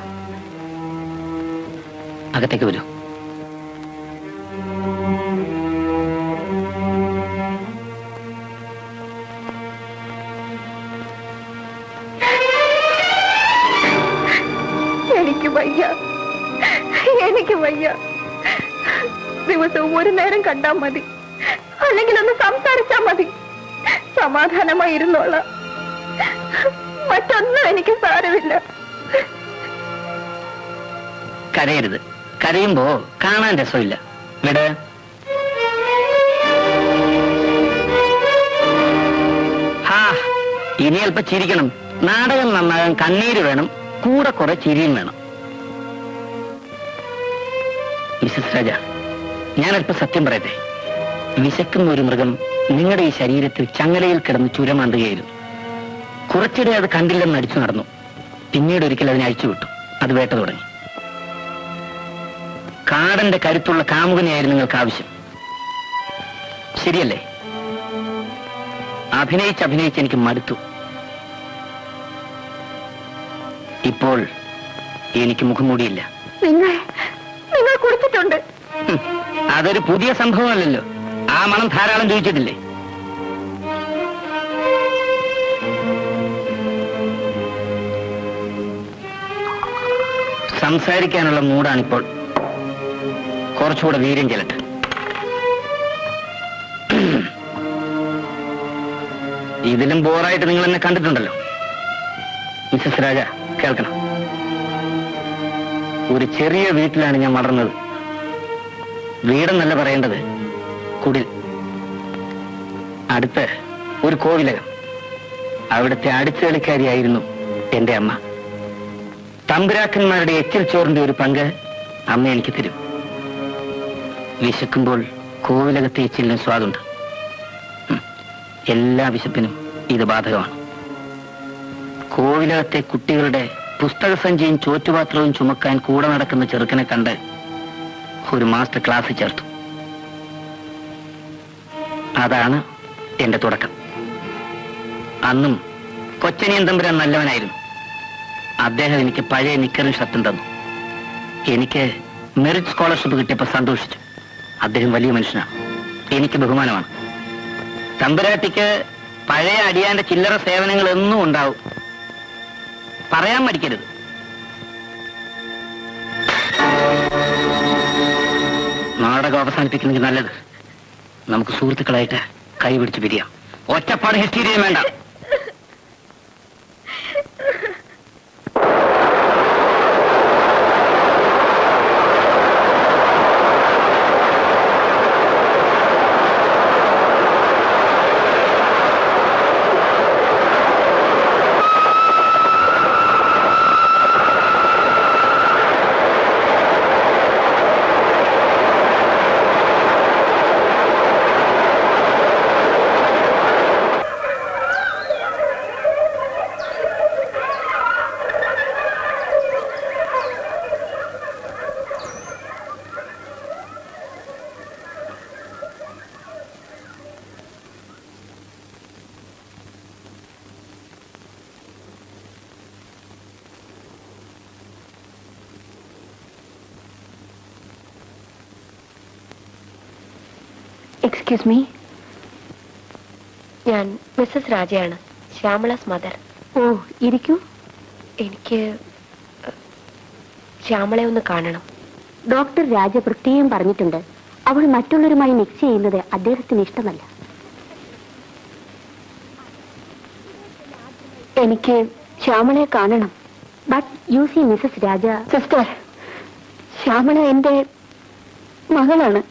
അകത്തേക്ക് വരൂ. എനിക്ക് വയ്യ, എനിക്ക് വയ്യ. ദിവസവും ഒരു നേരം കണ്ടാൽ മതി, അല്ലെങ്കിൽ ഒന്ന് സംസാരിച്ചാൽ മതി. സമാധാനമായി ഇരുന്നോളാം. മറ്റൊന്നും എനിക്ക് സാരമില്ല. കരയരുത്. കരയുമ്പോ കാണാൻ രസമില്ല. വിട്. ഹാ, ഇനി അല്പം ചിരിക്കണം. നാടകം നന്നാകാൻ കണ്ണീര് വേണം, കൂടെ കുറെ ചിരിയും വേണം. മിസസ് രാജ, ഞാനല്പം സത്യം പറയട്ടെ. വിശക്കുന്ന ഒരു മൃഗം നിങ്ങളുടെ ഈ ശരീരത്തിൽ ചങ്ങലയിൽ കിടന്ന് ചുരമാന്തുകയായിരുന്നു. കുറച്ചിടെ അത് കണ്ടില്ലെന്ന് അടിച്ചു നടന്നു. പിന്നീട് ഒരിക്കൽ അതിനെ അഴിച്ചുവിട്ടു. അത് വേട്ട തുടങ്ങി. കാടന്റെ കരുത്തുള്ള കാമുകനെയായിരുന്നു നിങ്ങൾക്ക് ആവശ്യം, ശരിയല്ലേ? അഭിനയിച്ച് അഭിനയിച്ച് എനിക്ക് മടുത്തു. ഇപ്പോൾ എനിക്ക് മുഖംമൂടിയില്ല. നിങ്ങൾ നിങ്ങൾ കുടിച്ചിട്ടുണ്ട്. അതൊരു പുതിയ സംഭവമല്ലല്ലോ. ആ മണം ധാരാളം ചോദിച്ചിട്ടില്ലേ? സംസാരിക്കാനുള്ള മൂടാണിപ്പോൾ. കുറച്ചുകൂടെ വീര്യം ചെല്ലട്ടെ. ഇതിലും ബോറായിട്ട് നിങ്ങൾ എന്നെ കണ്ടിട്ടുണ്ടല്ലോ. മിസസ് രാജ, കേൾക്കണം. ഒരു ചെറിയ വീട്ടിലാണ് ഞാൻ വളർന്നത്. വീടെന്നല്ല പറയേണ്ടത്, കുടിൽ. അടുത്ത് ഒരു കോവിലകം. അവിടുത്തെ അടിച്ചുകളിക്കാരിയായിരുന്നു എന്റെ അമ്മ. തമ്പുരാക്കന്മാരുടെ എച്ചിൽ ചോറിന്റെ ഒരു പങ്ക് അമ്മ എനിക്ക് തരും. വിശക്കുമ്പോൾ കോവിലകത്തെ എച്ചിലിന് സ്വാദുണ്ട്. എല്ലാ വിശപ്പിനും ഇത് ബാധകമാണ്. കോവിലകത്തെ കുട്ടികളുടെ പുസ്തകസഞ്ചിയും ചോറ്റുപാത്രവും ചുമക്കാൻ കൂടെ നടക്കുന്ന ചെറുക്കനെ കണ്ട് ഒരു മാസ്റ്റർ ക്ലാസ് ചേർത്തു. അതാണ് എന്റെ തുടക്കം. അന്നും കൊച്ചനിയൻ തമ്പുരാൻ നല്ലവനായിരുന്നു. അദ്ദേഹം എനിക്ക് പഴയ നിക്കറും ഷർട്ടും തന്നു. എനിക്ക് മെറിറ്റ് സ്കോളർഷിപ്പ് കിട്ടിയപ്പോൾ സന്തോഷിച്ചു. അദ്ദേഹം വലിയ മനുഷ്യനാണ്, എനിക്ക് ബഹുമാനമാണ്. തമ്പുരാട്ടിക്ക് പഴയ അടിയാന്റെ ചില്ലറ സേവനങ്ങൾ എന്നും ഉണ്ടാവും. പറയാൻ മടിക്കരുത്. നാടകം അവസാനിപ്പിക്കുന്നത് നല്ലത്. നമുക്ക് സുഹൃത്തുക്കളായിട്ട് കൈപിടിച്ച് പിരിയാം. ഒറ്റപ്പാട് ഹിസ്റ്റീരിയം വേണ്ട. എക്സ്ക്യൂസ് മീ, ഞാൻ മിസ്സസ് രാജയാണ്, ശ്യാമളാസ് മദർ. ഓ, ഇരിക്കൂ. എനിക്ക് ശ്യാമളെ ഒന്ന് കാണണം. ഡോക്ടർ രാജ പ്രത്യേകം പറഞ്ഞിട്ടുണ്ട്, അവൾ മറ്റുള്ളവരുമായി മിക്സ് ചെയ്യുന്നത് അദ്ദേഹത്തിന് ഇഷ്ടമല്ല. എനിക്ക് ശ്യാമളയെ കാണണം. But you see Mrs Raja. Sister, Shyamala എന്റെ മകളാണ്.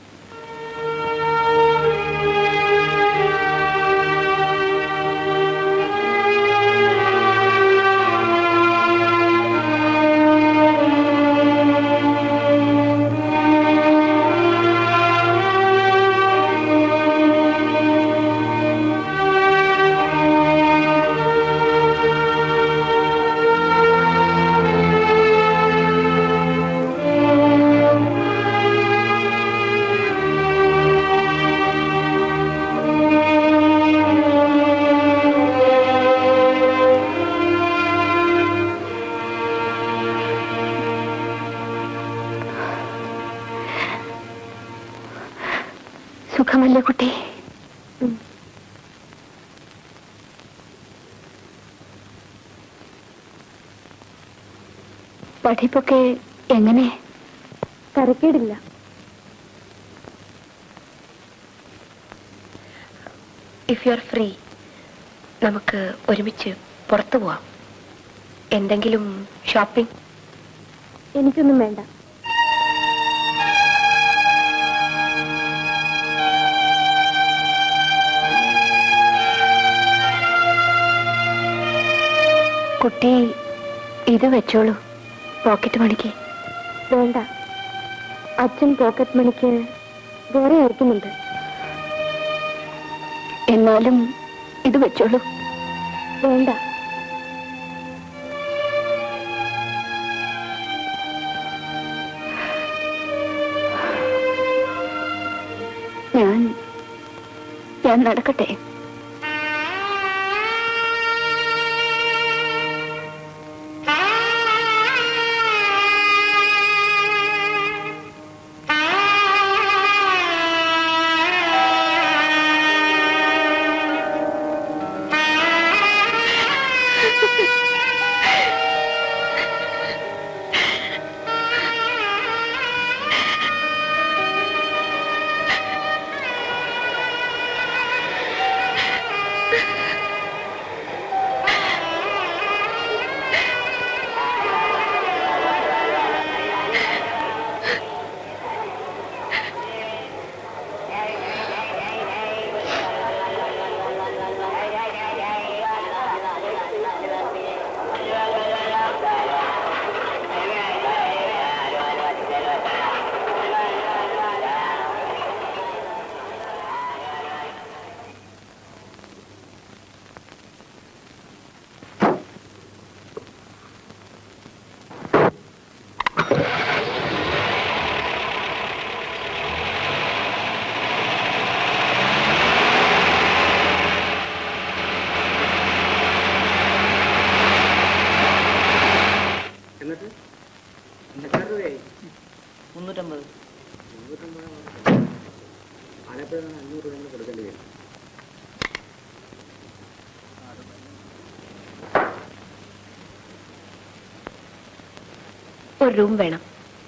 സുഖമല്ലേ കുട്ടി? പഠിപ്പൊക്കെ എങ്ങനെ? തരക്കേടില്ല. ഇഫ് യു ആർ ഫ്രീ, നമുക്ക് ഒരുമിച്ച് പുറത്തു പോവാം. എന്തെങ്കിലും ഷോപ്പിംഗ്? എനിക്കൊന്നും വേണ്ട. കുട്ടി ഇത് വെച്ചോളൂ, പോക്കറ്റ് മണിക്ക്. വേണ്ട, അച്ഛൻ പോക്കറ്റ് മണിക്ക് വേറെ ഓർക്കുന്നുണ്ട്. എന്നാലും ഇത് വെച്ചോളൂ. വേണ്ട. ഞാൻ ഞാൻ നടക്കട്ടെ. മുന്നൂറ്റമ്പത് ആലപ്പുഴ അഞ്ഞൂറ് രൂപ കൊടുക്കേണ്ടി വരും. ഒരു റൂം വേണം.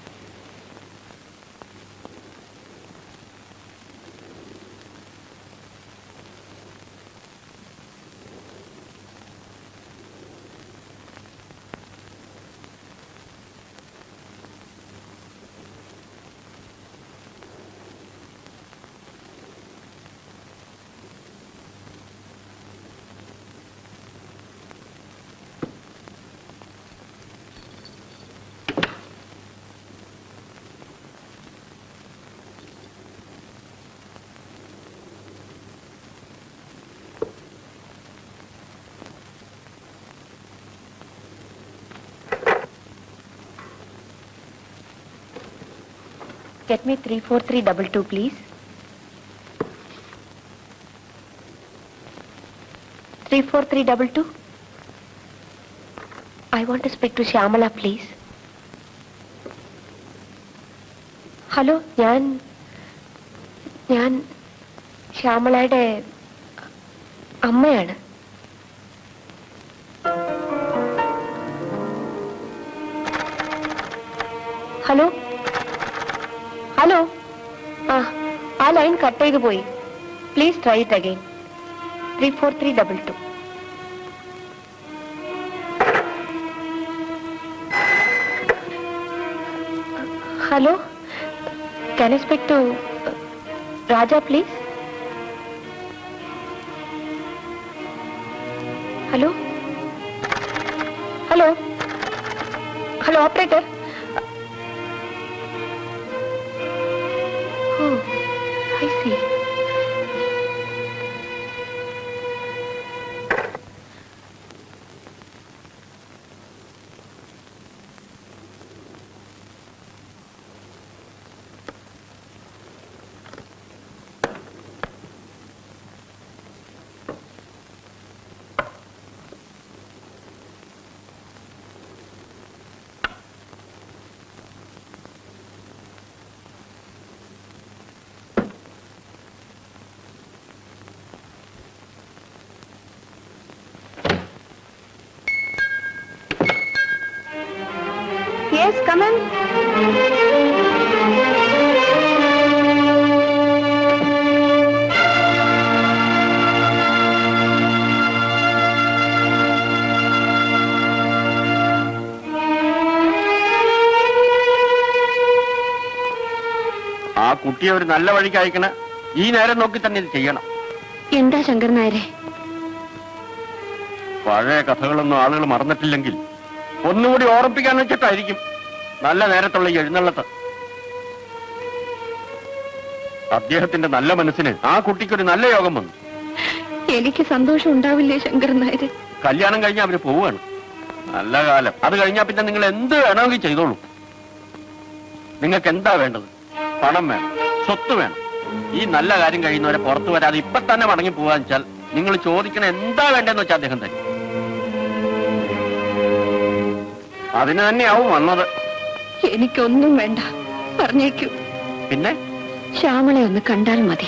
Get me three four three double two, please. Three four three double two. I want to speak to Shyamala, please. Hello, ഞാൻ ഞാൻ ശ്യാമളയുടെ അമ്മയാണ്. ഹലോ ഹലോ ആ ആ ലൈൻ കട്ട് ചെയ്തു പോയി. Please try it again. Three four three double two. Hello, can I speak to uh, Raja, please? Hello? Hello? Hello, operator? Oh, I see. Yes, come in. ആ കുട്ടിയെ ഒരു നല്ല വഴിക്ക് അയക്കണ ഈ നേരം നോക്കി തന്നെ ഇത് ചെയ്യണം. എന്താ ശങ്കർ നായരെ? പഴയ കഥകളൊന്നും ആളുകൾ മറന്നിട്ടില്ലെങ്കിൽ ഒന്നുകൂടി ഓർമ്മിപ്പിക്കാൻ വെച്ചിട്ടായിരിക്കും നല്ല നേരത്തുള്ള ഈ എഴുന്നള്ളത്ത്. അദ്ദേഹത്തിന്റെ നല്ല മനസ്സിന് ആ കുട്ടിക്കൊരു നല്ല യോഗം വന്നു. എനിക്ക് സന്തോഷം ഉണ്ടാവില്ലേ ശങ്കർ നായരെ? കല്യാണം കഴിഞ്ഞാൽ അവര് പോവുകയാണ്. നല്ല കാലം. അത് കഴിഞ്ഞാൽ പിന്നെ നിങ്ങൾ എന്ത് വേണമെങ്കിൽ ചെയ്തോളൂ. നിങ്ങൾക്ക് എന്താ വേണ്ടത്? പണം വേണം, സ്വത്ത് വേണം. ഈ നല്ല കാര്യം കഴിയുന്നവരെ പുറത്തു വരാതെ ഇപ്പൊ തന്നെ മടങ്ങി പോവാന്ന് വെച്ചാൽ നിങ്ങൾ ചോദിക്കണ എന്താ വേണ്ടെന്ന് വെച്ചാൽ അദ്ദേഹം തരും. അതിന് തന്നെയാവും വന്നത്. എനിക്കൊന്നും വേണ്ട, പറഞ്ഞേക്കൂ. പിന്നെ ശ്യാമളെ ഒന്ന് കണ്ടാൽ മതി.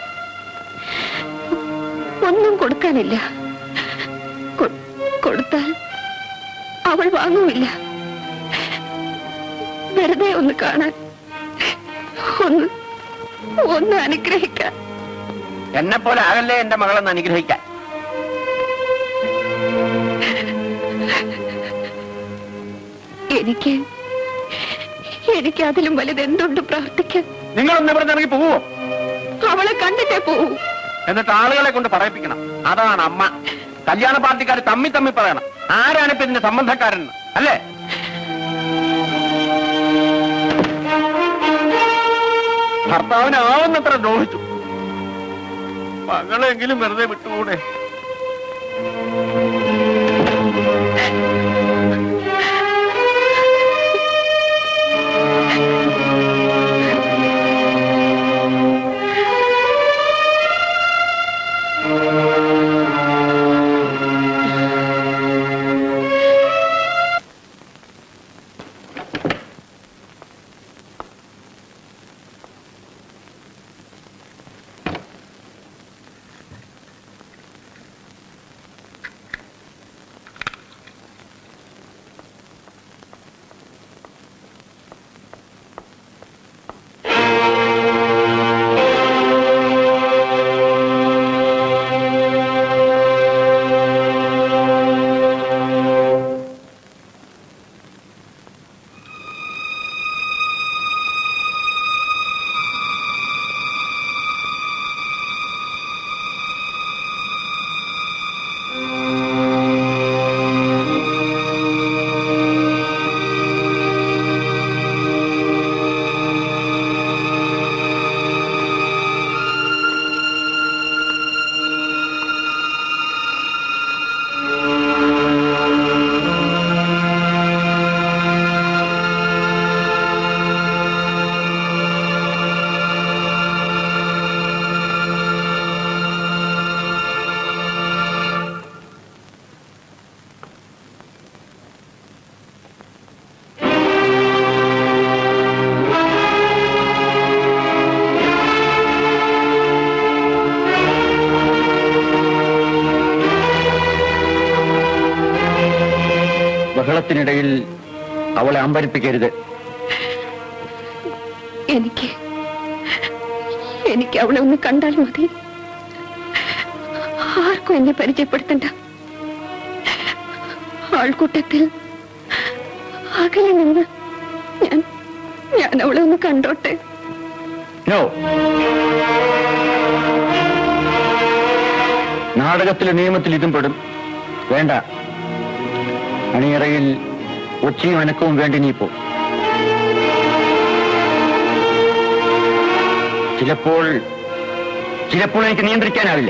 ഒന്നും കൊടുക്കാനില്ല. കൊടുത്താൽ അവൾ വാങ്ങുമില്ല. വെറുതെ ഒന്ന് കാണാൻ, ഒന്ന് ഒന്ന് അനുഗ്രഹിക്കാൻ. എന്നെ പോലെ ആകല്ലേ എന്റെ മകളെന്ന് അനുഗ്രഹിക്കാൻ. എനിക്ക് എനിക്ക് അതിലും വലുത് എന്തുണ്ട് പ്രാർത്ഥിക്കാൻ? നിങ്ങളൊന്ന് ഇവിടെ ഇറങ്ങി പോവോ? അവളെ കണ്ടിട്ടേ പോവൂ. എന്നിട്ട് ആളുകളെ കൊണ്ട് പറയിപ്പിക്കണം. അതാണ് അമ്മ. കല്യാണ പാർട്ടിക്കാർ തമ്മി തമ്മി പറയണം ആരാണിപ്പോ ഇതിന്റെ സംബന്ധക്കാരൻ അല്ലേ? ഭർത്താവിനെ ആവുന്നത്ര ദ്രോഹിച്ചു. മകളെങ്കിലും വെറുതെ വിട്ടുകൂടെ? ബഹളത്തിനിടയിൽ അവളെ അമ്പരിപ്പിക്കരുത്. എനിക്ക് എനിക്ക് അവളെ ഒന്ന് കണ്ടാൽ മതി. ആർക്കും എന്നെ പരിചയപ്പെടുത്തണ്ട. ആൾക്കൂട്ടത്തിൽ അകലെ നിന്ന് ഞാൻ ഞാൻ അവളെ ഒന്ന് കണ്ടോട്ടെ. നോ, നാടകത്തിലെ നിയമത്തിൽ ഇതും പെടും. വേണ്ട. അണിയറയിൽ ഒച്ചയും അനക്കവും വേണ്ടി നീ പോ. ചിലപ്പോൾ ചിലപ്പോൾ എനിക്ക് നിയന്ത്രിക്കാനാവില്ല.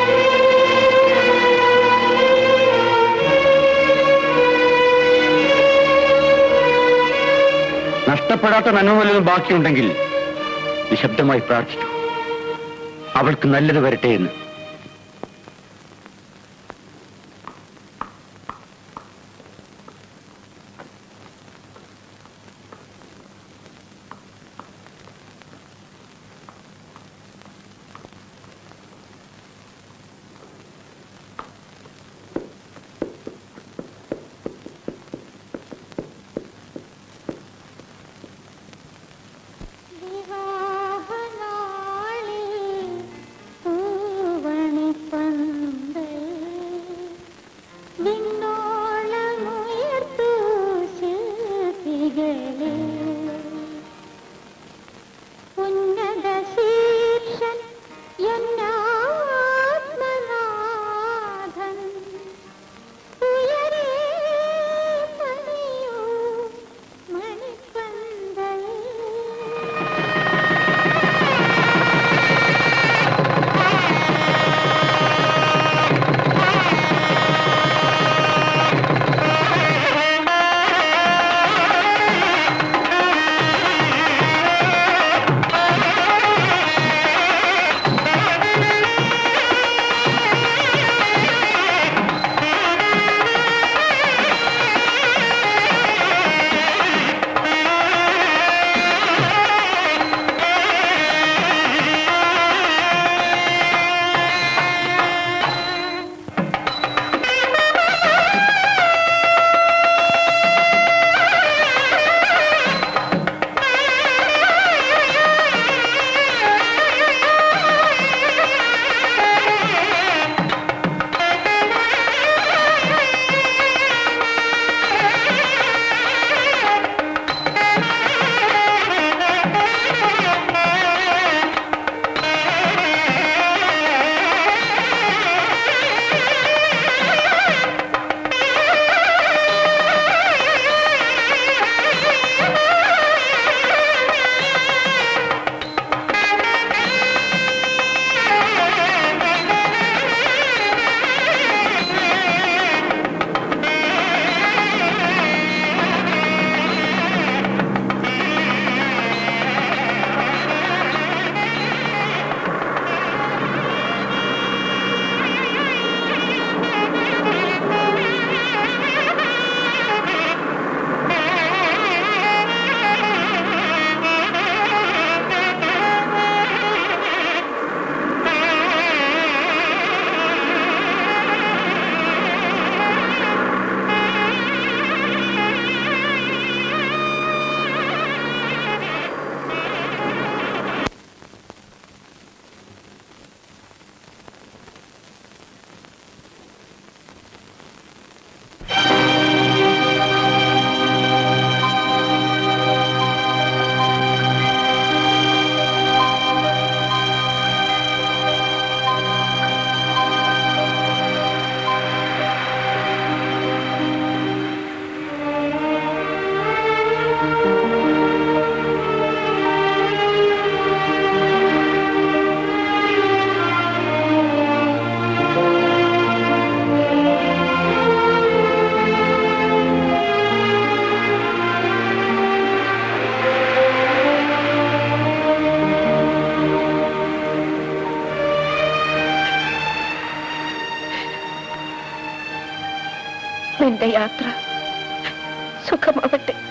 നഷ്ടപ്പെടാത്ത നന്മ വല്ലതും ബാക്കിയുണ്ടെങ്കിൽ നിശബ്ദമായി പ്രാർത്ഥിക്കൂ, അവൾക്ക് നല്ലത് വരട്ടെ എന്ന്. നിന്റെ യാത്ര സുഖമാവട്ടെ.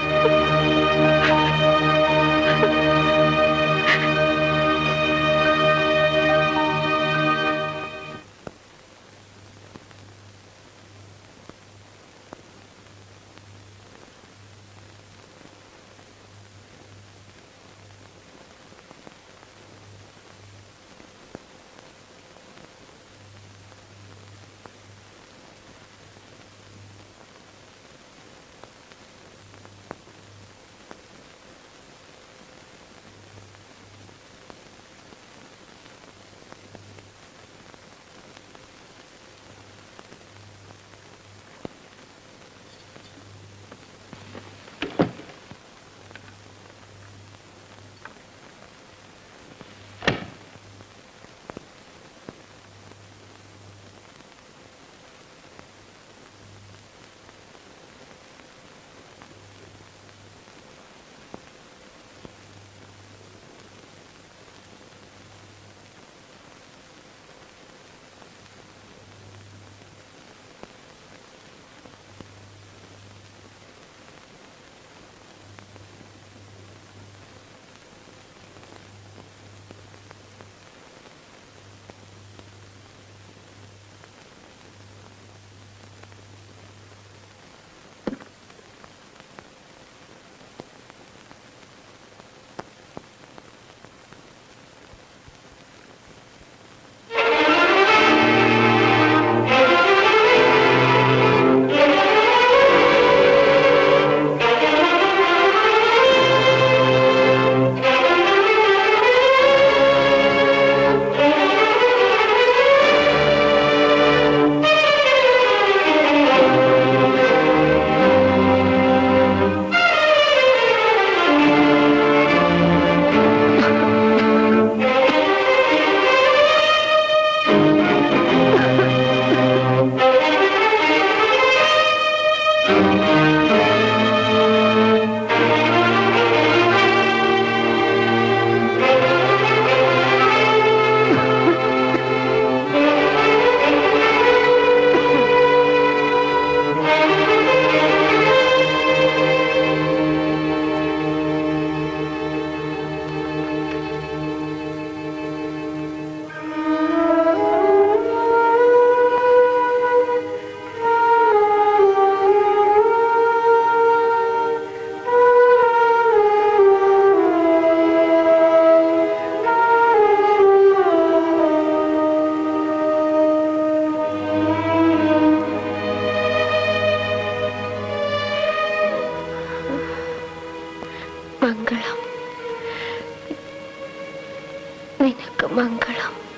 മംഗളം, നിനക്ക് മംഗളം.